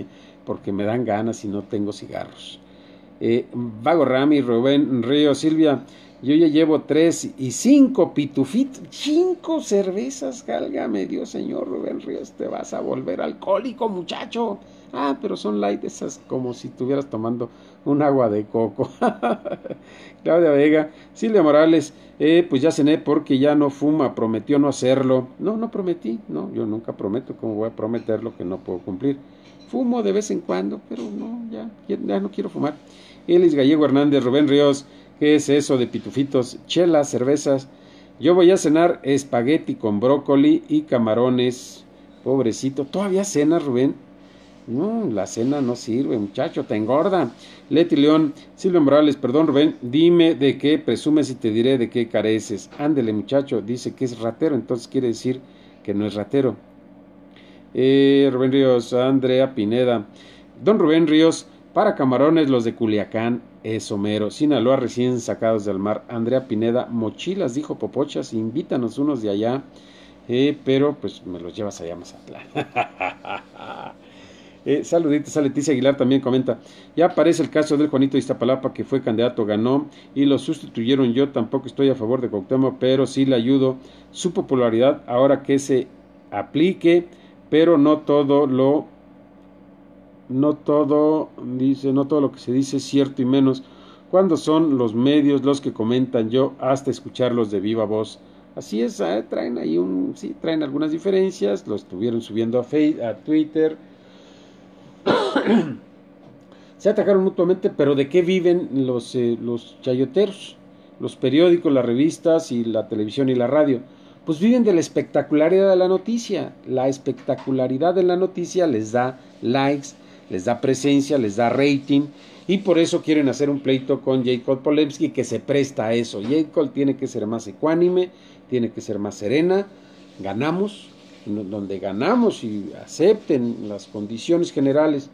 porque me dan ganas y no tengo cigarros. Vago Rami, Rubén Río, Silvia, yo ya llevo 3 y 5 pitufitos, 5 cervezas, válgame Dios, señor Rubén Ríos, te vas a volver alcohólico, muchacho. Ah, pero son light, esas como si estuvieras tomando un agua de coco. Claudia Vega, Silvia Morales, pues ya cené porque ya no fuma, prometió no hacerlo. No, no prometí, no, yo nunca prometo, ¿cómo voy a prometer lo que no puedo cumplir? Fumo de vez en cuando, pero no, ya no quiero fumar. Elis Gallego Hernández, Rubén Ríos, ¿qué es eso de pitufitos? Chelas, cervezas. Yo voy a cenar espagueti con brócoli y camarones. Pobrecito, ¿todavía cenas, Rubén? No, la cena no sirve, muchacho, te engorda. Leti León, Silvia Morales, perdón, Rubén, dime de qué presumes y te diré de qué careces. Ándele, muchacho, dice que es ratero, entonces quiere decir que no es ratero. Rubén Ríos, Andrea Pineda. Don Rubén Ríos, para camarones los de Culiacán es Homero. Sinaloa recién sacados del mar. Andrea Pineda, mochilas, dijo Popochas, invítanos unos de allá. Pero pues me los llevas allá a Mazatlán. Saluditos a Leticia Aguilar, también comenta, ya aparece el caso del Juanito de Iztapalapa que fue candidato, ganó y lo sustituyeron. Yo tampoco estoy a favor de Cuauhtémoc, pero sí le ayudo su popularidad ahora que se aplique, pero no todo lo que se dice es cierto, y menos cuando son los medios los que comentan, yo hasta escucharlos de viva voz. Así es, traen ahí traen algunas diferencias, lo estuvieron subiendo a Twitter. Se atacaron mutuamente, pero ¿de qué viven los chayoteros? Los periódicos, las revistas y la televisión y la radio. Pues viven de la espectacularidad de la noticia. La espectacularidad de la noticia les da likes, les da presencia, les da rating, y por eso quieren hacer un pleito con J. Cole Polemski, que se presta a eso. J. Cole tiene que ser más ecuánime, tiene que ser más serena. Ganamos, donde ganamos y acepten las condiciones generales.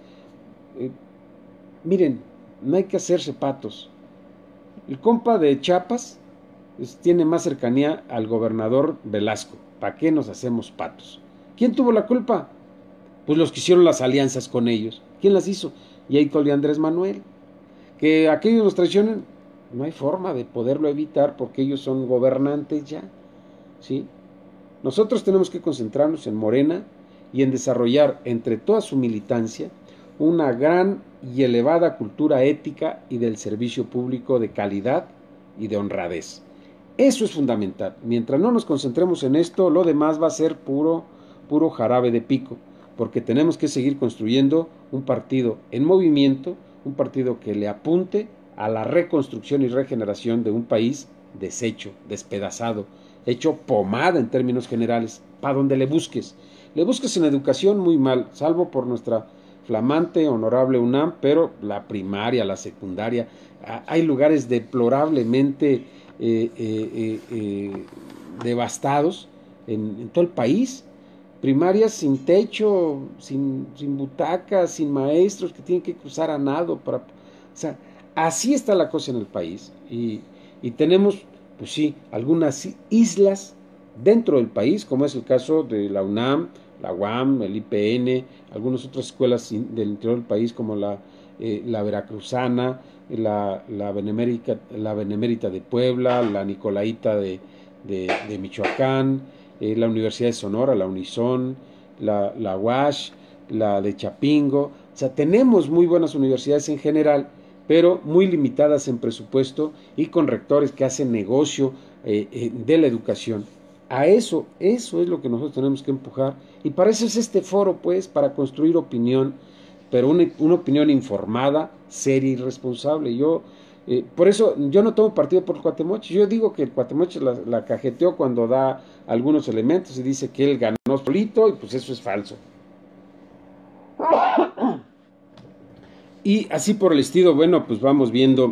Miren, no hay que hacerse patos. El compa de Chiapas tiene más cercanía al gobernador Velasco. ¿Para qué nos hacemos patos? ¿Quién tuvo la culpa? Pues los que hicieron las alianzas con ellos. ¿Quién las hizo? J. Cole y Andrés Manuel. Que aquellos los traicionen, no hay forma de poderlo evitar porque ellos son gobernantes ya, ¿sí? Nosotros tenemos que concentrarnos en Morena y en desarrollar entre toda su militancia una gran y elevada cultura ética y del servicio público de calidad y de honradez. Eso es fundamental. Mientras no nos concentremos en esto, lo demás va a ser puro jarabe de pico, porque tenemos que seguir construyendo un partido en movimiento, un partido que le apunte a la reconstrucción y regeneración de un país deshecho, despedazado, hecho pomada en términos generales, para donde le busques. Le busques en educación muy mal, salvo por nuestra flamante, honorable UNAM, pero la primaria, la secundaria, hay lugares deplorablemente devastados en todo el país. Primarias sin techo, sin butacas, sin maestros que tienen que cruzar a nado para... O sea, así está la cosa en el país. Y tenemos, pues sí, algunas islas dentro del país, como es el caso de la UNAM, la UAM, el IPN, algunas otras escuelas del interior del país como la Veracruzana, la Benemérita de Puebla, la Nicolaita de Michoacán, la Universidad de Sonora, la Unison, la UASH, la de Chapingo. O sea, tenemos muy buenas universidades en general, pero muy limitadas en presupuesto y con rectores que hacen negocio de la educación. A eso es lo que nosotros tenemos que empujar, y para eso es este foro, pues, para construir opinión, pero una opinión informada, seria y responsable. Por eso yo no tomo partido por el Cuatemoche. Yo digo que el Cuatemoche la cajeteó cuando da algunos elementos y dice que él ganó solito, y pues eso es falso. Y así por el estilo. Bueno, pues vamos viendo.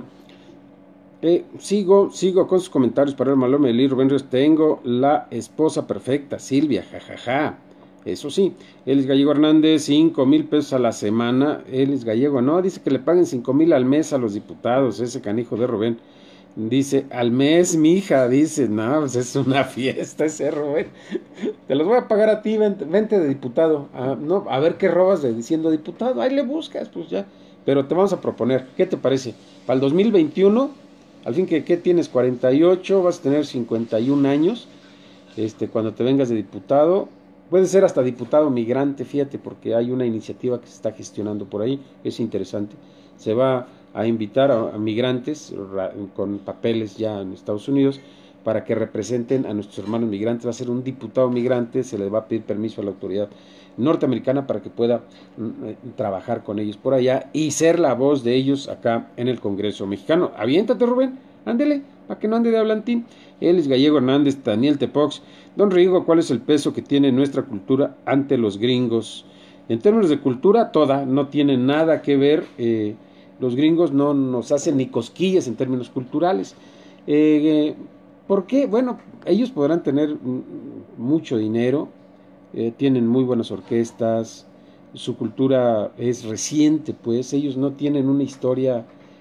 Sigo con sus comentarios para el Malome de Lee Rubén Ríos. Tengo la esposa perfecta, Silvia, jajaja. Eso sí, Elis Gallego Hernández, 5,000 pesos a la semana. Elis Gallego, no, dice que le paguen 5,000 al mes a los diputados, ese canijo de Rubén. Dice, al mes, mi hija, dice, no, pues es una fiesta ese, Rubén. Te los voy a pagar a ti, vente de diputado. No, a ver qué robas diciendo diputado, ahí le buscas, pues ya. Pero te vamos a proponer, ¿qué te parece? Para el 2021, al fin que, ¿qué tienes? 48, vas a tener 51 años, cuando te vengas de diputado. Puede ser hasta diputado migrante, fíjate, porque hay una iniciativa que se está gestionando por ahí, es interesante. Se va a invitar a migrantes con papeles ya en Estados Unidos para que representen a nuestros hermanos migrantes. Va a ser un diputado migrante, se les va a pedir permiso a la autoridad norteamericana para que pueda trabajar con ellos por allá y ser la voz de ellos acá en el Congreso mexicano. Aviéntate, Rubén, ándele, para que no ande de hablantín. Elis Gallego Hernández, Daniel Tepox. Don Rigo, ¿cuál es el peso que tiene nuestra cultura ante los gringos? En términos de cultura, toda, no tiene nada que ver. Los gringos no nos hacen ni cosquillas en términos culturales. ¿Por qué? Bueno, ellos podrán tener mucho dinero, tienen muy buenas orquestas, su cultura es reciente, pues ellos no tienen una historia,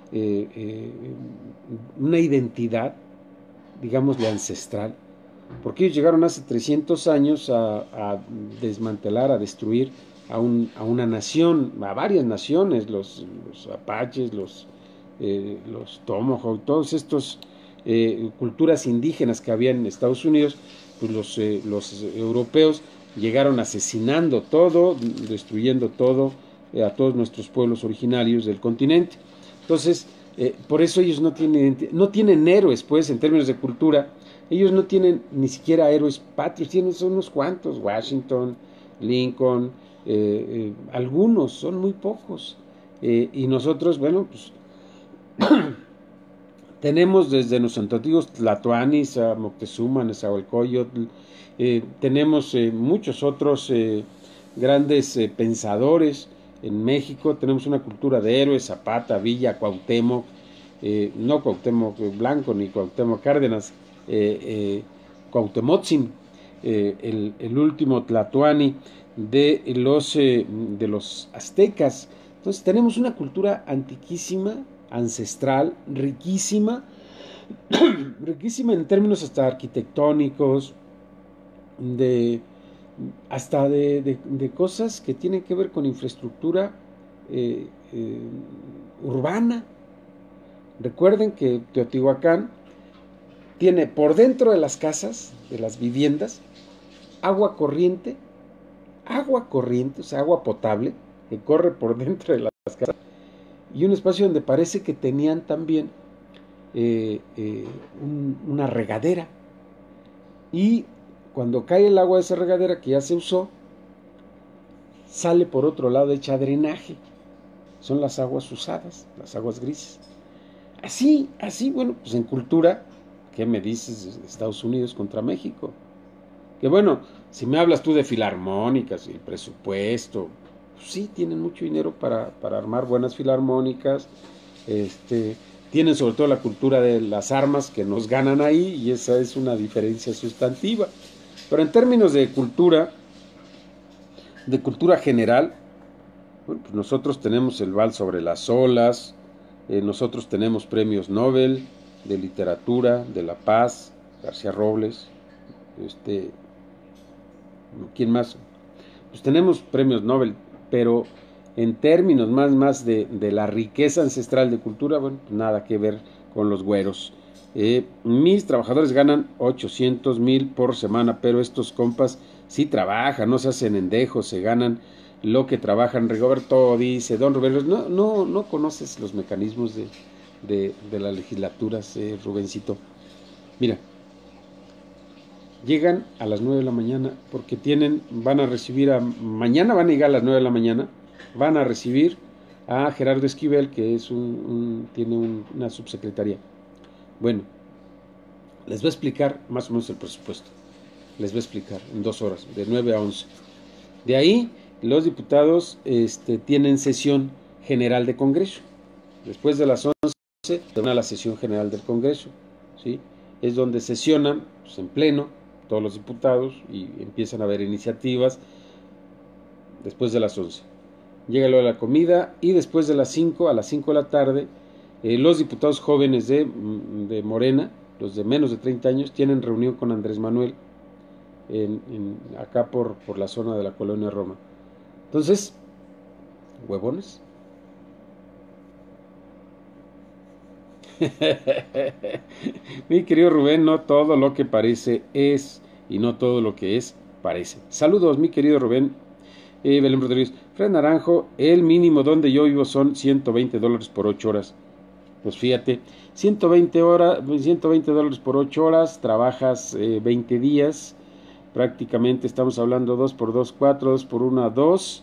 una identidad, digámosle, ancestral, porque ellos llegaron hace 300 años a desmantelar, a destruir a una nación, a varias naciones, los apaches, los tomahawk, todos estos culturas indígenas que había en Estados Unidos, pues los europeos llegaron asesinando todo, destruyendo todo, a todos nuestros pueblos originarios del continente. Entonces, por eso ellos no tienen héroes, pues, en términos de cultura. Ellos no tienen ni siquiera héroes patrios, tienen son unos cuantos, Washington, Lincoln, algunos, son muy pocos. Y nosotros, bueno, pues tenemos desde nuestros antiguos Tlatoanis, a Moctezuma, Nezahualcóyotl, tenemos muchos otros grandes pensadores en México. Tenemos una cultura de héroes, Zapata, Villa, Cuauhtémoc, no Cuauhtémoc Blanco ni Cuauhtémoc Cárdenas, Cuauhtémotzin, el último Tlatoani de los aztecas. Entonces tenemos una cultura antiquísima, ancestral, riquísima, riquísima en términos hasta arquitectónicos, hasta de cosas que tienen que ver con infraestructura urbana. Recuerden que Teotihuacán tiene por dentro de las casas, de las viviendas, agua corriente, o sea, agua potable, que corre por dentro de las casas, y un espacio donde parece que tenían también una regadera. Y cuando cae el agua de esa regadera que ya se usó, sale por otro lado hecha drenaje. Son las aguas usadas, las aguas grises. Así, bueno, pues en cultura, ¿qué me dices de Estados Unidos contra México? Que bueno, si me hablas tú de filarmónicas y el presupuesto, pues sí, tienen mucho dinero para armar buenas filarmónicas, tienen sobre todo la cultura de las armas que nos ganan ahí, y esa es una diferencia sustantiva. Pero en términos de cultura general, bueno, pues nosotros tenemos el Vals sobre las olas, nosotros tenemos premios Nobel de literatura, de la paz, García Robles, ¿quién más? Pues tenemos premios Nobel, pero en términos más de la riqueza ancestral de cultura, bueno, pues nada que ver con los güeros. Mis trabajadores ganan 800,000 por semana, pero estos compas sí trabajan, no se hacen endejos, se ganan lo que trabajan. Rigoberto dice, don Roberto, no conoces los mecanismos de las legislaturas, Rubencito. Mira, llegan a las 9 de la mañana porque van a recibir mañana van a llegar a las 9 de la mañana, van a recibir a Gerardo Esquivel, que es tiene una subsecretaría. Bueno, les voy a explicar más o menos el presupuesto. Les voy a explicar en 2 horas, de 9 a 11. De ahí, los diputados tienen sesión general de Congreso. Después de las 11, se van a la sesión general del Congreso, ¿sí? Es donde sesionan, pues, en pleno todos los diputados y empiezan a haber iniciativas. Después de las 11 llega lo de la comida, y después de las 5, a las 5 de la tarde, Los diputados jóvenes de Morena, los de menos de 30 años, tienen reunión con Andrés Manuel acá por la zona de la colonia Roma. Entonces, huevones. Mi querido Rubén, no todo lo que parece es, y no todo lo que es parece. Saludos, mi querido Rubén. Belén Rodríguez, Fred Naranjo, el mínimo donde yo vivo son $120 por 8 horas. Pues fíjate, 120 dólares por 8 horas, trabajas 20 días, prácticamente estamos hablando 2 por 2, 4, 2 por 1, 2,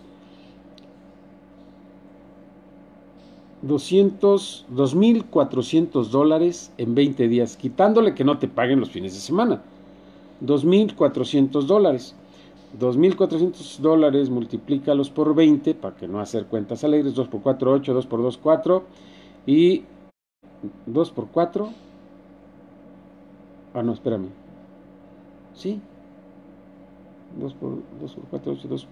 2.400 dólares en 20 días, quitándole que no te paguen los fines de semana. 2.400 dólares. 2.400 dólares, multiplícalos por 20, para que no hacer cuentas alegres. 2 por 4, 8, 2 por 2, 4. Y 2 por 4. Ah, no, espérame. Sí. 2 por 4, 8, 2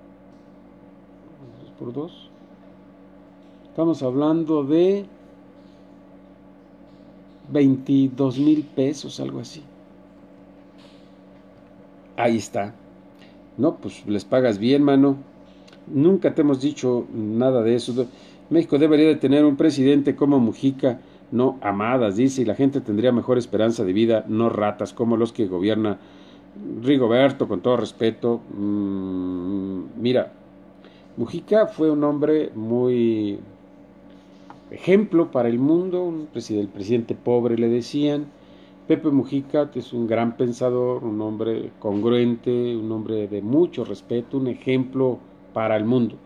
por 2. Estamos hablando de 22,000 pesos, algo así. Ahí está. No, pues les pagas bien, mano. Nunca te hemos dicho nada de eso. México debería de tener un presidente como Mujica, no amadas, dice, y la gente tendría mejor esperanza de vida, no ratas como los que gobierna Rigoberto, con todo respeto. Mira, Mujica fue un hombre muy ejemplo para el mundo, el presidente pobre le decían. Pepe Mujica es un gran pensador, un hombre congruente, un hombre de mucho respeto, un ejemplo para el mundo.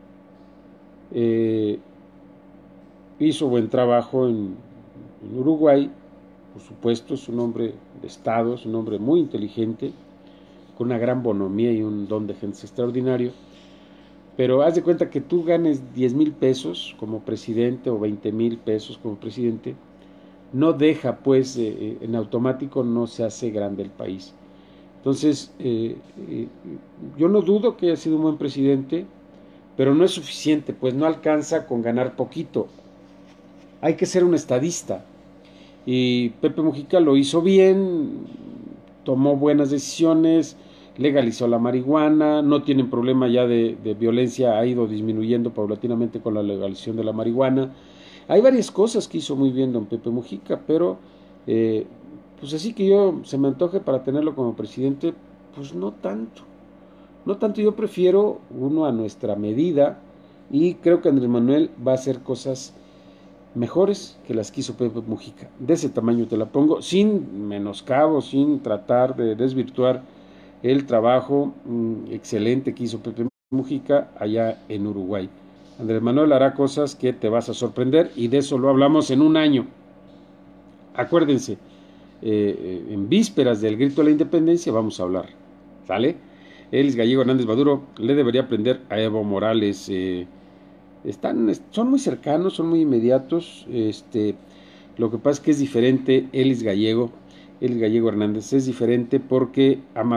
Hizo buen trabajo en Uruguay, por supuesto, es un hombre de Estado, es un hombre muy inteligente, con una gran bonomía y un don de gente extraordinario. Pero haz de cuenta que tú ganes 10,000 pesos como presidente o 20,000 pesos como presidente, no deja, pues, en automático no se hace grande el país. Entonces, yo no dudo que haya sido un buen presidente, pero no es suficiente, pues no alcanza con ganar poquito. Hay que ser un estadista. Y Pepe Mujica lo hizo bien, tomó buenas decisiones, legalizó la marihuana, no tienen problema ya de violencia, ha ido disminuyendo paulatinamente con la legalización de la marihuana. Hay varias cosas que hizo muy bien don Pepe Mujica, pero pues así que yo se me antoje para tenerlo como presidente, pues no tanto. No tanto, yo prefiero uno a nuestra medida y creo que Andrés Manuel va a hacer cosas mejores que las que hizo Pepe Mujica. De ese tamaño te la pongo, sin menoscabo, sin tratar de desvirtuar el trabajo excelente que hizo Pepe Mujica allá en Uruguay. Andrés Manuel hará cosas que te vas a sorprender y de eso lo hablamos en un año. Acuérdense, en vísperas del grito de la independencia vamos a hablar, ¿sale? Elis Gallego Hernández Maduro le debería aprender a Evo Morales. Son muy cercanos, son muy inmediatos. Lo que pasa es que es diferente Elis Gallego Hernández es diferente porque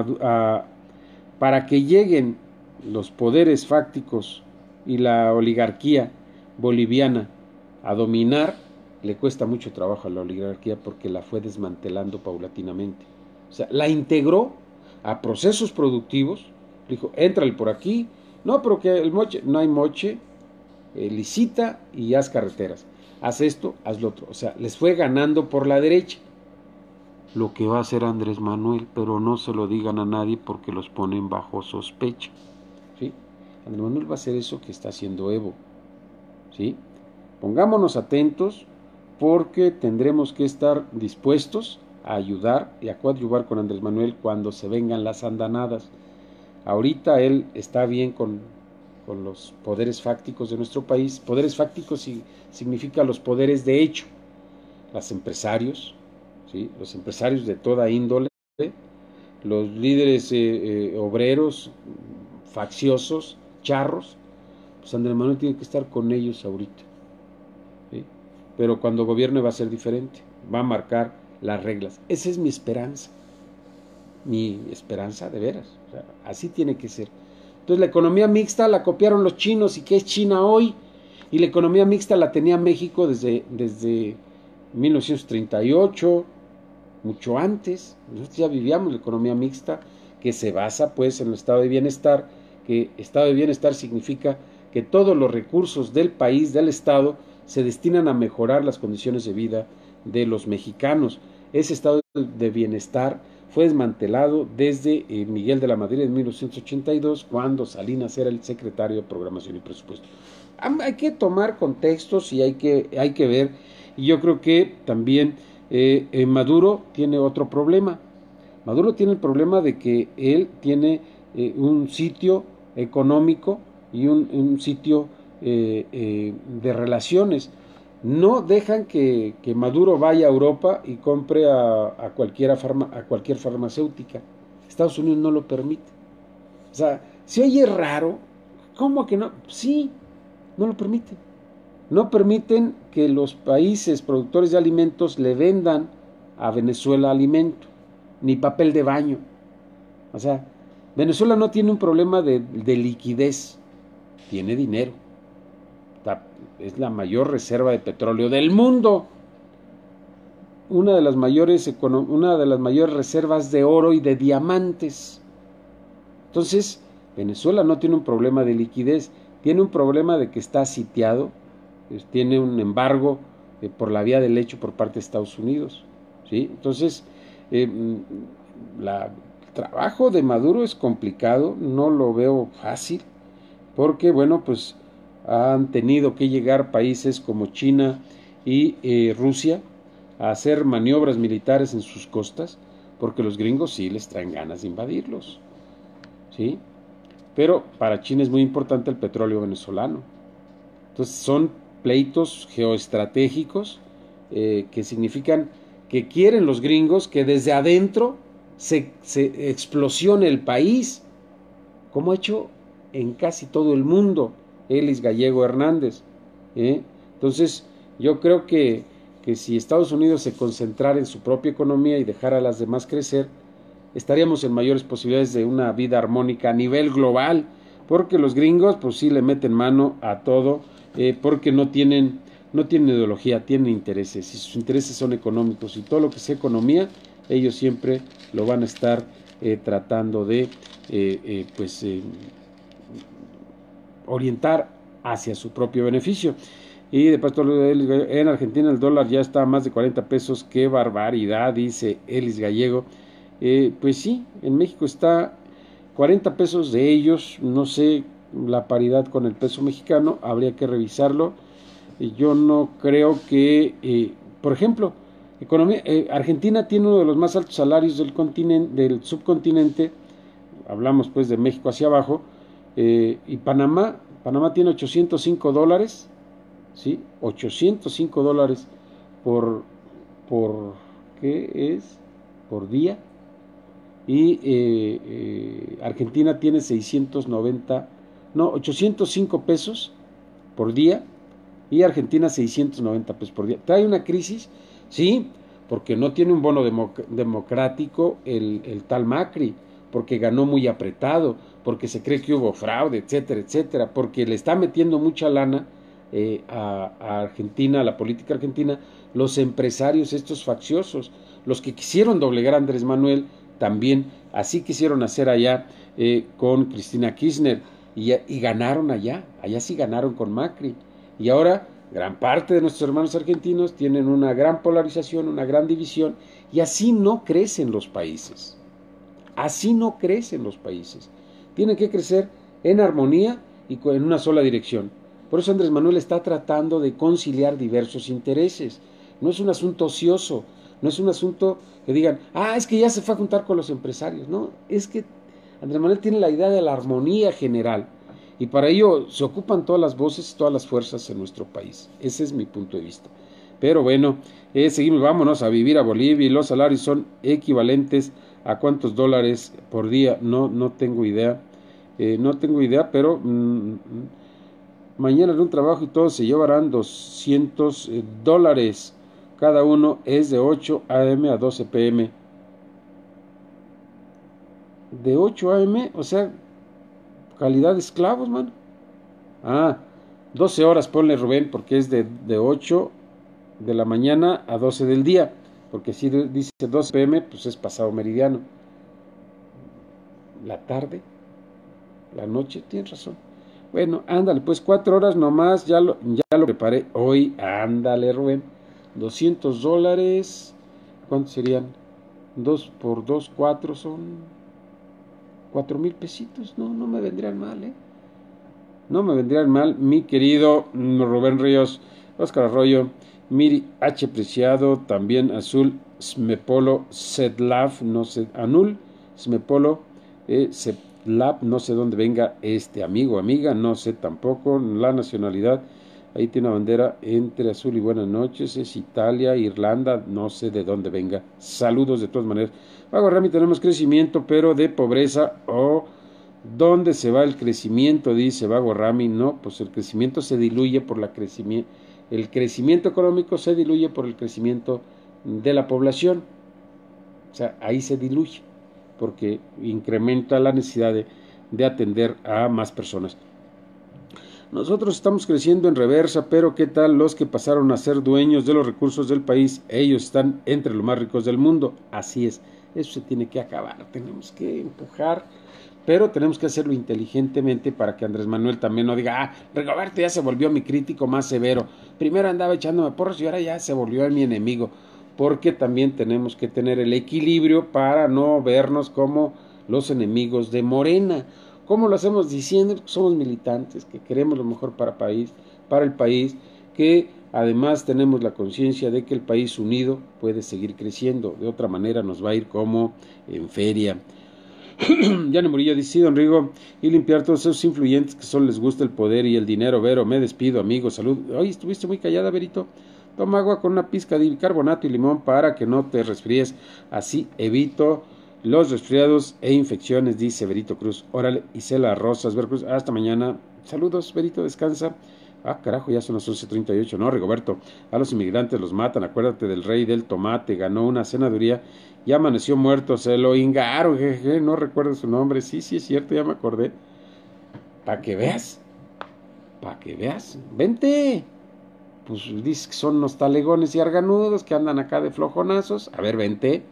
para que lleguen los poderes fácticos y la oligarquía boliviana a dominar, le cuesta mucho trabajo a la oligarquía porque la fue desmantelando paulatinamente. O sea, la integró a procesos productivos, dijo, éntrale por aquí, no, pero que el moche, no hay moche, licita y haz carreteras, haz esto, haz lo otro. O sea, les fue ganando por la derecha. Lo que va a hacer Andrés Manuel, pero no se lo digan a nadie porque los ponen bajo sospecha. ¿Sí? Andrés Manuel va a hacer eso que está haciendo Evo. ¿Sí? Pongámonos atentos porque tendremos que estar dispuestos a ayudar y a coadyuvar con Andrés Manuel cuando se vengan las andanadas. Ahorita él está bien con los poderes fácticos de nuestro país. Poderes fácticos significa los poderes de hecho. Los empresarios, ¿sí? Los empresarios de toda índole, los líderes obreros, facciosos, charros, pues Andrés Manuel tiene que estar con ellos ahorita. ¿Sí? Pero cuando gobierne va a ser diferente, va a marcar las reglas. Esa es mi esperanza de veras, o sea, así tiene que ser. Entonces la economía mixta la copiaron los chinos, ¿y qué es China hoy? Y la economía mixta la tenía México desde 1938, mucho antes. Nosotros ya vivíamos la economía mixta, que se basa pues en el estado de bienestar, que estado de bienestar significa que todos los recursos del país, del estado, se destinan a mejorar las condiciones de vida de los mexicanos. Ese estado de bienestar fue desmantelado desde Miguel de la Madrid en 1982, cuando Salinas era el secretario de Programación y Presupuesto. Hay que tomar contextos y hay que ver, y yo creo que también Maduro tiene otro problema. Maduro tiene el problema de que él tiene un sitio económico y un sitio de relaciones. No dejan que Maduro vaya a Europa y compre a cualquier farmacéutica. Estados Unidos no lo permite. O sea, si oye raro, ¿cómo que no? Sí, no lo permiten. No permiten que los países productores de alimentos le vendan a Venezuela alimento, ni papel de baño. O sea, Venezuela no tiene un problema de liquidez, tiene dinero. Es la mayor reserva de petróleo del mundo. Una de las mayores reservas de oro y de diamantes. Entonces, Venezuela no tiene un problema de liquidez, tiene un problema de que está sitiado, tiene un embargo por la vía del hecho por parte de Estados Unidos. ¿Sí? Entonces, el trabajo de Maduro es complicado, no lo veo fácil, porque, bueno, pues han tenido que llegar países como China y Rusia a hacer maniobras militares en sus costas, porque los gringos sí les traen ganas de invadirlos. ¿Sí? Pero para China es muy importante el petróleo venezolano. Entonces son pleitos geoestratégicos que significan que quieren los gringos que desde adentro se explosione el país, como ha hecho en casi todo el mundo Elis Gallego Hernández. Entonces yo creo que si Estados Unidos se concentrara en su propia economía y dejara a las demás crecer, estaríamos en mayores posibilidades de una vida armónica a nivel global, porque los gringos pues sí le meten mano a todo, porque no tienen ideología, tienen intereses, y sus intereses son económicos, y todo lo que sea economía, ellos siempre lo van a estar tratando de orientar hacia su propio beneficio. Y de paso, en Argentina el dólar ya está a más de 40 pesos, qué barbaridad, dice Elis Gallego. Pues sí, en México está 40 pesos de ellos, no sé la paridad con el peso mexicano, habría que revisarlo. Yo no creo que, por ejemplo, Argentina tiene uno de los más altos salarios del subcontinente, hablamos pues de México hacia abajo, y Panamá tiene $805, ¿sí? $805 por ¿qué es? Por día. Y Argentina tiene 805 pesos por día, y Argentina 690 pesos por día. ¿Trae una crisis? Sí, porque no tiene un bono democrático el tal Macri, porque ganó muy apretado, porque se cree que hubo fraude, etcétera, etcétera, porque le está metiendo mucha lana a Argentina, a la política argentina, los empresarios estos facciosos, los que quisieron doblegar a Andrés Manuel, también así quisieron hacer allá con Cristina Kirchner, y ganaron allá sí ganaron con Macri, y ahora gran parte de nuestros hermanos argentinos tienen una gran polarización, una gran división, y así no crecen los países, tienen que crecer en armonía y en una sola dirección. Por eso Andrés Manuel está tratando de conciliar diversos intereses. No es un asunto ocioso, no es un asunto que digan, es que ya se fue a juntar con los empresarios. No, es que Andrés Manuel tiene la idea de la armonía general, y para ello se ocupan todas las voces, todas las fuerzas en nuestro país. Ese es mi punto de vista. Pero bueno, seguimos, vámonos a vivir a Bolivia, y los salarios son equivalentes a cuántos dólares por día. No tengo idea, pero mañana en un trabajo y todos se llevarán $200. Cada uno es de 8 a.m. a 12 p.m. De 8 a.m., o sea, calidad de esclavos, man. 12 horas, ponle Rubén, porque es de 8 de la mañana a 12 del día, porque si dice 12 pm, pues es pasado meridiano. La tarde, la noche, tienes razón. Bueno, ándale, pues 4 horas nomás, ya lo preparé hoy, ándale Rubén, $200, ¿cuántos serían? 2 por 2, 4 son 4,000 pesitos, no me vendrían mal, no me vendrían mal, mi querido Rubén Ríos, Óscar Arroyo, Miri H. Preciado, también Azul, Smepolo, Sedlav, no sé, Anul, Smepolo, Sedlav, no sé dónde venga este amigo, amiga, no sé tampoco, la nacionalidad, ahí tiene una bandera entre azul y buenas noches, es Italia, Irlanda, no sé de dónde venga, saludos de todas maneras. Vago Rami, tenemos crecimiento, pero de pobreza o... ¿Dónde se va el crecimiento? Dice Vago Rami. No, pues el crecimiento se diluye por el crecimiento económico se diluye por el crecimiento de la población. O sea, ahí se diluye, porque incrementa la necesidad de atender a más personas. Nosotros estamos creciendo en reversa, pero ¿qué tal los que pasaron a ser dueños de los recursos del país? Ellos están entre los más ricos del mundo. Así es, eso se tiene que acabar. Tenemos que empujar, pero tenemos que hacerlo inteligentemente para que Andrés Manuel también no diga, Rigoberto ya se volvió mi crítico más severo. Primero andaba echándome porros y ahora ya se volvió mi enemigo. Porque también tenemos que tener el equilibrio para no vernos como los enemigos de Morena. ¿Cómo lo hacemos? Diciendo que somos militantes, que queremos lo mejor para el país, que además tenemos la conciencia de que el país unido puede seguir creciendo. De otra manera nos va a ir como en feria. Yane Murillo dice, sí, don Rigo, y limpiar todos esos influyentes que solo les gusta el poder y el dinero. Vero, me despido, amigo, salud. Hoy estuviste muy callada, Verito. Toma agua con una pizca de bicarbonato y limón para que no te resfríes. Así evito los resfriados e infecciones, dice Verito Cruz. Órale, Isela Rosas, Veracruz, hasta mañana. Saludos, Verito, descansa. Ah, carajo, ya son las 11:38. No, Rigoberto, a los inmigrantes los matan. Acuérdate del rey del tomate. Ganó una senaduría y amaneció muerto. Se lo hingaron, jeje. No recuerdo su nombre. Sí, es cierto, ya me acordé. Para que veas. Vente. Pues dices que son unos talegones y arganudos que andan acá de flojonazos. A ver, vente.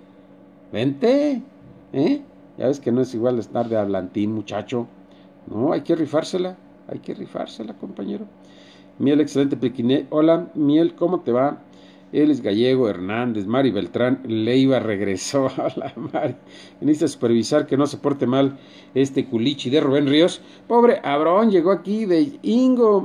Ya ves que no es igual estar de hablantín, muchacho. No, hay que rifársela, compañero. Miel, excelente Pequiné. Hola, Miel, ¿cómo te va? Él Gallego, Hernández, Mari Beltrán, Leiva regresó. Hola, Mari. Necesita supervisar que no se porte mal este culichi de Rubén Ríos. Pobre Abrón, llegó aquí de Ingo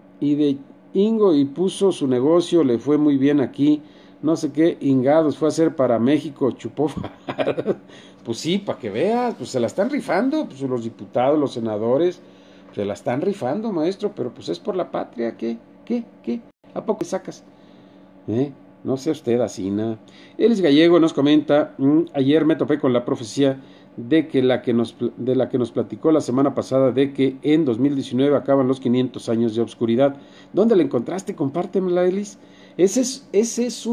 y puso su negocio, le fue muy bien aquí. No sé qué ingados fue a hacer para México, chupó. Pues sí, para que veas, pues se la están rifando, pues los diputados, los senadores, se la están rifando, maestro, pero pues es por la patria, ¿qué? ¿A poco te sacas? No sea usted así, ¿no? Elis Gallego nos comenta, ayer me topé con la profecía de la que nos platicó la semana pasada, de que en 2019 acaban los 500 años de obscuridad. ¿Dónde la encontraste? Compártemela, Elis. Ese es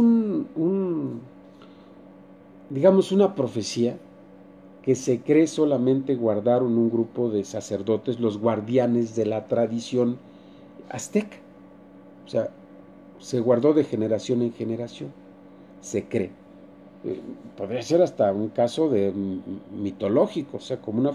digamos, una profecía que se cree solamente guardaron un grupo de sacerdotes, los guardianes de la tradición azteca. O sea, se guardó de generación en generación, se cree. Podría ser hasta un caso de mitológico, o sea, como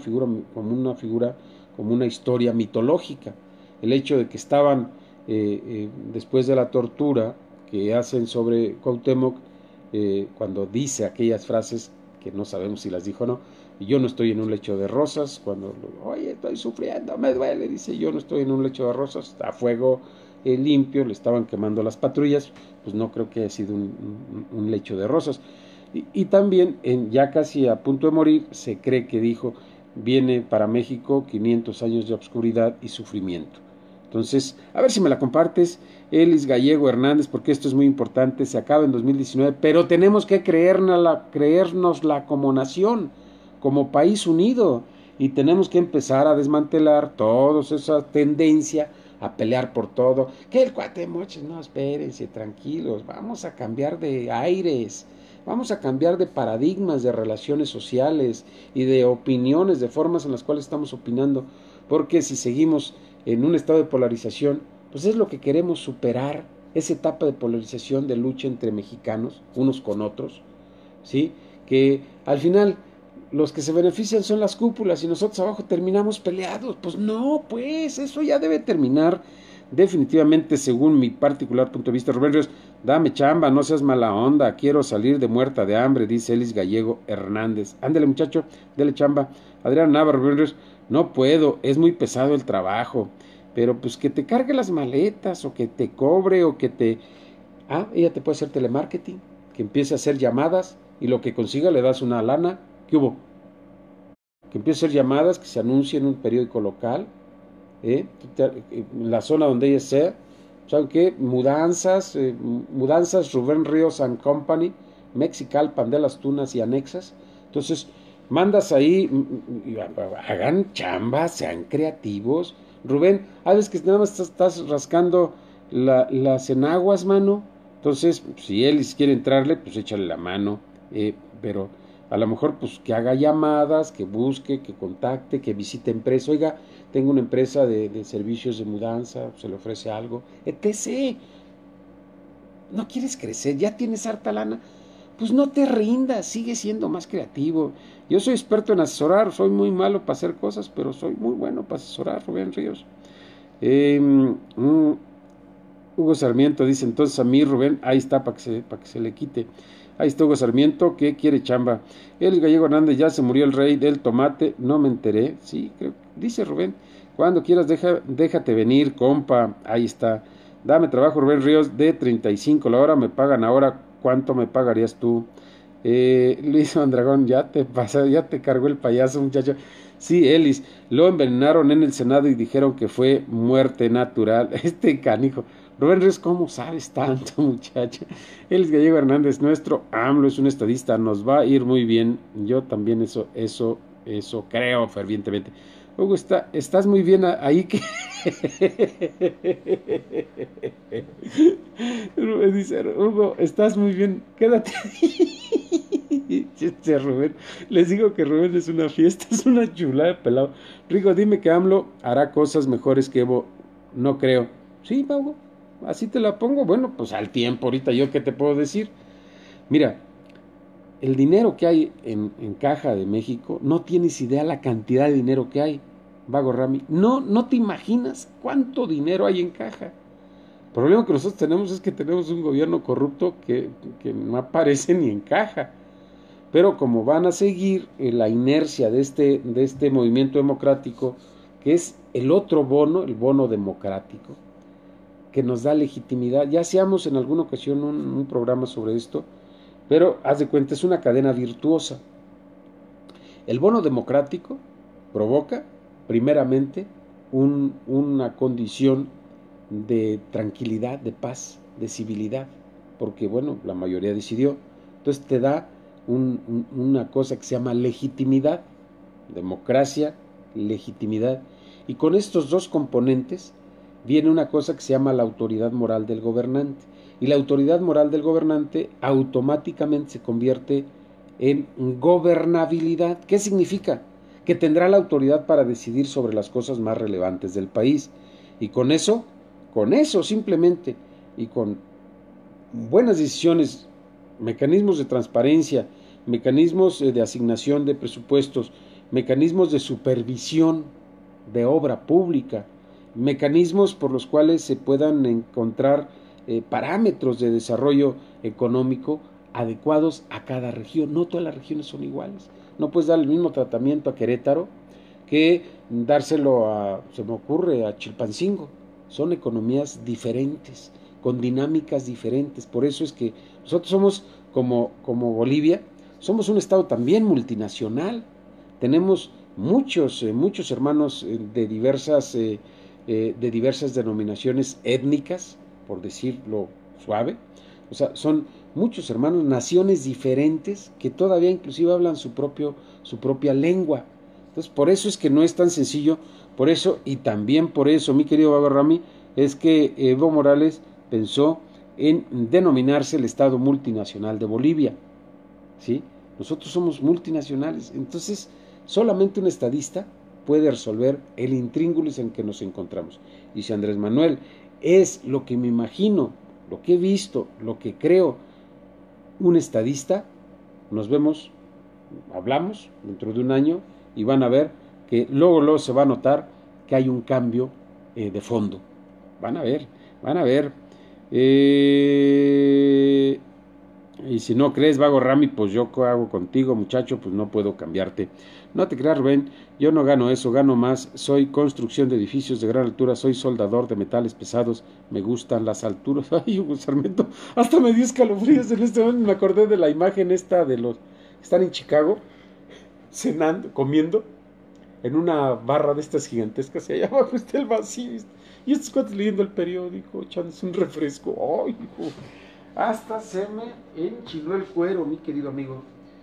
una historia mitológica. El hecho de que estaban después de la tortura que hacen sobre Cuauhtémoc, cuando dice aquellas frases que no sabemos si las dijo o no, y yo no estoy en un lecho de rosas, oye, estoy sufriendo, me duele, dice, yo no estoy en un lecho de rosas, a fuego limpio, le estaban quemando las patrullas, pues no creo que haya sido un lecho de rosas. Y también, ya casi a punto de morir, se cree que dijo, viene para México 500 años de obscuridad y sufrimiento. Entonces, a ver si me la compartes, Elis Gallego Hernández, porque esto es muy importante, se acaba en 2019, pero tenemos que creérnosla como nación, como país unido, y tenemos que empezar a desmantelar toda esa tendencia a pelear por todo, que el cuate moches, no, espérense, tranquilos, vamos a cambiar de aires, vamos a cambiar de paradigmas de relaciones sociales y de opiniones, de formas en las cuales estamos opinando, porque si seguimos en un estado de polarización, pues es lo que queremos superar, esa etapa de polarización, de lucha entre mexicanos, unos con otros, ¿sí? Que al final los que se benefician son las cúpulas y nosotros abajo terminamos peleados. Pues no, pues eso ya debe terminar definitivamente, según mi particular punto de vista. Rubén Ríos, dame chamba, no seas mala onda, quiero salir de muerta de hambre, dice Elis Gallego Hernández. Ándale muchacho, dele chamba. Adrián Navarro, Rubén Ríos, no puedo, es muy pesado el trabajo, pero pues que te cargue las maletas o que te cobre o que te... Ah, ella te puede hacer telemarketing, que empiece a hacer llamadas y lo que consiga le das una lana. ¿Qué hubo? Que empiece a hacer llamadas, que se anuncie en un periódico local, en la zona donde ella sea. ¿Saben qué? Mudanzas, mudanzas Rubén Ríos and Company, Mexicalpan de las Tunas y anexas. Entonces, mandas ahí, hagan chambas, sean creativos. Rubén, ¿sabes que nada más estás rascando las enaguas, mano? Entonces, si él quiere entrarle, pues échale la mano, pero a lo mejor pues que haga llamadas, que busque, que contacte, que visite empresa. Oiga, tengo una empresa de servicios de mudanza, se le ofrece algo, etc. ¿No quieres crecer? ¿Ya tienes harta lana? Pues no te rindas, sigue siendo más creativo. Yo soy experto en asesorar, soy muy malo para hacer cosas, pero soy muy bueno para asesorar, Rubén Ríos. Hugo Sarmiento dice, entonces a mí, Rubén, ahí está, para que se le quite. Ahí está Hugo Sarmiento, que quiere chamba. El Gallego Hernández, ya se murió el rey del tomate, no me enteré. Sí, creo, dice Rubén, cuando quieras déjate venir, compa. Ahí está. Dame trabajo, Rubén Ríos, de 35 la hora, me pagan ahora, ¿cuánto me pagarías tú? Luis Mandragón, ya te cargó el payaso, muchacho. Sí, Elis, lo envenenaron en el Senado y dijeron que fue muerte natural. Este canijo. Rubén Ríos, ¿cómo sabes tanto, muchacha? Elis Gallego Hernández, nuestro AMLO es un estadista, nos va a ir muy bien. Yo también eso creo fervientemente. Hugo, estás muy bien ahí que... Dice, Hugo, estás muy bien, quédate ahí. Rubén, les digo que Rubén es una fiesta, es una chulada de pelado. Rico, dime que AMLO hará cosas mejores que Evo. No creo. Sí, Pablo, así te la pongo. Bueno, pues al tiempo, ahorita yo qué te puedo decir. Mira, el dinero que hay en Caja de México, no tienes idea la cantidad de dinero que hay, Vago Rami. No te imaginas cuánto dinero hay en Caja. El problema que nosotros tenemos es que tenemos un gobierno corrupto que no aparece ni en Caja. Pero como van a seguir la inercia de este movimiento democrático, que es el otro bono, el bono democrático, que nos da legitimidad. Ya hacíamos en alguna ocasión un programa sobre esto, pero haz de cuenta, es una cadena virtuosa. El bono democrático provoca, primeramente, una condición de tranquilidad, de paz, de civilidad, porque, bueno, la mayoría decidió. Entonces te da una cosa que se llama legitimidad, democracia, legitimidad, y con estos dos componentes viene una cosa que se llama la autoridad moral del gobernante, y la autoridad moral del gobernante automáticamente se convierte en gobernabilidad. ¿Qué significa? Que tendrá la autoridad para decidir sobre las cosas más relevantes del país, y con eso simplemente, y con buenas decisiones, mecanismos de transparencia, mecanismos de asignación de presupuestos, mecanismos de supervisión de obra pública, mecanismos por los cuales se puedan encontrar parámetros de desarrollo económico adecuados a cada región. No todas las regiones son iguales. No puedes dar el mismo tratamiento a Querétaro que dárselo se me ocurre, a Chilpancingo. Son economías diferentes, con dinámicas diferentes. Por eso es que nosotros somos, como Bolivia, somos un estado también multinacional. Tenemos muchos hermanos de diversas denominaciones étnicas, por decirlo suave. O sea, son muchos hermanos, naciones diferentes que todavía inclusive hablan su propia lengua. Entonces, por eso es que no es tan sencillo. Por eso, y también por eso, mi querido Vago Rami, es que Evo Morales pensó en denominarse el Estado multinacional de Bolivia. ¿Sí? Nosotros somos multinacionales. Entonces, solamente un estadista puede resolver el intríngulis en que nos encontramos. Dice Andrés Manuel, es lo que me imagino, lo que he visto, lo que creo un estadista. Nos vemos, hablamos dentro de un año y van a ver que luego se va a notar que hay un cambio de fondo. Van a ver, van a ver. Y si no crees, vago Rami, pues yo qué hago contigo, muchacho, pues no puedo cambiarte. No te creas, Rubén, yo no gano eso, gano más. Soy construcción de edificios de gran altura, soy soldador de metales pesados, me gustan las alturas. Ay, Hugo Sarmiento, hasta me dio escalofríos en este momento. Me acordé de la imagen esta de los que están en Chicago, cenando, comiendo, en una barra de estas gigantescas, y allá abajo está el vacío. Y estos cuates leyendo el periódico, echándose un refresco. Ay, hijo. Hasta se me enchinó el cuero, mi querido amigo.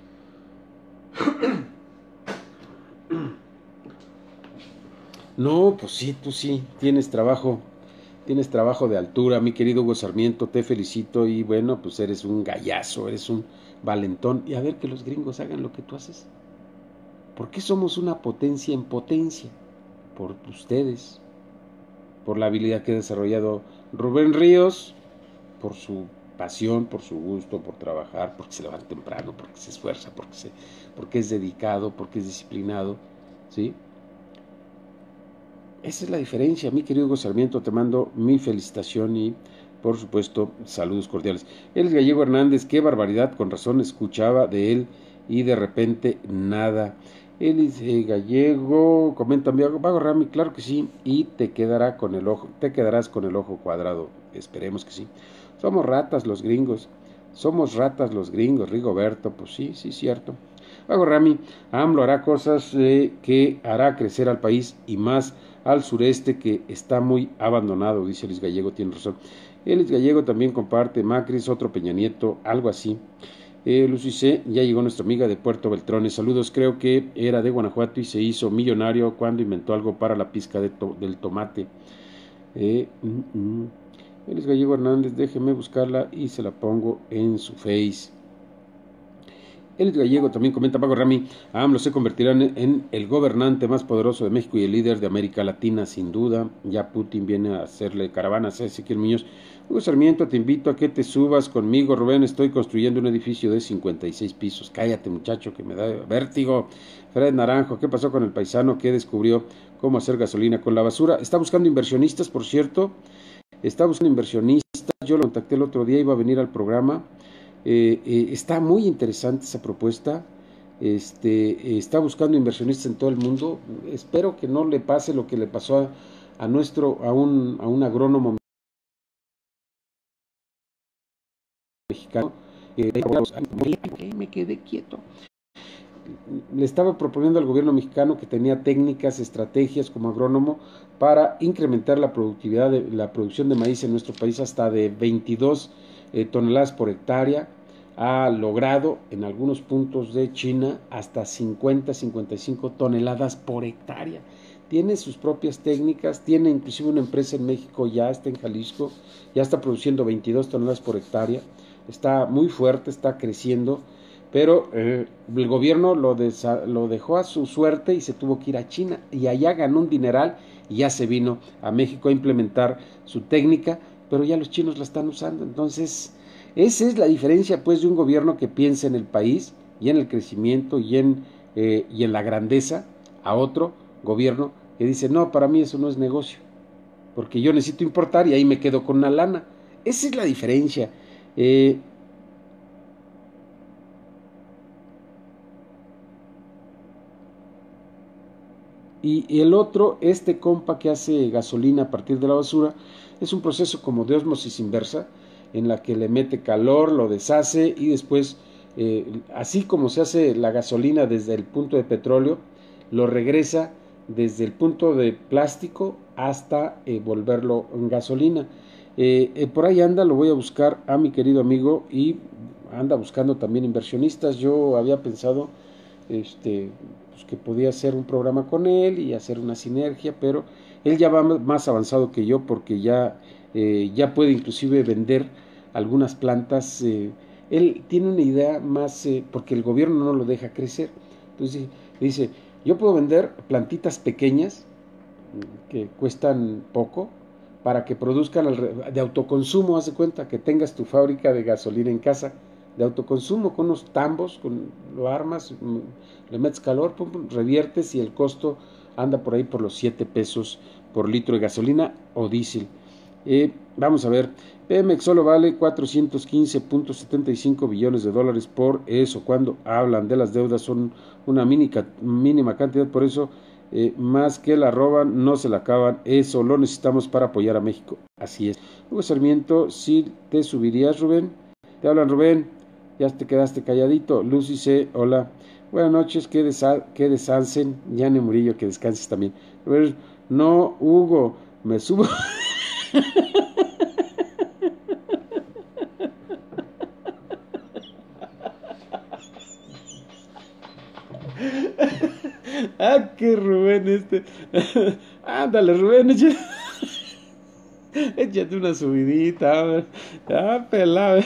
No, pues sí, tú sí, tienes trabajo de altura, mi querido Hugo Sarmiento, te felicito y bueno, pues eres un gallazo, eres un valentón. Y a ver que los gringos hagan lo que tú haces. ¿Por qué somos una potencia en potencia? Por ustedes, por la habilidad que ha desarrollado Rubén Ríos, por su pasión, por su gusto, por trabajar, porque se levanta temprano, porque se esfuerza, porque es dedicado, porque es disciplinado, ¿sí? Esa es la diferencia, mi querido Hugo Sarmiento, te mando mi felicitación y, por supuesto, saludos cordiales. Él es Gallego Hernández, qué barbaridad, con razón escuchaba de él y de repente nada. Él es Gallego, comenta, vago Rami, claro que sí, y te quedarás con el ojo cuadrado, esperemos que sí. Somos ratas los gringos, Rigoberto, pues sí, cierto. Vago Rami, AMLO hará cosas que hará crecer al país y más al sureste que está muy abandonado, dice Luis Gallego, tiene razón. Luis Gallego también comparte Macris, otro Peña Nieto, algo así. Lucy C, ya llegó nuestra amiga de Puerto Beltrones, saludos, creo que era de Guanajuato y se hizo millonario cuando inventó algo para la pizca del tomate. Luis Gallego Hernández, déjeme buscarla y se la pongo en su face. El Gallego también comenta, Paco Rami, AMLO se convertirá en el gobernante más poderoso de México y el líder de América Latina, sin duda. Ya Putin viene a hacerle caravanas a Ezequiel Muñoz. Hugo Sarmiento, te invito a que te subas conmigo, Rubén, estoy construyendo un edificio de 56 pisos. Cállate, muchacho, que me da vértigo. Fred Naranjo, ¿qué pasó con el paisano que descubrió cómo hacer gasolina con la basura? Está buscando inversionistas, por cierto. Yo lo contacté el otro día, iba a venir al programa. Está muy interesante esa propuesta. Está buscando inversionistas en todo el mundo. Espero que no le pase lo que le pasó a un agrónomo mexicano. Me quedé quieto. Le estaba proponiendo al gobierno mexicano que tenía técnicas, estrategias como agrónomo para incrementar la productividad de la producción de maíz en nuestro país hasta de 22 toneladas por hectárea. Ha logrado en algunos puntos de China hasta 50-55 toneladas por hectárea. Tiene sus propias técnicas, tiene inclusive una empresa en México, ya está en Jalisco, ya está produciendo 22 toneladas por hectárea. Está muy fuerte, está creciendo, pero el gobierno lo dejó a su suerte y se tuvo que ir a China y allá ganó un dineral y ya se vino a México a implementar su técnica, pero ya los chinos la están usando. Entonces esa es la diferencia, pues, de un gobierno que piensa en el país y en el crecimiento y en la grandeza, a otro gobierno que dice, no, para mí eso no es negocio, porque yo necesito importar y ahí me quedo con una lana. Esa es la diferencia. Y el otro, este compa que hace gasolina a partir de la basura, es un proceso como de ósmosis inversa, en la que le mete calor, lo deshace y después, así como se hace la gasolina desde el punto de petróleo, lo regresa desde el punto de plástico hasta volverlo en gasolina. Por ahí anda, lo voy a buscar a mi querido amigo y anda buscando también inversionistas. Yo había pensado pues que podía hacer un programa con él y hacer una sinergia, pero él ya va más avanzado que yo porque ya puede inclusive vender algunas plantas. Él tiene una idea más, porque el gobierno no lo deja crecer. Entonces dice, yo puedo vender plantitas pequeñas que cuestan poco, para que produzcan de autoconsumo. Haz de cuenta que tengas tu fábrica de gasolina en casa, de autoconsumo, con unos tambos, lo armas, le metes calor, pum, pum, reviertes y el costo anda por ahí por los 7 pesos por litro de gasolina o diésel. Vamos a ver, Pemex solo vale 415.75 billones de dólares por eso. Cuando hablan de las deudas son una mínima cantidad, por eso más que la roban, no se la acaban. Eso lo necesitamos para apoyar a México. Así es. Hugo Sarmiento, si te subirías, Rubén. Te hablan, Rubén. Ya te quedaste calladito. Lucy C, hola. Buenas noches, que descansen. Yane Murillo, que descanses también. Rubén, no, Hugo, me subo. Ah, que Rubén Ándale, Rubén, échate una subidita. Pelado.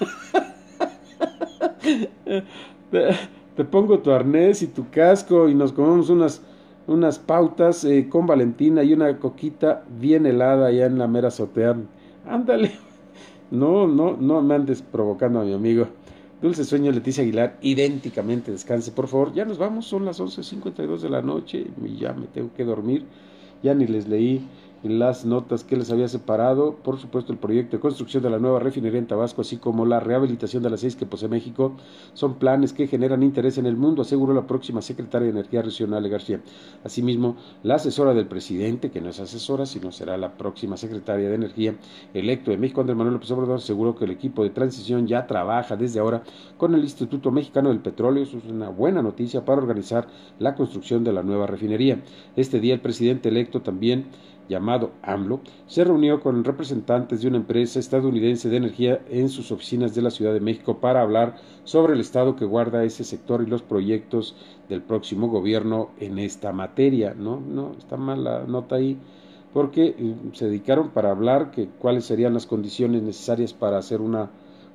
Te pongo tu arnés y tu casco y nos comemos unas pautas con Valentina y una coquita bien helada allá en la mera azotea. Ándale. No me andes provocando a mi amigo. Dulce sueño, Leticia Aguilar, idénticamente, descanse, por favor. Ya nos vamos, son las 11:52 de la noche y ya me tengo que dormir. Ya ni les leí las notas que les había separado. Por supuesto, el proyecto de construcción de la nueva refinería en Tabasco, así como la rehabilitación de las 6 que posee México, son planes que generan interés en el mundo, aseguró la próxima secretaria de Energía Regional García. Asimismo, la asesora del presidente, que no es asesora, sino será la próxima secretaria de Energía electo de México, Andrés Manuel López Obrador, aseguró que el equipo de transición ya trabaja desde ahora con el Instituto Mexicano del Petróleo. Eso es una buena noticia para organizar la construcción de la nueva refinería. Este día el presidente electo, también llamado AMLO, se reunió con representantes de una empresa estadounidense de energía en sus oficinas de la Ciudad de México para hablar sobre el estado que guarda ese sector y los proyectos del próximo gobierno en esta materia. No, está mal la nota ahí, porque se dedicaron para hablar que cuáles serían las condiciones necesarias para hacer una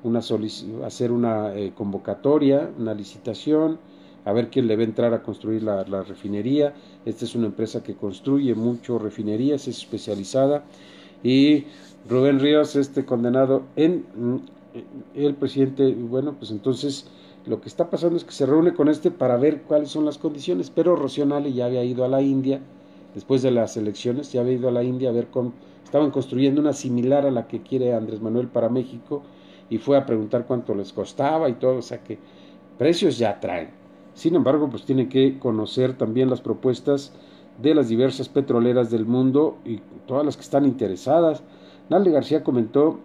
convocatoria, una licitación, a ver quién le va a entrar a construir la refinería. Esta es una empresa que construye mucho refinerías, es especializada. Y Rubén Ríos, condenado en el presidente, bueno, pues entonces lo que está pasando es que se reúne con para ver cuáles son las condiciones, pero Rocío Nale ya había ido a la India, después de las elecciones, ya había ido a la India a ver cómo estaban construyendo una similar a la que quiere Andrés Manuel para México, y fue a preguntar cuánto les costaba y todo, o sea que precios ya traen. Sin embargo, pues tienen que conocer también las propuestas de las diversas petroleras del mundo y todas las que están interesadas. Nale García comentó,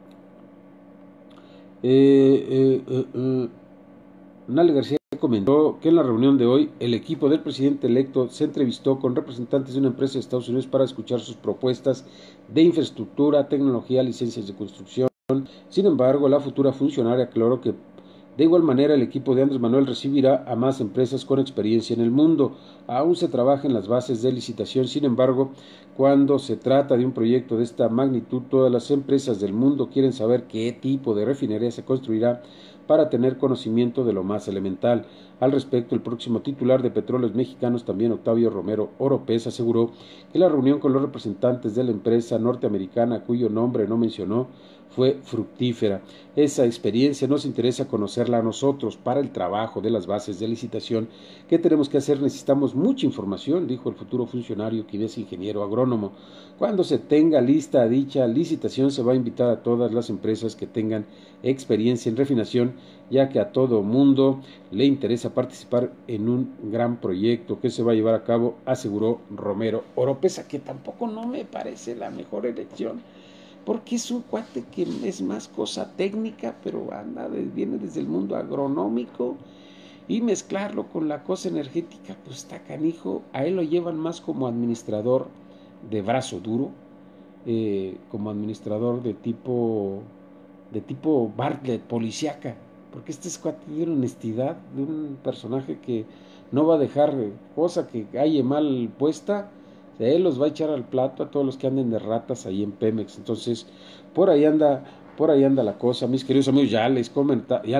Nale García comentó que en la reunión de hoy el equipo del presidente electo se entrevistó con representantes de una empresa de Estados Unidos para escuchar sus propuestas de infraestructura, tecnología, licencias de construcción. Sin embargo, la futura funcionaria aclaró que de igual manera, el equipo de Andrés Manuel recibirá a más empresas con experiencia en el mundo. Aún se trabaja en las bases de licitación, sin embargo, cuando se trata de un proyecto de esta magnitud, todas las empresas del mundo quieren saber qué tipo de refinería se construirá para tener conocimiento de lo más elemental. Al respecto, el próximo titular de Petróleos Mexicanos, también Octavio Romero Oropesa, aseguró que la reunión con los representantes de la empresa norteamericana, cuyo nombre no mencionó, fue fructífera. Esa experiencia nos interesa conocerla a nosotros para el trabajo de las bases de licitación. ¿Qué tenemos que hacer? Necesitamos mucha información, dijo el futuro funcionario, quien es ingeniero agrónomo. Cuando se tenga lista dicha licitación, se va a invitar a todas las empresas que tengan experiencia en refinación, ya que a todo mundo le interesa participar en un gran proyecto que se va a llevar a cabo, aseguró Romero Oropesa, que tampoco no me parece la mejor elección, porque es un cuate que es más cosa técnica, pero viene desde el mundo agronómico, y mezclarlo con la cosa energética, pues está canijo. A él lo llevan más como administrador de brazo duro, como administrador de tipo Bartlett, policíaca, porque este es cuate de una honestidad, de un personaje que no va a dejar cosa que haya mal puesta. Él los va a echar al plato a todos los que anden de ratas ahí en Pemex. Entonces, por ahí anda la cosa, mis queridos amigos. Ya les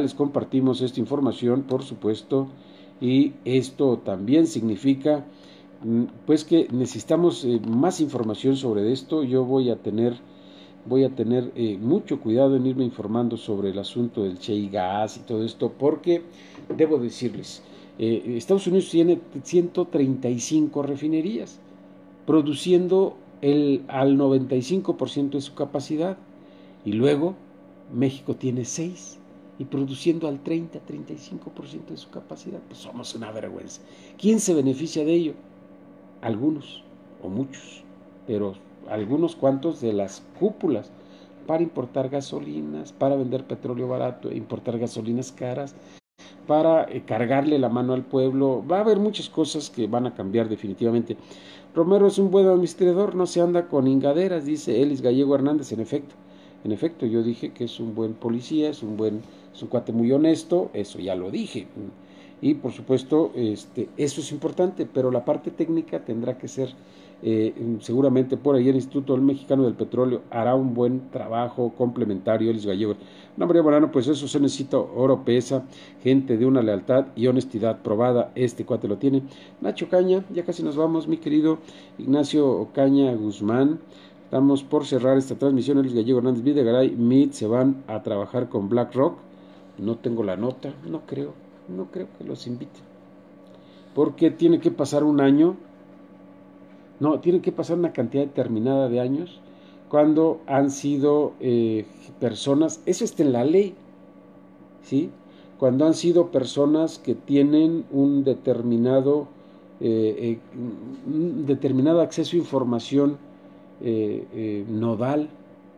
compartimos esta información, por supuesto, y esto también significa pues que necesitamos más información sobre esto. Yo voy a tener mucho cuidado en irme informando sobre el asunto del shale gas y todo esto, porque debo decirles, Estados Unidos tiene 135 refinerías, produciendo al 95% de su capacidad, y luego México tiene 6 y produciendo al 30-35% de su capacidad. Pues somos una vergüenza. ¿Quién se beneficia de ello? Algunos o muchos, pero algunos cuantos de las cúpulas, para importar gasolinas, para vender petróleo barato, importar gasolinas caras, para cargarle la mano al pueblo. Va a haber muchas cosas que van a cambiar definitivamente. Romero es un buen administrador, no se anda con ingaderas, dice Elis Gallego Hernández. En efecto, yo dije que es un buen policía, es un cuate muy honesto, eso ya lo dije. Y por supuesto, eso es importante, pero la parte técnica tendrá que ser, seguramente por ahí el Instituto Mexicano del Petróleo hará un buen trabajo complementario. Elis Gallego. No, María Morano, pues eso se necesita oro pesa, gente de una lealtad y honestidad probada. Este cuate lo tiene. Nacho Caña, ya casi nos vamos, mi querido Ignacio Caña Guzmán. Estamos por cerrar esta transmisión. Elis Gallego Hernández Videgaray, Mead se van a trabajar con BlackRock. No tengo la nota, no creo que los inviten. Porque tiene que pasar un año, no, tiene que pasar una cantidad determinada de años cuando han sido personas, eso está en la ley, ¿sí? Cuando han sido personas que tienen un determinado acceso a información nodal,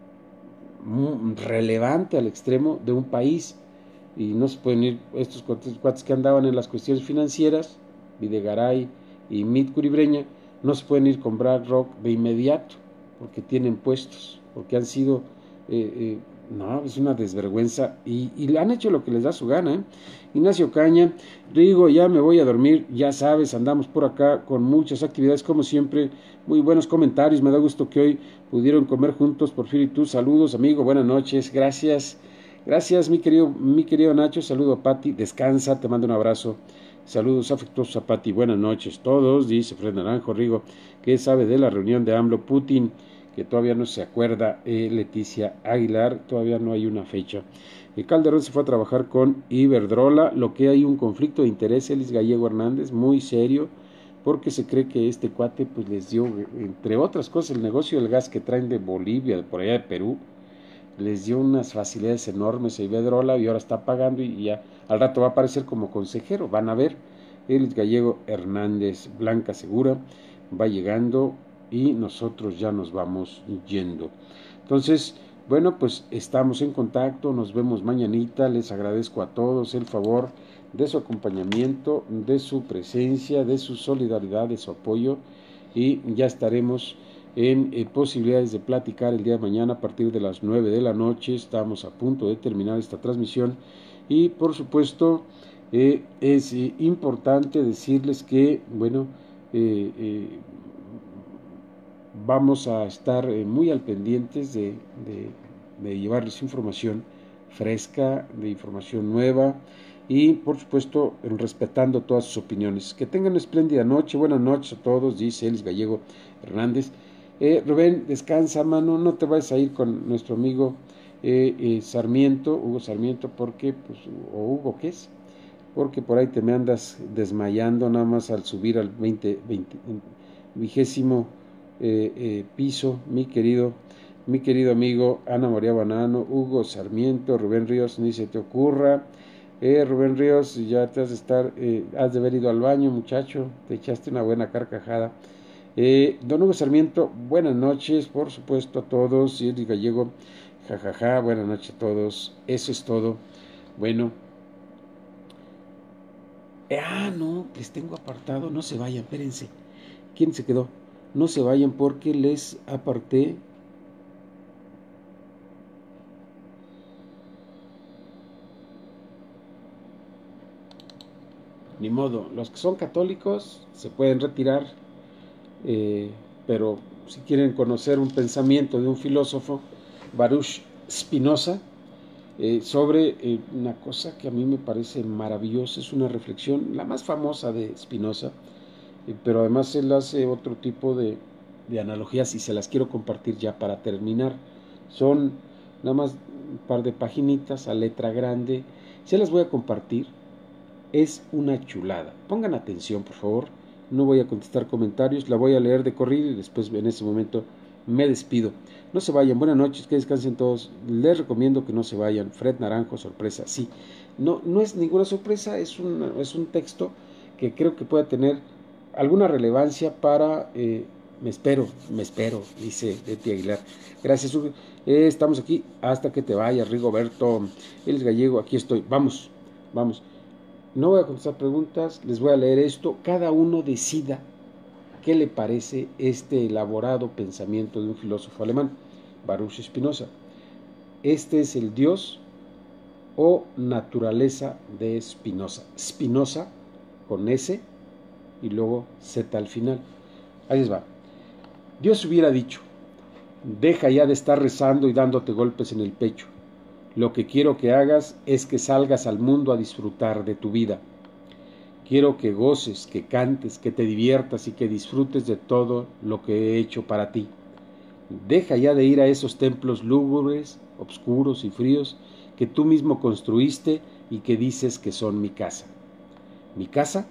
relevante al extremo de un país, y no se pueden ir estos cuates que andaban en las cuestiones financieras, Videgaray y Mead Curibreña, no se pueden ir con BlackRock de inmediato, porque tienen puestos, porque han sido, no, es una desvergüenza, y le han hecho lo que les da su gana, ¿eh? Ignacio Caña, Rigo, ya me voy a dormir, ya sabes, andamos por acá con muchas actividades como siempre, muy buenos comentarios, me da gusto que hoy pudieron comer juntos, Porfirio y tú, saludos amigo, buenas noches, gracias. Gracias, mi querido Nacho. Saludo a Pati. Descansa, te mando un abrazo. Saludos afectuosos a Pati. Buenas noches todos. Dice Fred Naranjo Rigo, que sabe de la reunión de AMLO Putin, que todavía no se acuerda. Leticia Aguilar, todavía no hay una fecha. Calderón se fue a trabajar con Iberdrola, lo que hay un conflicto de interés. Elis Gallego Hernández, muy serio, porque se cree que este cuate pues les dio, entre otras cosas, el negocio del gas que traen de Bolivia, de por allá de Perú, les dio unas facilidades enormes a Iberdrola y ahora está pagando y ya al rato va a aparecer como consejero. Van a ver, el Gallego Hernández, Blanca Segura va llegando y nosotros ya nos vamos yendo. Entonces, bueno, pues estamos en contacto, nos vemos mañanita. Les agradezco a todos el favor de su acompañamiento, de su presencia, de su solidaridad, de su apoyo, y ya estaremos en posibilidades de platicar el día de mañana a partir de las 9 de la noche. Estamos a punto de terminar esta transmisión y por supuesto es importante decirles que, bueno, vamos a estar muy al pendientes de llevarles información fresca, de información nueva y por supuesto respetando todas sus opiniones. Que tengan una espléndida noche. Buenas noches a todos, dice Elis Gallego Hernández. Rubén, descansa, mano, no te vayas a ir con nuestro amigo Sarmiento, Hugo Sarmiento, porque, pues, o Hugo, ¿qué es? Porque por ahí te me andas desmayando nada más al subir al 20º piso, mi querido amigo Ana María Banano, Hugo Sarmiento, Rubén Ríos, ni se te ocurra. Rubén Ríos, ya te has de haber ido al baño, muchacho, te echaste una buena carcajada. Don Hugo Sarmiento, buenas noches, por supuesto a todos. Y Elis Gallego, jajaja, buenas noches a todos. Eso es todo. Bueno. No, les tengo apartado, no se vayan, espérense. ¿Quién se quedó? No se vayan porque les aparté. Ni modo, los que son católicos se pueden retirar, pero si quieren conocer un pensamiento de un filósofo, Baruch Spinoza, sobre una cosa que a mí me parece maravillosa, es una reflexión, la más famosa de Spinoza, pero además él hace otro tipo de analogías y se las quiero compartir ya para terminar. Son nada más un par de paginitas a letra grande, se las voy a compartir. Es una chulada. Pongan atención, por favor. No voy a contestar comentarios, la voy a leer de corrido y después en ese momento me despido. No se vayan, buenas noches, que descansen todos. Les recomiendo que no se vayan. Fred Naranjo, sorpresa, sí. No es ninguna sorpresa, es un texto que creo que puede tener alguna relevancia para... me espero, dice Betty Aguilar. Gracias, estamos aquí hasta que te vayas, Rigoberto. Él es gallego, aquí estoy. Vamos. No voy a contestar preguntas, les voy a leer esto. Cada uno decida qué le parece este elaborado pensamiento de un filósofo alemán, Baruch Spinoza. Este es el Dios o naturaleza de Spinoza. Spinoza con S y luego Z al final. Ahí les va. Dios hubiera dicho: deja ya de estar rezando y dándote golpes en el pecho. Lo que quiero que hagas es que salgas al mundo a disfrutar de tu vida. Quiero que goces, que cantes, que te diviertas y que disfrutes de todo lo que he hecho para ti. Deja ya de ir a esos templos lúgubres, obscuros y fríos que tú mismo construiste y que dices que son mi casa. Mi casa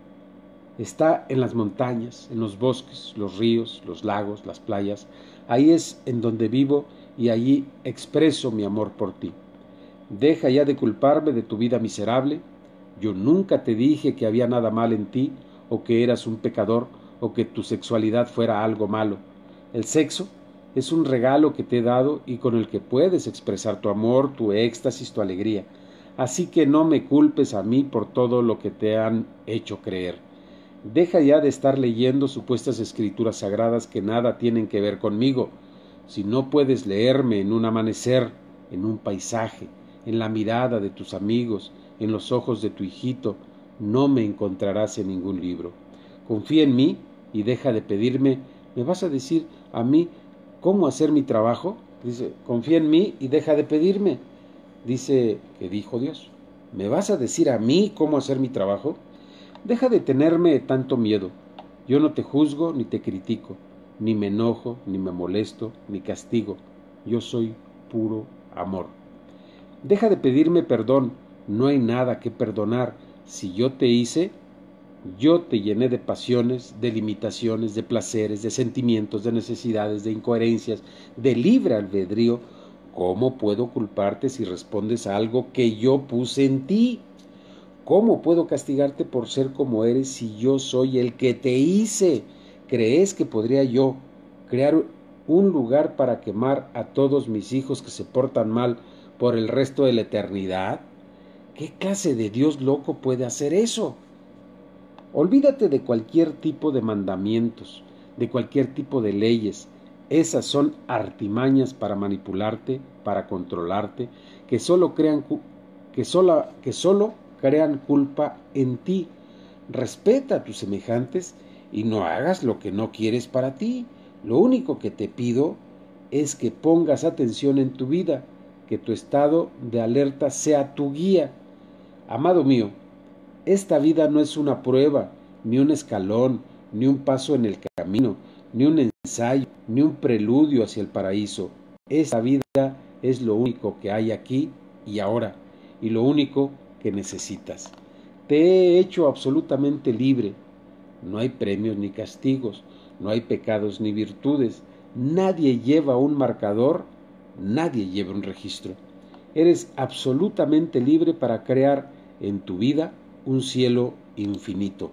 está en las montañas, en los bosques, los ríos, los lagos, las playas. Ahí es en donde vivo y allí expreso mi amor por ti. Deja ya de culparme de tu vida miserable. Yo nunca te dije que había nada mal en ti, o que eras un pecador, o que tu sexualidad fuera algo malo. El sexo es un regalo que te he dado y con el que puedes expresar tu amor, tu éxtasis, tu alegría. Así que no me culpes a mí por todo lo que te han hecho creer. Deja ya de estar leyendo supuestas escrituras sagradas que nada tienen que ver conmigo. Si no puedes leerme en un amanecer, en un paisaje, en la mirada de tus amigos, en los ojos de tu hijito, no me encontrarás en ningún libro. Confía en mí y deja de pedirme. ¿Me vas a decir a mí cómo hacer mi trabajo? Dice, confía en mí y deja de pedirme. Dice que dijo Dios. ¿Me vas a decir a mí cómo hacer mi trabajo? Deja de tenerme tanto miedo. Yo no te juzgo ni te critico, ni me enojo, ni me molesto, ni castigo. Yo soy puro amor. Deja de pedirme perdón, no hay nada que perdonar. Si yo te hice, yo te llené de pasiones, de limitaciones, de placeres, de sentimientos, de necesidades, de incoherencias, de libre albedrío. ¿Cómo puedo culparte si respondes a algo que yo puse en ti? ¿Cómo puedo castigarte por ser como eres si yo soy el que te hice? ¿Crees que podría yo crear un lugar para quemar a todos mis hijos que se portan mal por el resto de la eternidad? ¿Qué clase de Dios loco puede hacer eso? Olvídate de cualquier tipo de mandamientos, de cualquier tipo de leyes. Esas son artimañas para manipularte, para controlarte, que solo crean culpa en ti. Respeta a tus semejantes y no hagas lo que no quieres para ti. Lo único que te pido es que pongas atención en tu vida, que tu estado de alerta sea tu guía. Amado mío, esta vida no es una prueba, ni un escalón, ni un paso en el camino, ni un ensayo, ni un preludio hacia el paraíso. Esta vida es lo único que hay aquí y ahora, y lo único que necesitas. Te he hecho absolutamente libre. No hay premios ni castigos, no hay pecados ni virtudes. Nadie lleva un marcador, nadie lleva un registro. Eres absolutamente libre para crear en tu vida un cielo infinito.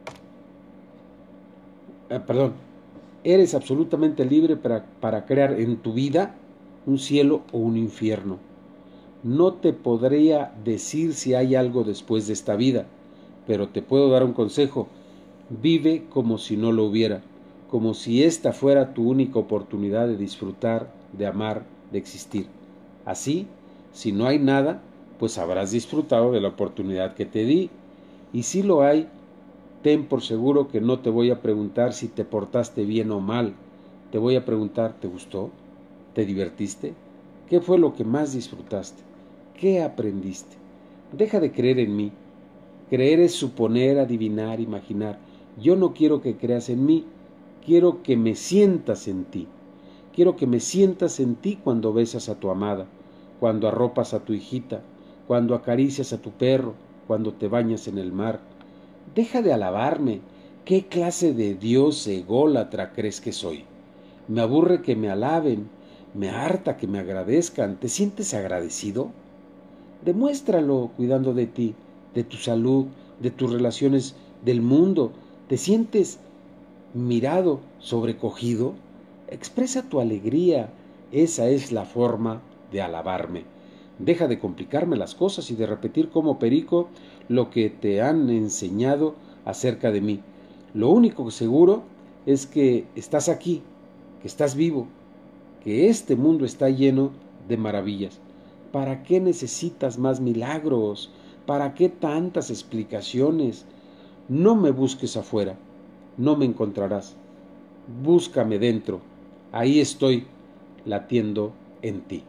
Eres absolutamente libre para crear en tu vida un cielo o un infierno. No te podría decir si hay algo después de esta vida, pero te puedo dar un consejo. Vive como si no lo hubiera, como si esta fuera tu única oportunidad de disfrutar, de amar, de existir. Así, si no hay nada, pues habrás disfrutado de la oportunidad que te di. Y si lo hay, ten por seguro que no te voy a preguntar si te portaste bien o mal. Te voy a preguntar, ¿te gustó? ¿Te divertiste? ¿Qué fue lo que más disfrutaste? ¿Qué aprendiste? Deja de creer en mí. Creer es suponer, adivinar, imaginar. Yo no quiero que creas en mí, quiero que me sientas en ti. Quiero que me sientas en ti cuando besas a tu amada, cuando arropas a tu hijita, cuando acaricias a tu perro, cuando te bañas en el mar. Deja de alabarme. ¿Qué clase de Dios ególatra crees que soy? Me aburre que me alaben, me harta que me agradezcan. ¿Te sientes agradecido? Demuéstralo cuidando de ti, de tu salud, de tus relaciones del mundo. ¿Te sientes mirado, sobrecogido? Expresa tu alegría. Esa es la forma de alabarme. Deja de complicarme las cosas y de repetir como perico lo que te han enseñado acerca de mí. Lo único seguro es que estás aquí, que estás vivo, que este mundo está lleno de maravillas. ¿Para qué necesitas más milagros? ¿Para qué tantas explicaciones? No me busques afuera, no me encontrarás. Búscame dentro, ahí estoy, latiendo en ti.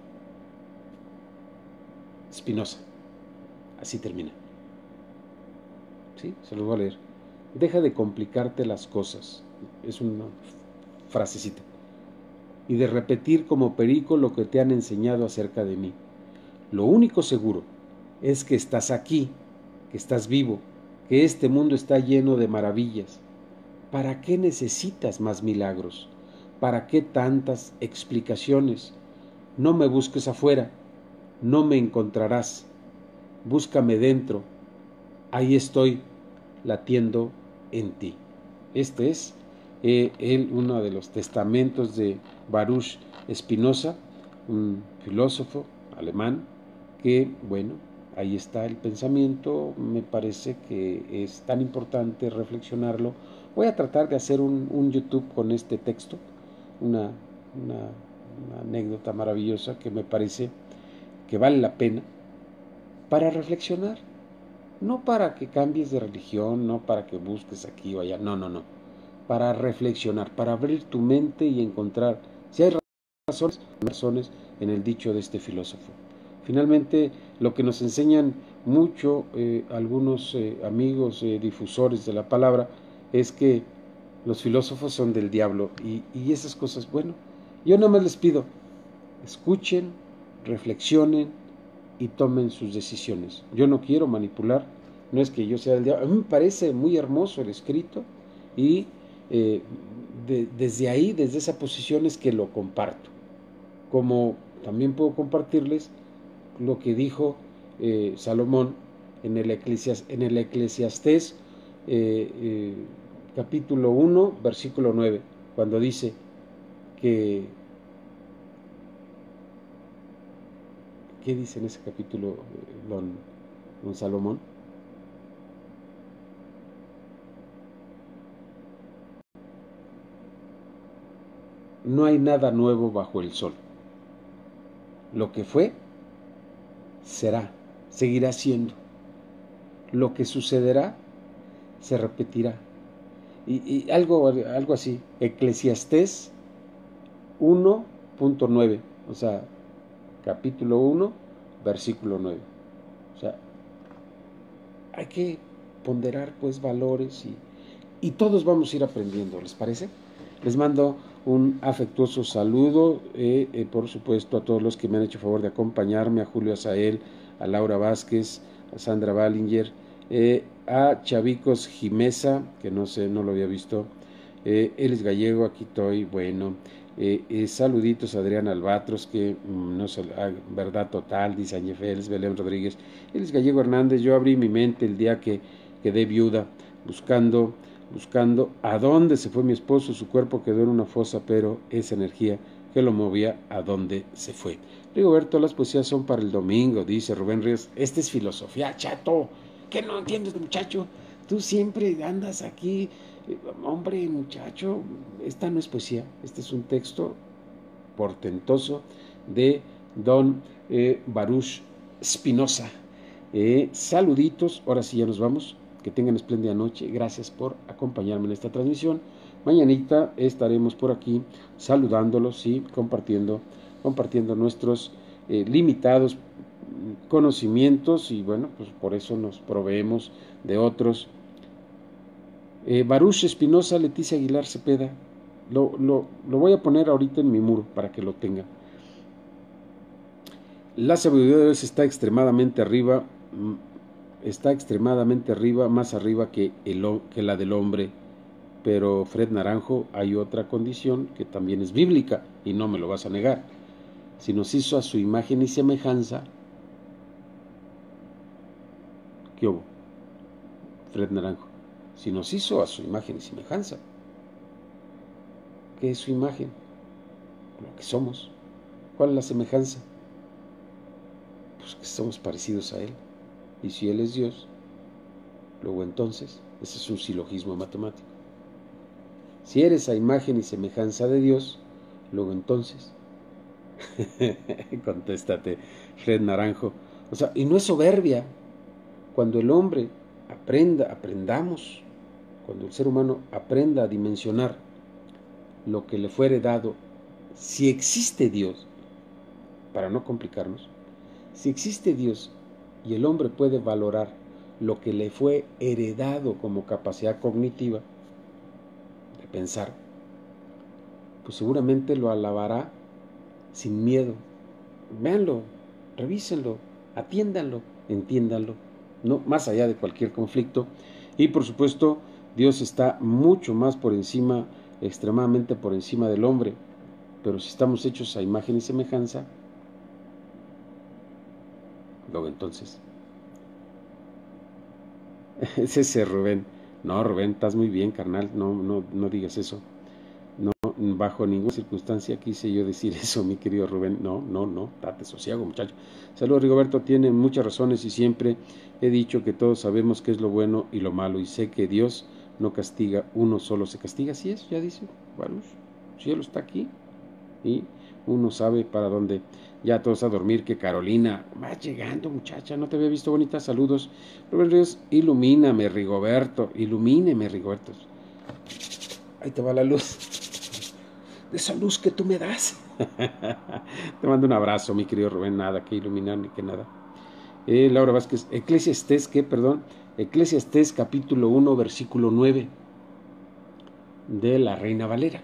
Spinoza, así termina. ¿Sí? Se lo voy a leer. Deja de complicarte las cosas. Es una frasecita. Y de repetir como perico lo que te han enseñado acerca de mí. Lo único seguro es que estás aquí, que estás vivo, que este mundo está lleno de maravillas. ¿Para qué necesitas más milagros? ¿Para qué tantas explicaciones? No me busques afuera, no me encontrarás. Búscame dentro, ahí estoy, latiendo en ti. Este es uno de los testamentos de Baruch Spinoza, un filósofo alemán, que, bueno, ahí está el pensamiento. Me parece que es tan importante reflexionarlo. Voy a tratar de hacer un YouTube con este texto, una anécdota maravillosa que me parece que vale la pena para reflexionar. No para que cambies de religión, no para que busques aquí o allá, no, no, no. Para reflexionar, para abrir tu mente y encontrar si hay razones en el dicho de este filósofo. Finalmente, lo que nos enseñan mucho algunos amigos difusores de la palabra es que los filósofos son del diablo y esas cosas, bueno, yo nada más les pido, escuchen, reflexionen y tomen sus decisiones. Yo no quiero manipular, no es que yo sea del diablo. A mí me parece muy hermoso el escrito y desde ahí, desde esa posición es que lo comparto. Como también puedo compartirles lo que dijo Salomón en el Eclesiastés capítulo 1, versículo 9, cuando dice que ¿qué dice en ese capítulo don Salomón? No hay nada nuevo bajo el sol. Lo que fue, será, seguirá siendo. Lo que sucederá, se repetirá. Y algo así, Eclesiastés 1.9, o sea, capítulo 1, versículo 9. O sea, hay que ponderar pues valores y todos vamos a ir aprendiendo, ¿les parece? Les mando un afectuoso saludo, por supuesto, a todos los que me han hecho favor de acompañarme, a Julio Azael, a Laura Vázquez, a Sandra Ballinger, a Chavicos Jimesa, que no sé, no lo había visto, él es gallego, aquí estoy, bueno, saluditos a Adrián Albatros, que no sé, verdad total, dice Ángel Félix, Belén Rodríguez, él es gallego Hernández. Yo abrí mi mente el día que quedé viuda, buscando a dónde se fue mi esposo. Su cuerpo quedó en una fosa, pero esa energía que lo movía, a dónde se fue. Rigoberto, las poesías son para el domingo, dice Rubén Ríos. Este es filosofía, chato. ¿Qué no entiendes, muchacho? Tú siempre andas aquí. Hombre, muchacho, esta no es poesía, este es un texto portentoso de don Baruch Spinoza. Saluditos, ahora sí ya nos vamos. Que tengan espléndida noche. Gracias por acompañarme en esta transmisión. Mañanita estaremos por aquí saludándolos y compartiendo nuestros limitados conocimientos, y bueno, pues por eso nos proveemos de otros Baruch Espinosa, Leticia Aguilar Cepeda. Lo voy a poner ahorita en mi muro para que lo tengan. La sabiduría de Dios está extremadamente arriba, más arriba que la del hombre. Pero Fred Naranjo, hay otra condición que también es bíblica y no me lo vas a negar. Si nos hizo a su imagen y semejanza, ¿qué hubo? Fred Naranjo, si nos hizo a su imagen y semejanza, ¿qué es su imagen? Lo que somos. ¿Cuál es la semejanza? Pues que somos parecidos a Él. Y si Él es Dios, luego entonces, ese es un silogismo matemático. Si eres a imagen y semejanza de Dios, luego entonces, contéstate, Fred Naranjo. O sea, y no es soberbia. Cuando el hombre aprendamos, cuando el ser humano aprenda a dimensionar lo que le fuere dado, si existe Dios, para no complicarnos, si existe Dios y el hombre puede valorar lo que le fue heredado como capacidad cognitiva de pensar, pues seguramente lo alabará sin miedo. Véanlo, revísenlo, atiéndanlo, entiéndanlo, no más allá de cualquier conflicto. Y por supuesto, Dios está mucho más por encima, extremadamente por encima del hombre. Pero si estamos hechos a imagen y semejanza, luego entonces. Es ese Rubén. No, Rubén, estás muy bien, carnal. No digas eso. No, bajo ninguna circunstancia quise yo decir eso, mi querido Rubén. No, date sosiego, muchacho. Saludos, Rigoberto. Tiene muchas razones y siempre he dicho que todos sabemos qué es lo bueno y lo malo. Y sé que Dios no castiga, uno solo se castiga. Así es, ya dice Baruch. El cielo está aquí y uno sabe para dónde. Ya todos a dormir, que Carolina, vas llegando, muchacha, no te había visto bonita. Saludos, Rubén Ríos. Ilumíname, Rigoberto. Ilumíneme, Rigoberto. Ahí te va la luz. De esa luz que tú me das. Te mando un abrazo, mi querido Rubén. Nada que iluminar ni que nada. Laura Vázquez, Eclesiastés capítulo 1, versículo 9 de la Reina Valera.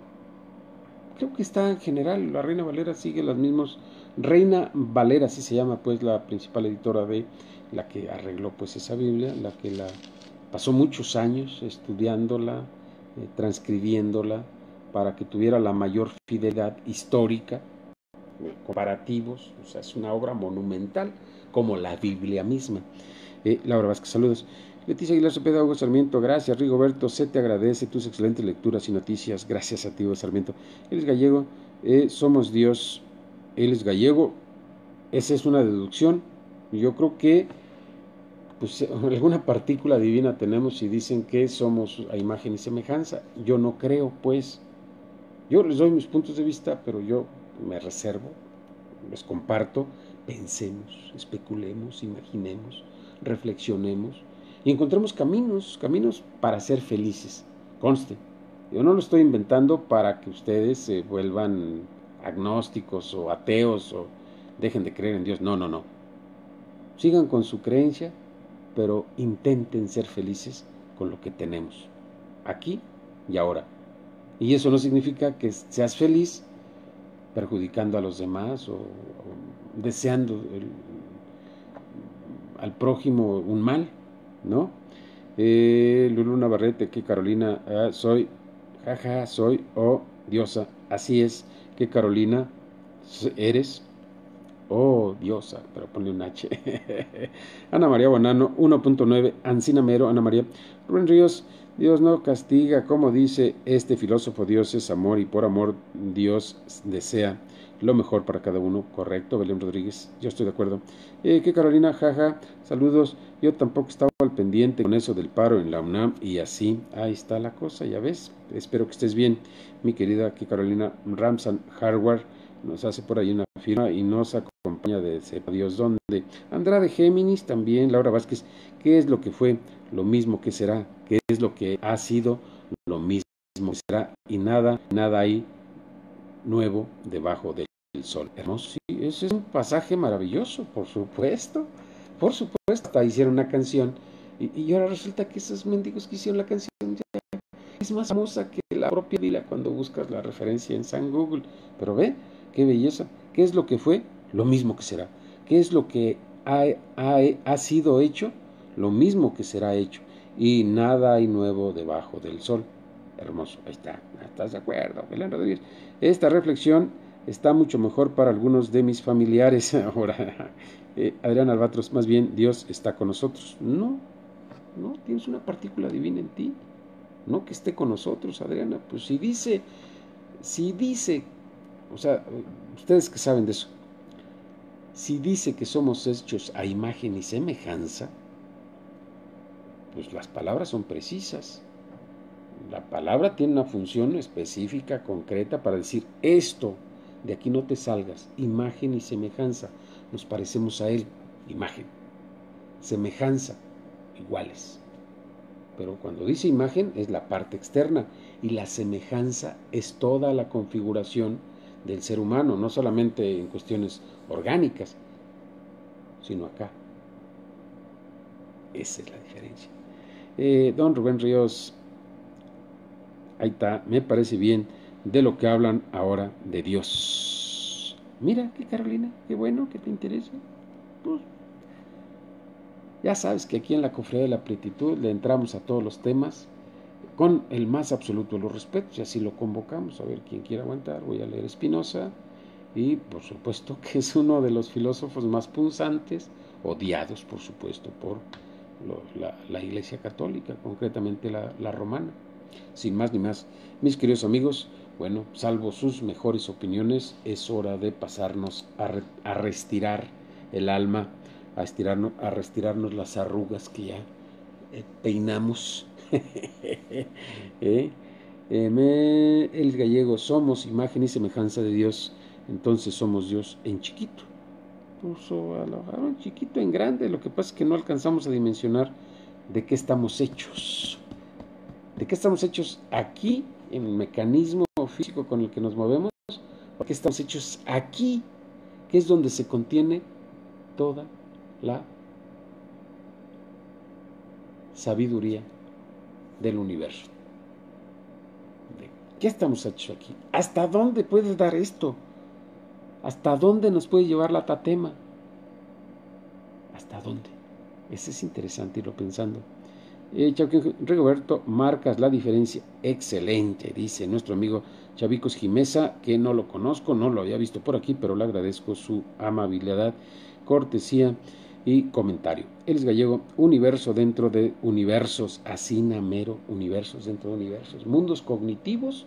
Creo que está en general, la Reina Valera sigue las mismas. Reina Valera, así se llama, pues, la principal editora de la que arregló, pues, esa Biblia, la que la pasó muchos años estudiándola, transcribiéndola, para que tuviera la mayor fidelidad histórica, comparativos. O sea, es una obra monumental, como la Biblia misma. Laura Vázquez, saludos. Leticia Aguilar Cepeda, Hugo Sarmiento, gracias. Rigoberto, se te agradece tus excelentes lecturas y noticias. Gracias a ti, Hugo Sarmiento. Él es gallego, somos Dios. Él es gallego. Esa es una deducción. Yo creo que pues alguna partícula divina tenemos y dicen que somos a imagen y semejanza. Yo no creo, pues. Yo les doy mis puntos de vista, pero yo me reservo, les comparto. Pensemos, especulemos, imaginemos, reflexionemos y encontremos caminos para ser felices. Conste, yo no lo estoy inventando para que ustedes se vuelvan agnósticos o ateos o dejen de creer en Dios. No. Sigan con su creencia, pero intenten ser felices con lo que tenemos, aquí y ahora. Y eso no significa que seas feliz perjudicando a los demás o deseando al prójimo un mal, ¿no? Lulu Navarrete, que Carolina, soy, soy, diosa, así es, que Carolina, eres, diosa, pero ponle un H. Ana María Bonano, 1.9, Ancina Mero, Ana María. Rubén Ríos, Dios no castiga, como dice este filósofo, Dios es amor y por amor Dios desea lo mejor para cada uno. Correcto, Belén Rodríguez, yo estoy de acuerdo. Que Carolina, saludos. Yo tampoco estaba al pendiente con eso del paro en la UNAM y así, ahí está la cosa, ya ves. Espero que estés bien, mi querida que Carolina. Ramsan Hardware nos hace por ahí una firma y nos acompaña de sepa Dios dónde. Andrade Géminis también. Laura Vázquez, ¿qué es lo que fue? Lo mismo que será. ¿Qué es lo que ha sido? Lo mismo que será. Y nada hay nuevo debajo del sol. Hermoso, sí, ese es un pasaje maravilloso, por supuesto. Hasta hicieron una canción Y ahora resulta que esos mendigos que hicieron la canción es más famosa que la propia Biblia cuando buscas la referencia en San Google. Pero ve, qué belleza. ¿Qué es lo que fue? Lo mismo que será. ¿Qué es lo que ha sido hecho? Lo mismo que será hecho. Y nada hay nuevo debajo del sol. Hermoso, ahí está. ¿Estás de acuerdo, Belén Rodríguez? Esta reflexión está mucho mejor para algunos de mis familiares. Ahora, Adrián Albatros, más bien Dios está con nosotros. No, no, tienes una partícula divina en ti. No que esté con nosotros, Adriana. Pues si dice, o sea, ustedes que saben de eso, si dice que somos hechos a imagen y semejanza, pues las palabras son precisas. La palabra tiene una función específica, concreta, para decir esto, de aquí no te salgas, imagen y semejanza. Nos parecemos a Él, imagen. Semejanza, iguales. Pero cuando dice imagen es la parte externa y la semejanza es toda la configuración del ser humano, no solamente en cuestiones orgánicas, sino acá. Esa es la diferencia. Don Rubén Ríos, ahí está, me parece bien de lo que hablan ahora de Dios. Mira, que Carolina, qué bueno que te interesa. Pues, ya sabes que aquí en la Cofradía de la Plenitud le entramos a todos los temas con el más absoluto de los respetos, y así lo convocamos, a ver quién quiere aguantar. Voy a leer Spinoza, y por supuesto que es uno de los filósofos más punzantes, odiados por supuesto por la Iglesia Católica, concretamente la romana. Sin más ni más, mis queridos amigos, bueno, salvo sus mejores opiniones, es hora de pasarnos a restirar el alma, a restirarnos las arrugas que ya peinamos. El gallego, somos imagen y semejanza de Dios, entonces somos Dios en chiquito. Puso a lo mejor en chiquito, en grande, lo que pasa es que no alcanzamos a dimensionar de qué estamos hechos. ¿De qué estamos hechos aquí, en el mecanismo físico con el que nos movemos? ¿De qué estamos hechos aquí, que es donde se contiene toda la sabiduría del universo? ¿De qué estamos hechos aquí? ¿Hasta dónde puedes dar esto? ¿Hasta dónde nos puede llevar la tatema? ¿Hasta dónde? Ese es interesante irlo pensando. Rigoberto, marcas la diferencia. Excelente, dice nuestro amigo Chavicos Jimesa, que no lo conozco, no lo había visto por aquí, pero le agradezco su amabilidad, cortesía y comentario. Él es gallego, universo dentro de universos, así namero, universos dentro de universos, mundos cognitivos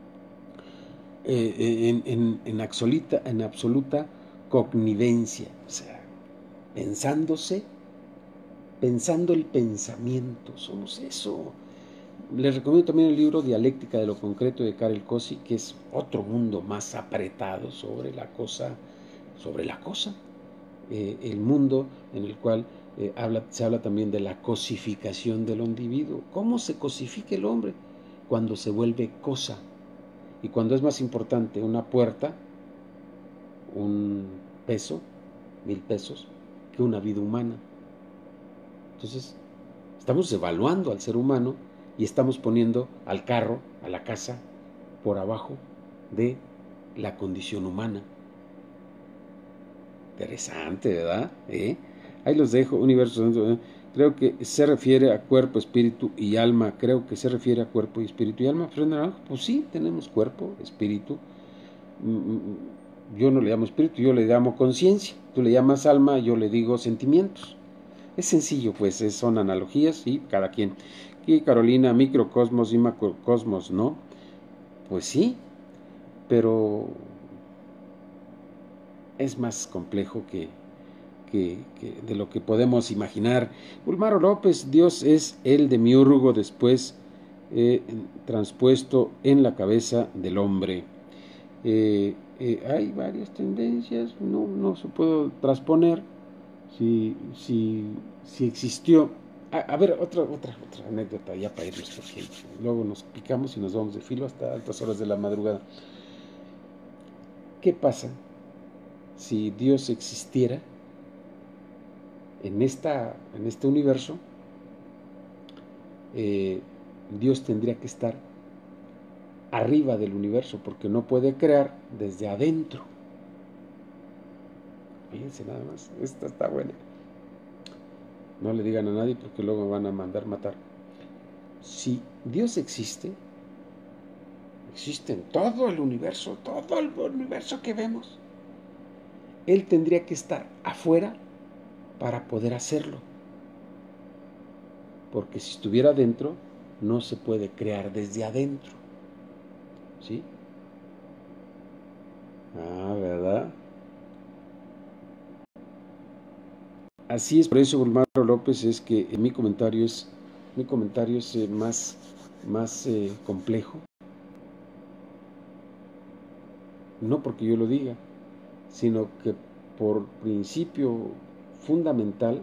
en absoluta cognivencia, o sea, pensando el pensamiento, somos eso. Les recomiendo también el libro Dialéctica de lo Concreto de Karel Kossi, que es otro mundo más apretado sobre la cosa, el mundo en el cual se habla también de la cosificación del individuo. ¿Cómo se cosifica el hombre? Cuando se vuelve cosa. Y cuando es más importante una puerta, un peso, 1000 pesos, que una vida humana. Entonces, estamos evaluando al ser humano y estamos poniendo al carro, a la casa, por abajo de la condición humana. Interesante, ¿verdad? Ahí los dejo, universo. Creo que se refiere a cuerpo, espíritu y alma. Creo que se refiere a cuerpo, espíritu y alma. Pues sí, tenemos cuerpo, espíritu. Yo no le llamo espíritu, yo le llamo conciencia. Tú le llamas alma, yo le digo sentimientos. Es sencillo, pues, son analogías y cada quien. Aquí Carolina, microcosmos y macrocosmos, ¿no? Pues sí, pero es más complejo que de lo que podemos imaginar. Ulmaro López, Dios es el demiurgo después transpuesto en la cabeza del hombre. Hay varias tendencias, no se puede transponer si existió. A ver, otra anécdota ya para irnos, porque luego nos picamos y nos vamos de filo hasta altas horas de la madrugada. ¿Qué pasa si Dios existiera en este universo Dios tendría que estar arriba del universo, porque no puede crear desde adentro. Fíjense nada más, esta está buena. No le digan a nadie porque luego me van a mandar matar. Si Dios existe en todo el universo que vemos, Él tendría que estar afuera para poder hacerlo. Porque si estuviera adentro, no se puede crear desde adentro. ¿Sí? ¿Verdad? Así es, por eso, Gulmaro López, es que mi comentario es más complejo. No porque yo lo diga, sino que por principio fundamental,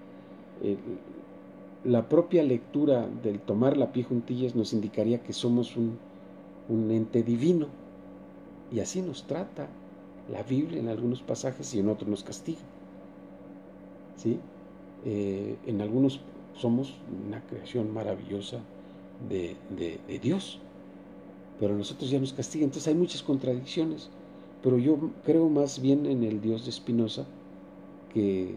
la propia lectura del tomar la pie juntillas nos indicaría que somos un ente divino, y así nos trata la Biblia en algunos pasajes y en otros nos castiga. ¿Sí? En algunos somos una creación maravillosa de Dios, pero a nosotros ya nos castiga. Entonces hay muchas contradicciones, pero yo creo más bien en el Dios de Spinoza, que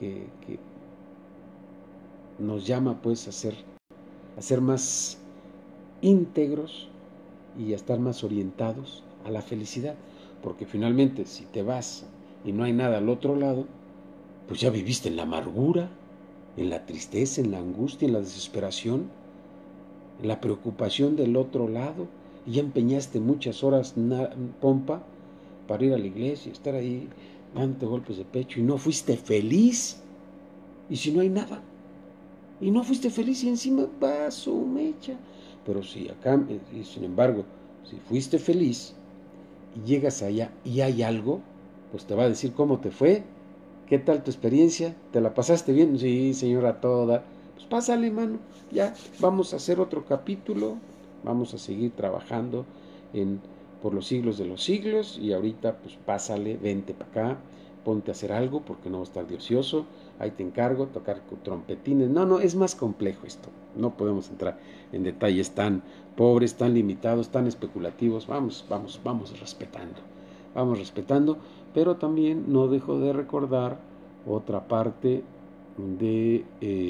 nos llama pues a ser más íntegros y a estar más orientados a la felicidad, porque finalmente si te vas y no hay nada al otro lado, pues ya viviste en la amargura, en la tristeza, en la angustia, en la desesperación, en la preocupación del otro lado, y ya empeñaste muchas horas pompa para ir a la iglesia, estar ahí dándote golpes de pecho, y no fuiste feliz. Y si no hay nada, y no fuiste feliz, y encima va su mecha. Pero si acá, sin embargo, si fuiste feliz y llegas allá y hay algo, pues te va a decir cómo te fue. ¿Qué tal tu experiencia? ¿Te la pasaste bien? Sí, señora, toda. Pues pásale, mano. Ya, vamos a hacer otro capítulo. Vamos a seguir trabajando por los siglos de los siglos. Y ahorita, pues pásale, vente para acá. Ponte a hacer algo porque no va a estar de ocioso. Ahí te encargo, tocar trompetines. No, es más complejo esto. No podemos entrar en detalles tan pobres, tan limitados, tan especulativos. Vamos respetando. Vamos respetando, pero también no dejo de recordar otra parte de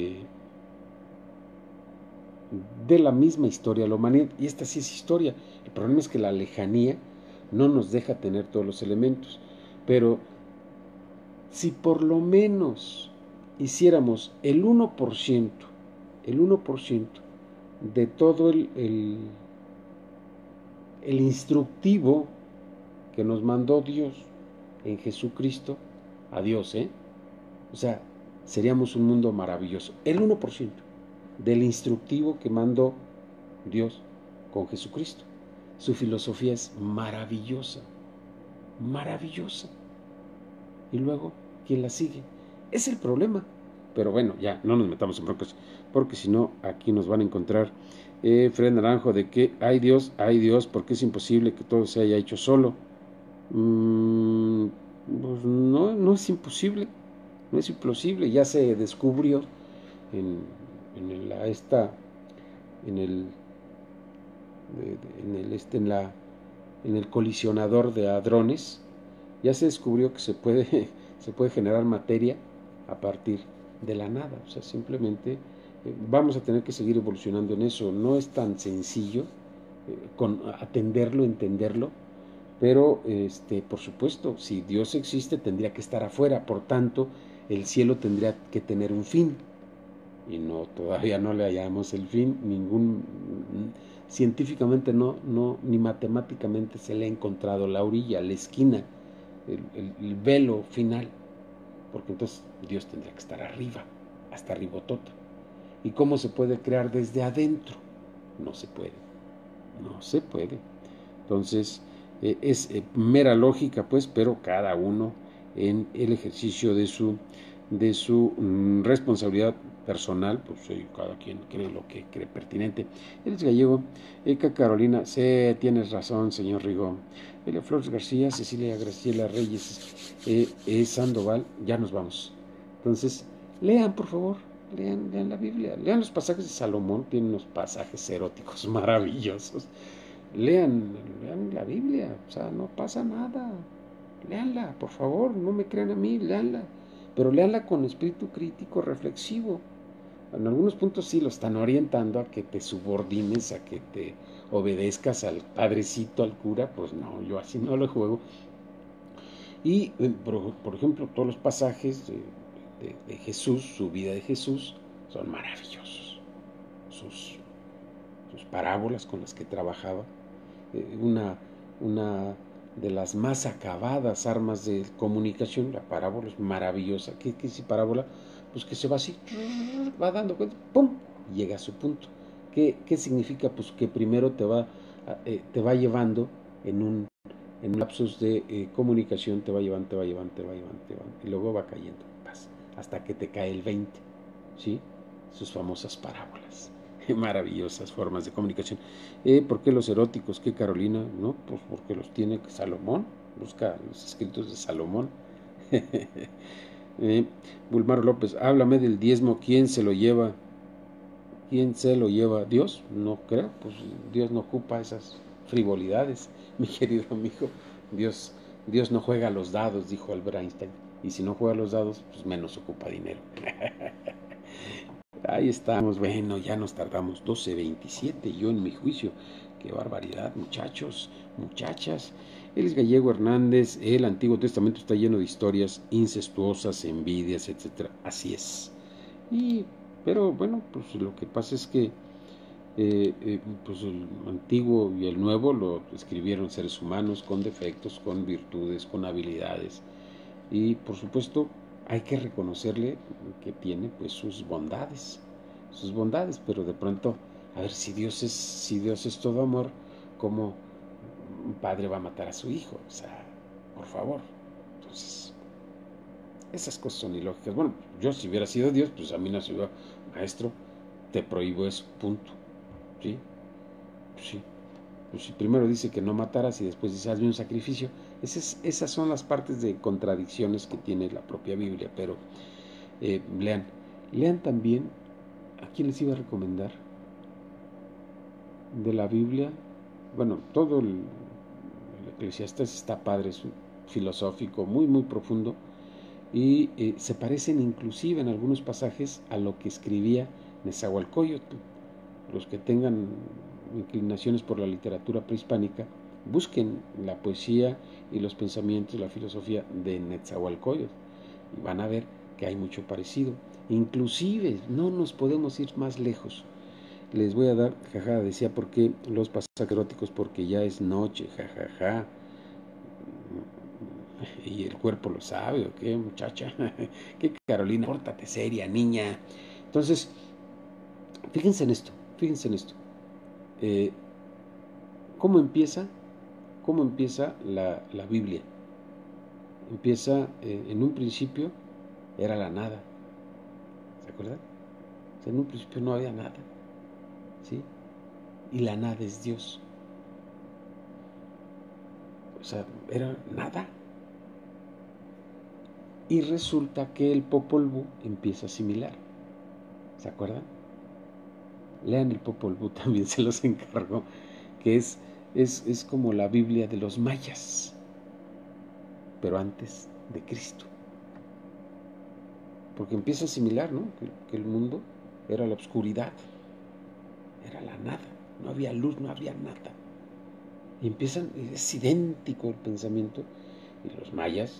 la misma historia de la humanidad, y esta sí es historia. El problema es que la lejanía no nos deja tener todos los elementos, pero si por lo menos hiciéramos el 1% de todo el instructivo que nos mandó Dios en Jesucristo, a Dios, o sea, seríamos un mundo maravilloso. El 1% del instructivo que mandó Dios con Jesucristo. Su filosofía es maravillosa, maravillosa. Y luego, ¿quién la sigue? Es el problema. Pero bueno, ya, no nos metamos en broncas, porque si no, aquí nos van a encontrar Fred Naranjo de que hay Dios, porque es imposible que todo se haya hecho solo. Pues no es imposible, no es imposible. Ya se descubrió en el colisionador de hadrones. Ya se descubrió que se puede generar materia a partir de la nada. O sea, simplemente vamos a tener que seguir evolucionando en eso. No es tan sencillo atenderlo, entenderlo, pero por supuesto, si Dios existe, tendría que estar afuera. Por tanto, el cielo tendría que tener un fin, y todavía no le hallamos el fin. Científicamente ni matemáticamente se le ha encontrado la orilla, la esquina, el velo final, porque entonces Dios tendría que estar arriba, hasta arribotota. ¿Y cómo se puede crear desde adentro? No se puede. Entonces es mera lógica, pues, pero cada uno en el ejercicio de su responsabilidad personal, pues cada quien cree lo que cree pertinente. Eres Gallego, Eka Carolina, tienes razón, señor Rigo. Elia Flores García, Cecilia Graciela Reyes, Sandoval, ya nos vamos. Entonces, lean, por favor, lean la Biblia, lean los pasajes de Salomón, tiene unos pasajes eróticos maravillosos. Lean la Biblia, o sea, no pasa nada. Leanla, por favor, no me crean a mí, leanla. Pero leanla con espíritu crítico, reflexivo. En algunos puntos sí lo están orientando a que te subordines, a que te obedezcas al padrecito, al cura. Pues no, yo así no lo juego. Y, por ejemplo, todos los pasajes de Jesús, su vida de Jesús, son maravillosos. Sus, sus parábolas con las que trabajaba. Una de las más acabadas armas de comunicación, la parábola es maravillosa. ¿Qué es parábola? Pues que se va así, va dando cuenta, ¡pum! Llega a su punto. ¿Qué significa? Pues que primero te va llevando en un lapsus de comunicación, te va llevando, y luego va cayendo, hasta que te cae el 20, ¿sí? Sus famosas parábolas. Maravillosas formas de comunicación. ¿Por qué los eróticos? ¿Qué Carolina? No, pues porque los tiene Salomón. Busca los escritos de Salomón. Bulmaro López, háblame del diezmo. ¿Quién se lo lleva? ¿Quién se lo lleva? ¿Dios? No creo. Pues Dios no ocupa esas frivolidades, mi querido amigo. Dios no juega a los dados, dijo Albert Einstein. Y si no juega a los dados, pues menos ocupa dinero. Ahí estamos, bueno, ya nos tardamos 12:27, yo en mi juicio. Qué barbaridad, muchachos, muchachas. Él es Gallego Hernández, el Antiguo Testamento está lleno de historias incestuosas, envidias, etc. Así es. Pero bueno, pues lo que pasa es que pues el Antiguo y el Nuevo lo escribieron seres humanos con defectos, con virtudes, con habilidades. Y por supuesto hay que reconocerle que tiene pues sus bondades, pero de pronto, a ver, si Dios es todo amor, ¿cómo un padre va a matar a su hijo? O sea, por favor. Entonces, esas cosas son ilógicas. Bueno, yo si hubiera sido Dios, pues a mí no se hubiera, maestro, te prohíbo eso, punto. ¿Sí? Pues sí. Pues si primero dice que no mataras y después dice hazme un sacrificio. Esas son las partes de contradicciones que tiene la propia Biblia. Pero lean también, ¿a quién les iba a recomendar? De la Biblia, bueno, todo el Eclesiastés está padre, es filosófico, muy, muy profundo, y se parecen inclusive en algunos pasajes a lo que escribía Nezahualcóyotl. Los que tengan inclinaciones por la literatura prehispánica, busquen la poesía y los pensamientos, la filosofía de Nezahualcóyotl, y van a ver que hay mucho parecido. Inclusive no nos podemos ir más lejos. Les voy a dar, jaja, decía, ¿por qué los pasajes eróticos? Porque ya es noche, jajaja. Y el cuerpo lo sabe, ¿o qué, muchacha? ¿Qué, Carolina? Pórtate seria, niña. Entonces, fíjense en esto, fíjense en esto. ¿Cómo empieza? ¿Cómo empieza la Biblia? Empieza, en un principio, era la nada. ¿Se acuerdan? O sea, en un principio no había nada. ¿Sí? Y la nada es Dios. O sea, era nada. Y resulta que el Popol Vuh empieza a asimilar. ¿Se acuerdan? Lean el Popol Vuh, también se los encargo, que es como la Biblia de los mayas, pero antes de Cristo. Porque empieza a asimilar, ¿no? Que el mundo era la oscuridad, era la nada, no había luz, no había nada. Y empiezan, es idéntico el pensamiento, y los mayas,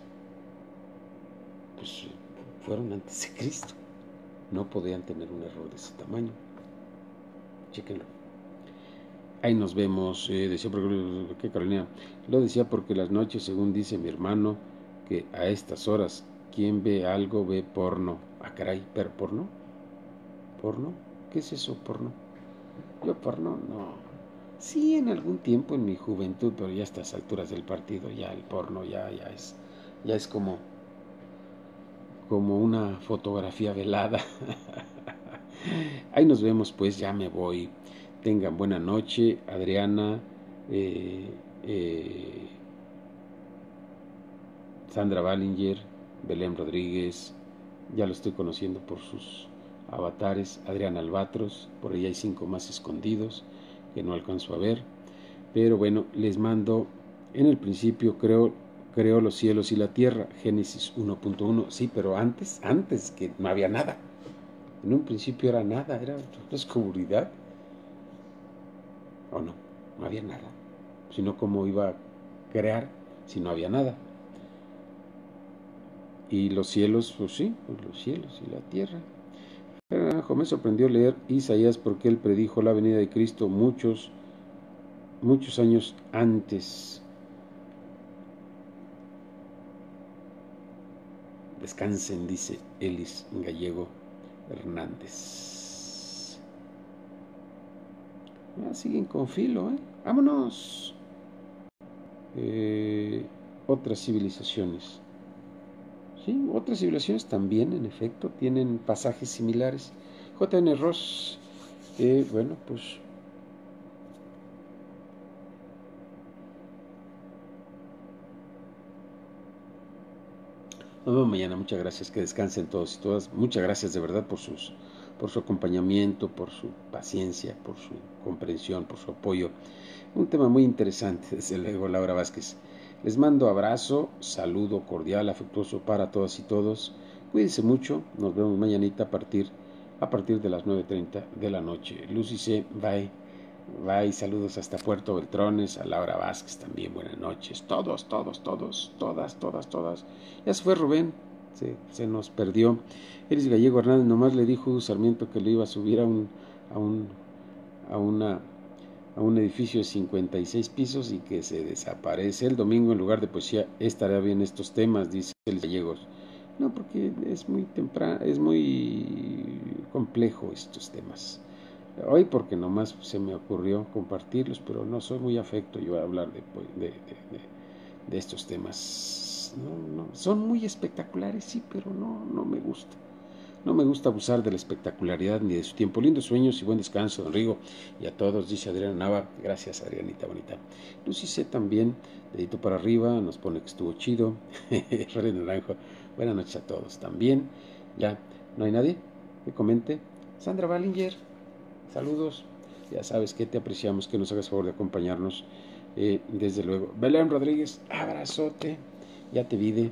pues fueron antes de Cristo, no podían tener un error de ese tamaño. Chéquenlo. Ahí nos vemos, decía, ¿qué, Carolina? Lo decía porque las noches, según dice mi hermano, que a estas horas, quien ve algo ve porno. Ah, caray, ¿pero porno? ¿Porno? ¿Qué es eso, porno? Yo porno, no. Sí, en algún tiempo en mi juventud, pero ya a estas alturas del partido, ya el porno ya es como una fotografía velada. Ahí nos vemos, pues, ya me voy. Tengan buena noche, Adriana, eh, eh, Sandra Ballinger, Belén Rodríguez, ya lo estoy conociendo por sus avatares, Adrián Albatros, por ahí hay 5 más escondidos que no alcanzo a ver, pero bueno, les mando. En el principio creó los cielos y la tierra, Génesis 1.1, sí, pero antes que no había nada. En un principio era nada, era una oscuridad, o no, no había nada, sino cómo iba a crear si no había nada. Y los cielos, pues sí, pues los cielos y la tierra. Pero me sorprendió leer Isaías porque él predijo la venida de Cristo muchos años antes. Descansen, dice Elis Gallego Hernández. Siguen con filo, ¿eh? ¡Vámonos! Otras civilizaciones. Sí, otras civilizaciones también, en efecto, tienen pasajes similares. J.N. Ross, bueno, pues nos vemos mañana. Muchas gracias, que descansen todos y todas. Muchas gracias de verdad por su acompañamiento, por su paciencia, por su comprensión, por su apoyo. Un tema muy interesante, desde luego, Laura Vázquez. Les mando abrazo, saludo cordial, afectuoso para todas y todos. Cuídense mucho, nos vemos mañanita a partir de las 9:30 de la noche. Lucy C, bye. Bye, saludos hasta Puerto Beltrones, a Laura Vázquez también, buenas noches. Todas. Ya se fue Rubén, se nos perdió. Eris Gallego Hernández nomás le dijo Sarmiento que le iba a subir a un edificio de 56 pisos y que se desaparece. El domingo en lugar de poesía estará bien estos temas, dice el Gallegos. No, porque es muy temprano, es muy complejo estos temas. Hoy porque nomás se me ocurrió compartirlos, pero no soy muy afecto yo a hablar de estos temas. No, son muy espectaculares, sí, pero no me gusta. No me gusta abusar de la espectacularidad ni de su tiempo. Lindos sueños y buen descanso, don Rigo. Y a todos, dice Adriana Nava. Gracias, Adrianita bonita. Lucy C también, dedito para arriba, nos pone que estuvo chido. Rey Naranjo, buenas noches a todos también. Ya, ¿no hay nadie que comente? Sandra Ballinger, saludos. Ya sabes que te apreciamos, que nos hagas favor de acompañarnos. Desde luego. Belén Rodríguez, abrazote. Ya te vide.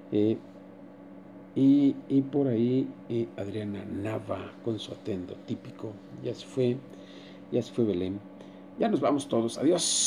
Y por ahí Adriana Nava con su atendo típico. Ya se fue Belén. Ya nos vamos todos. Adiós.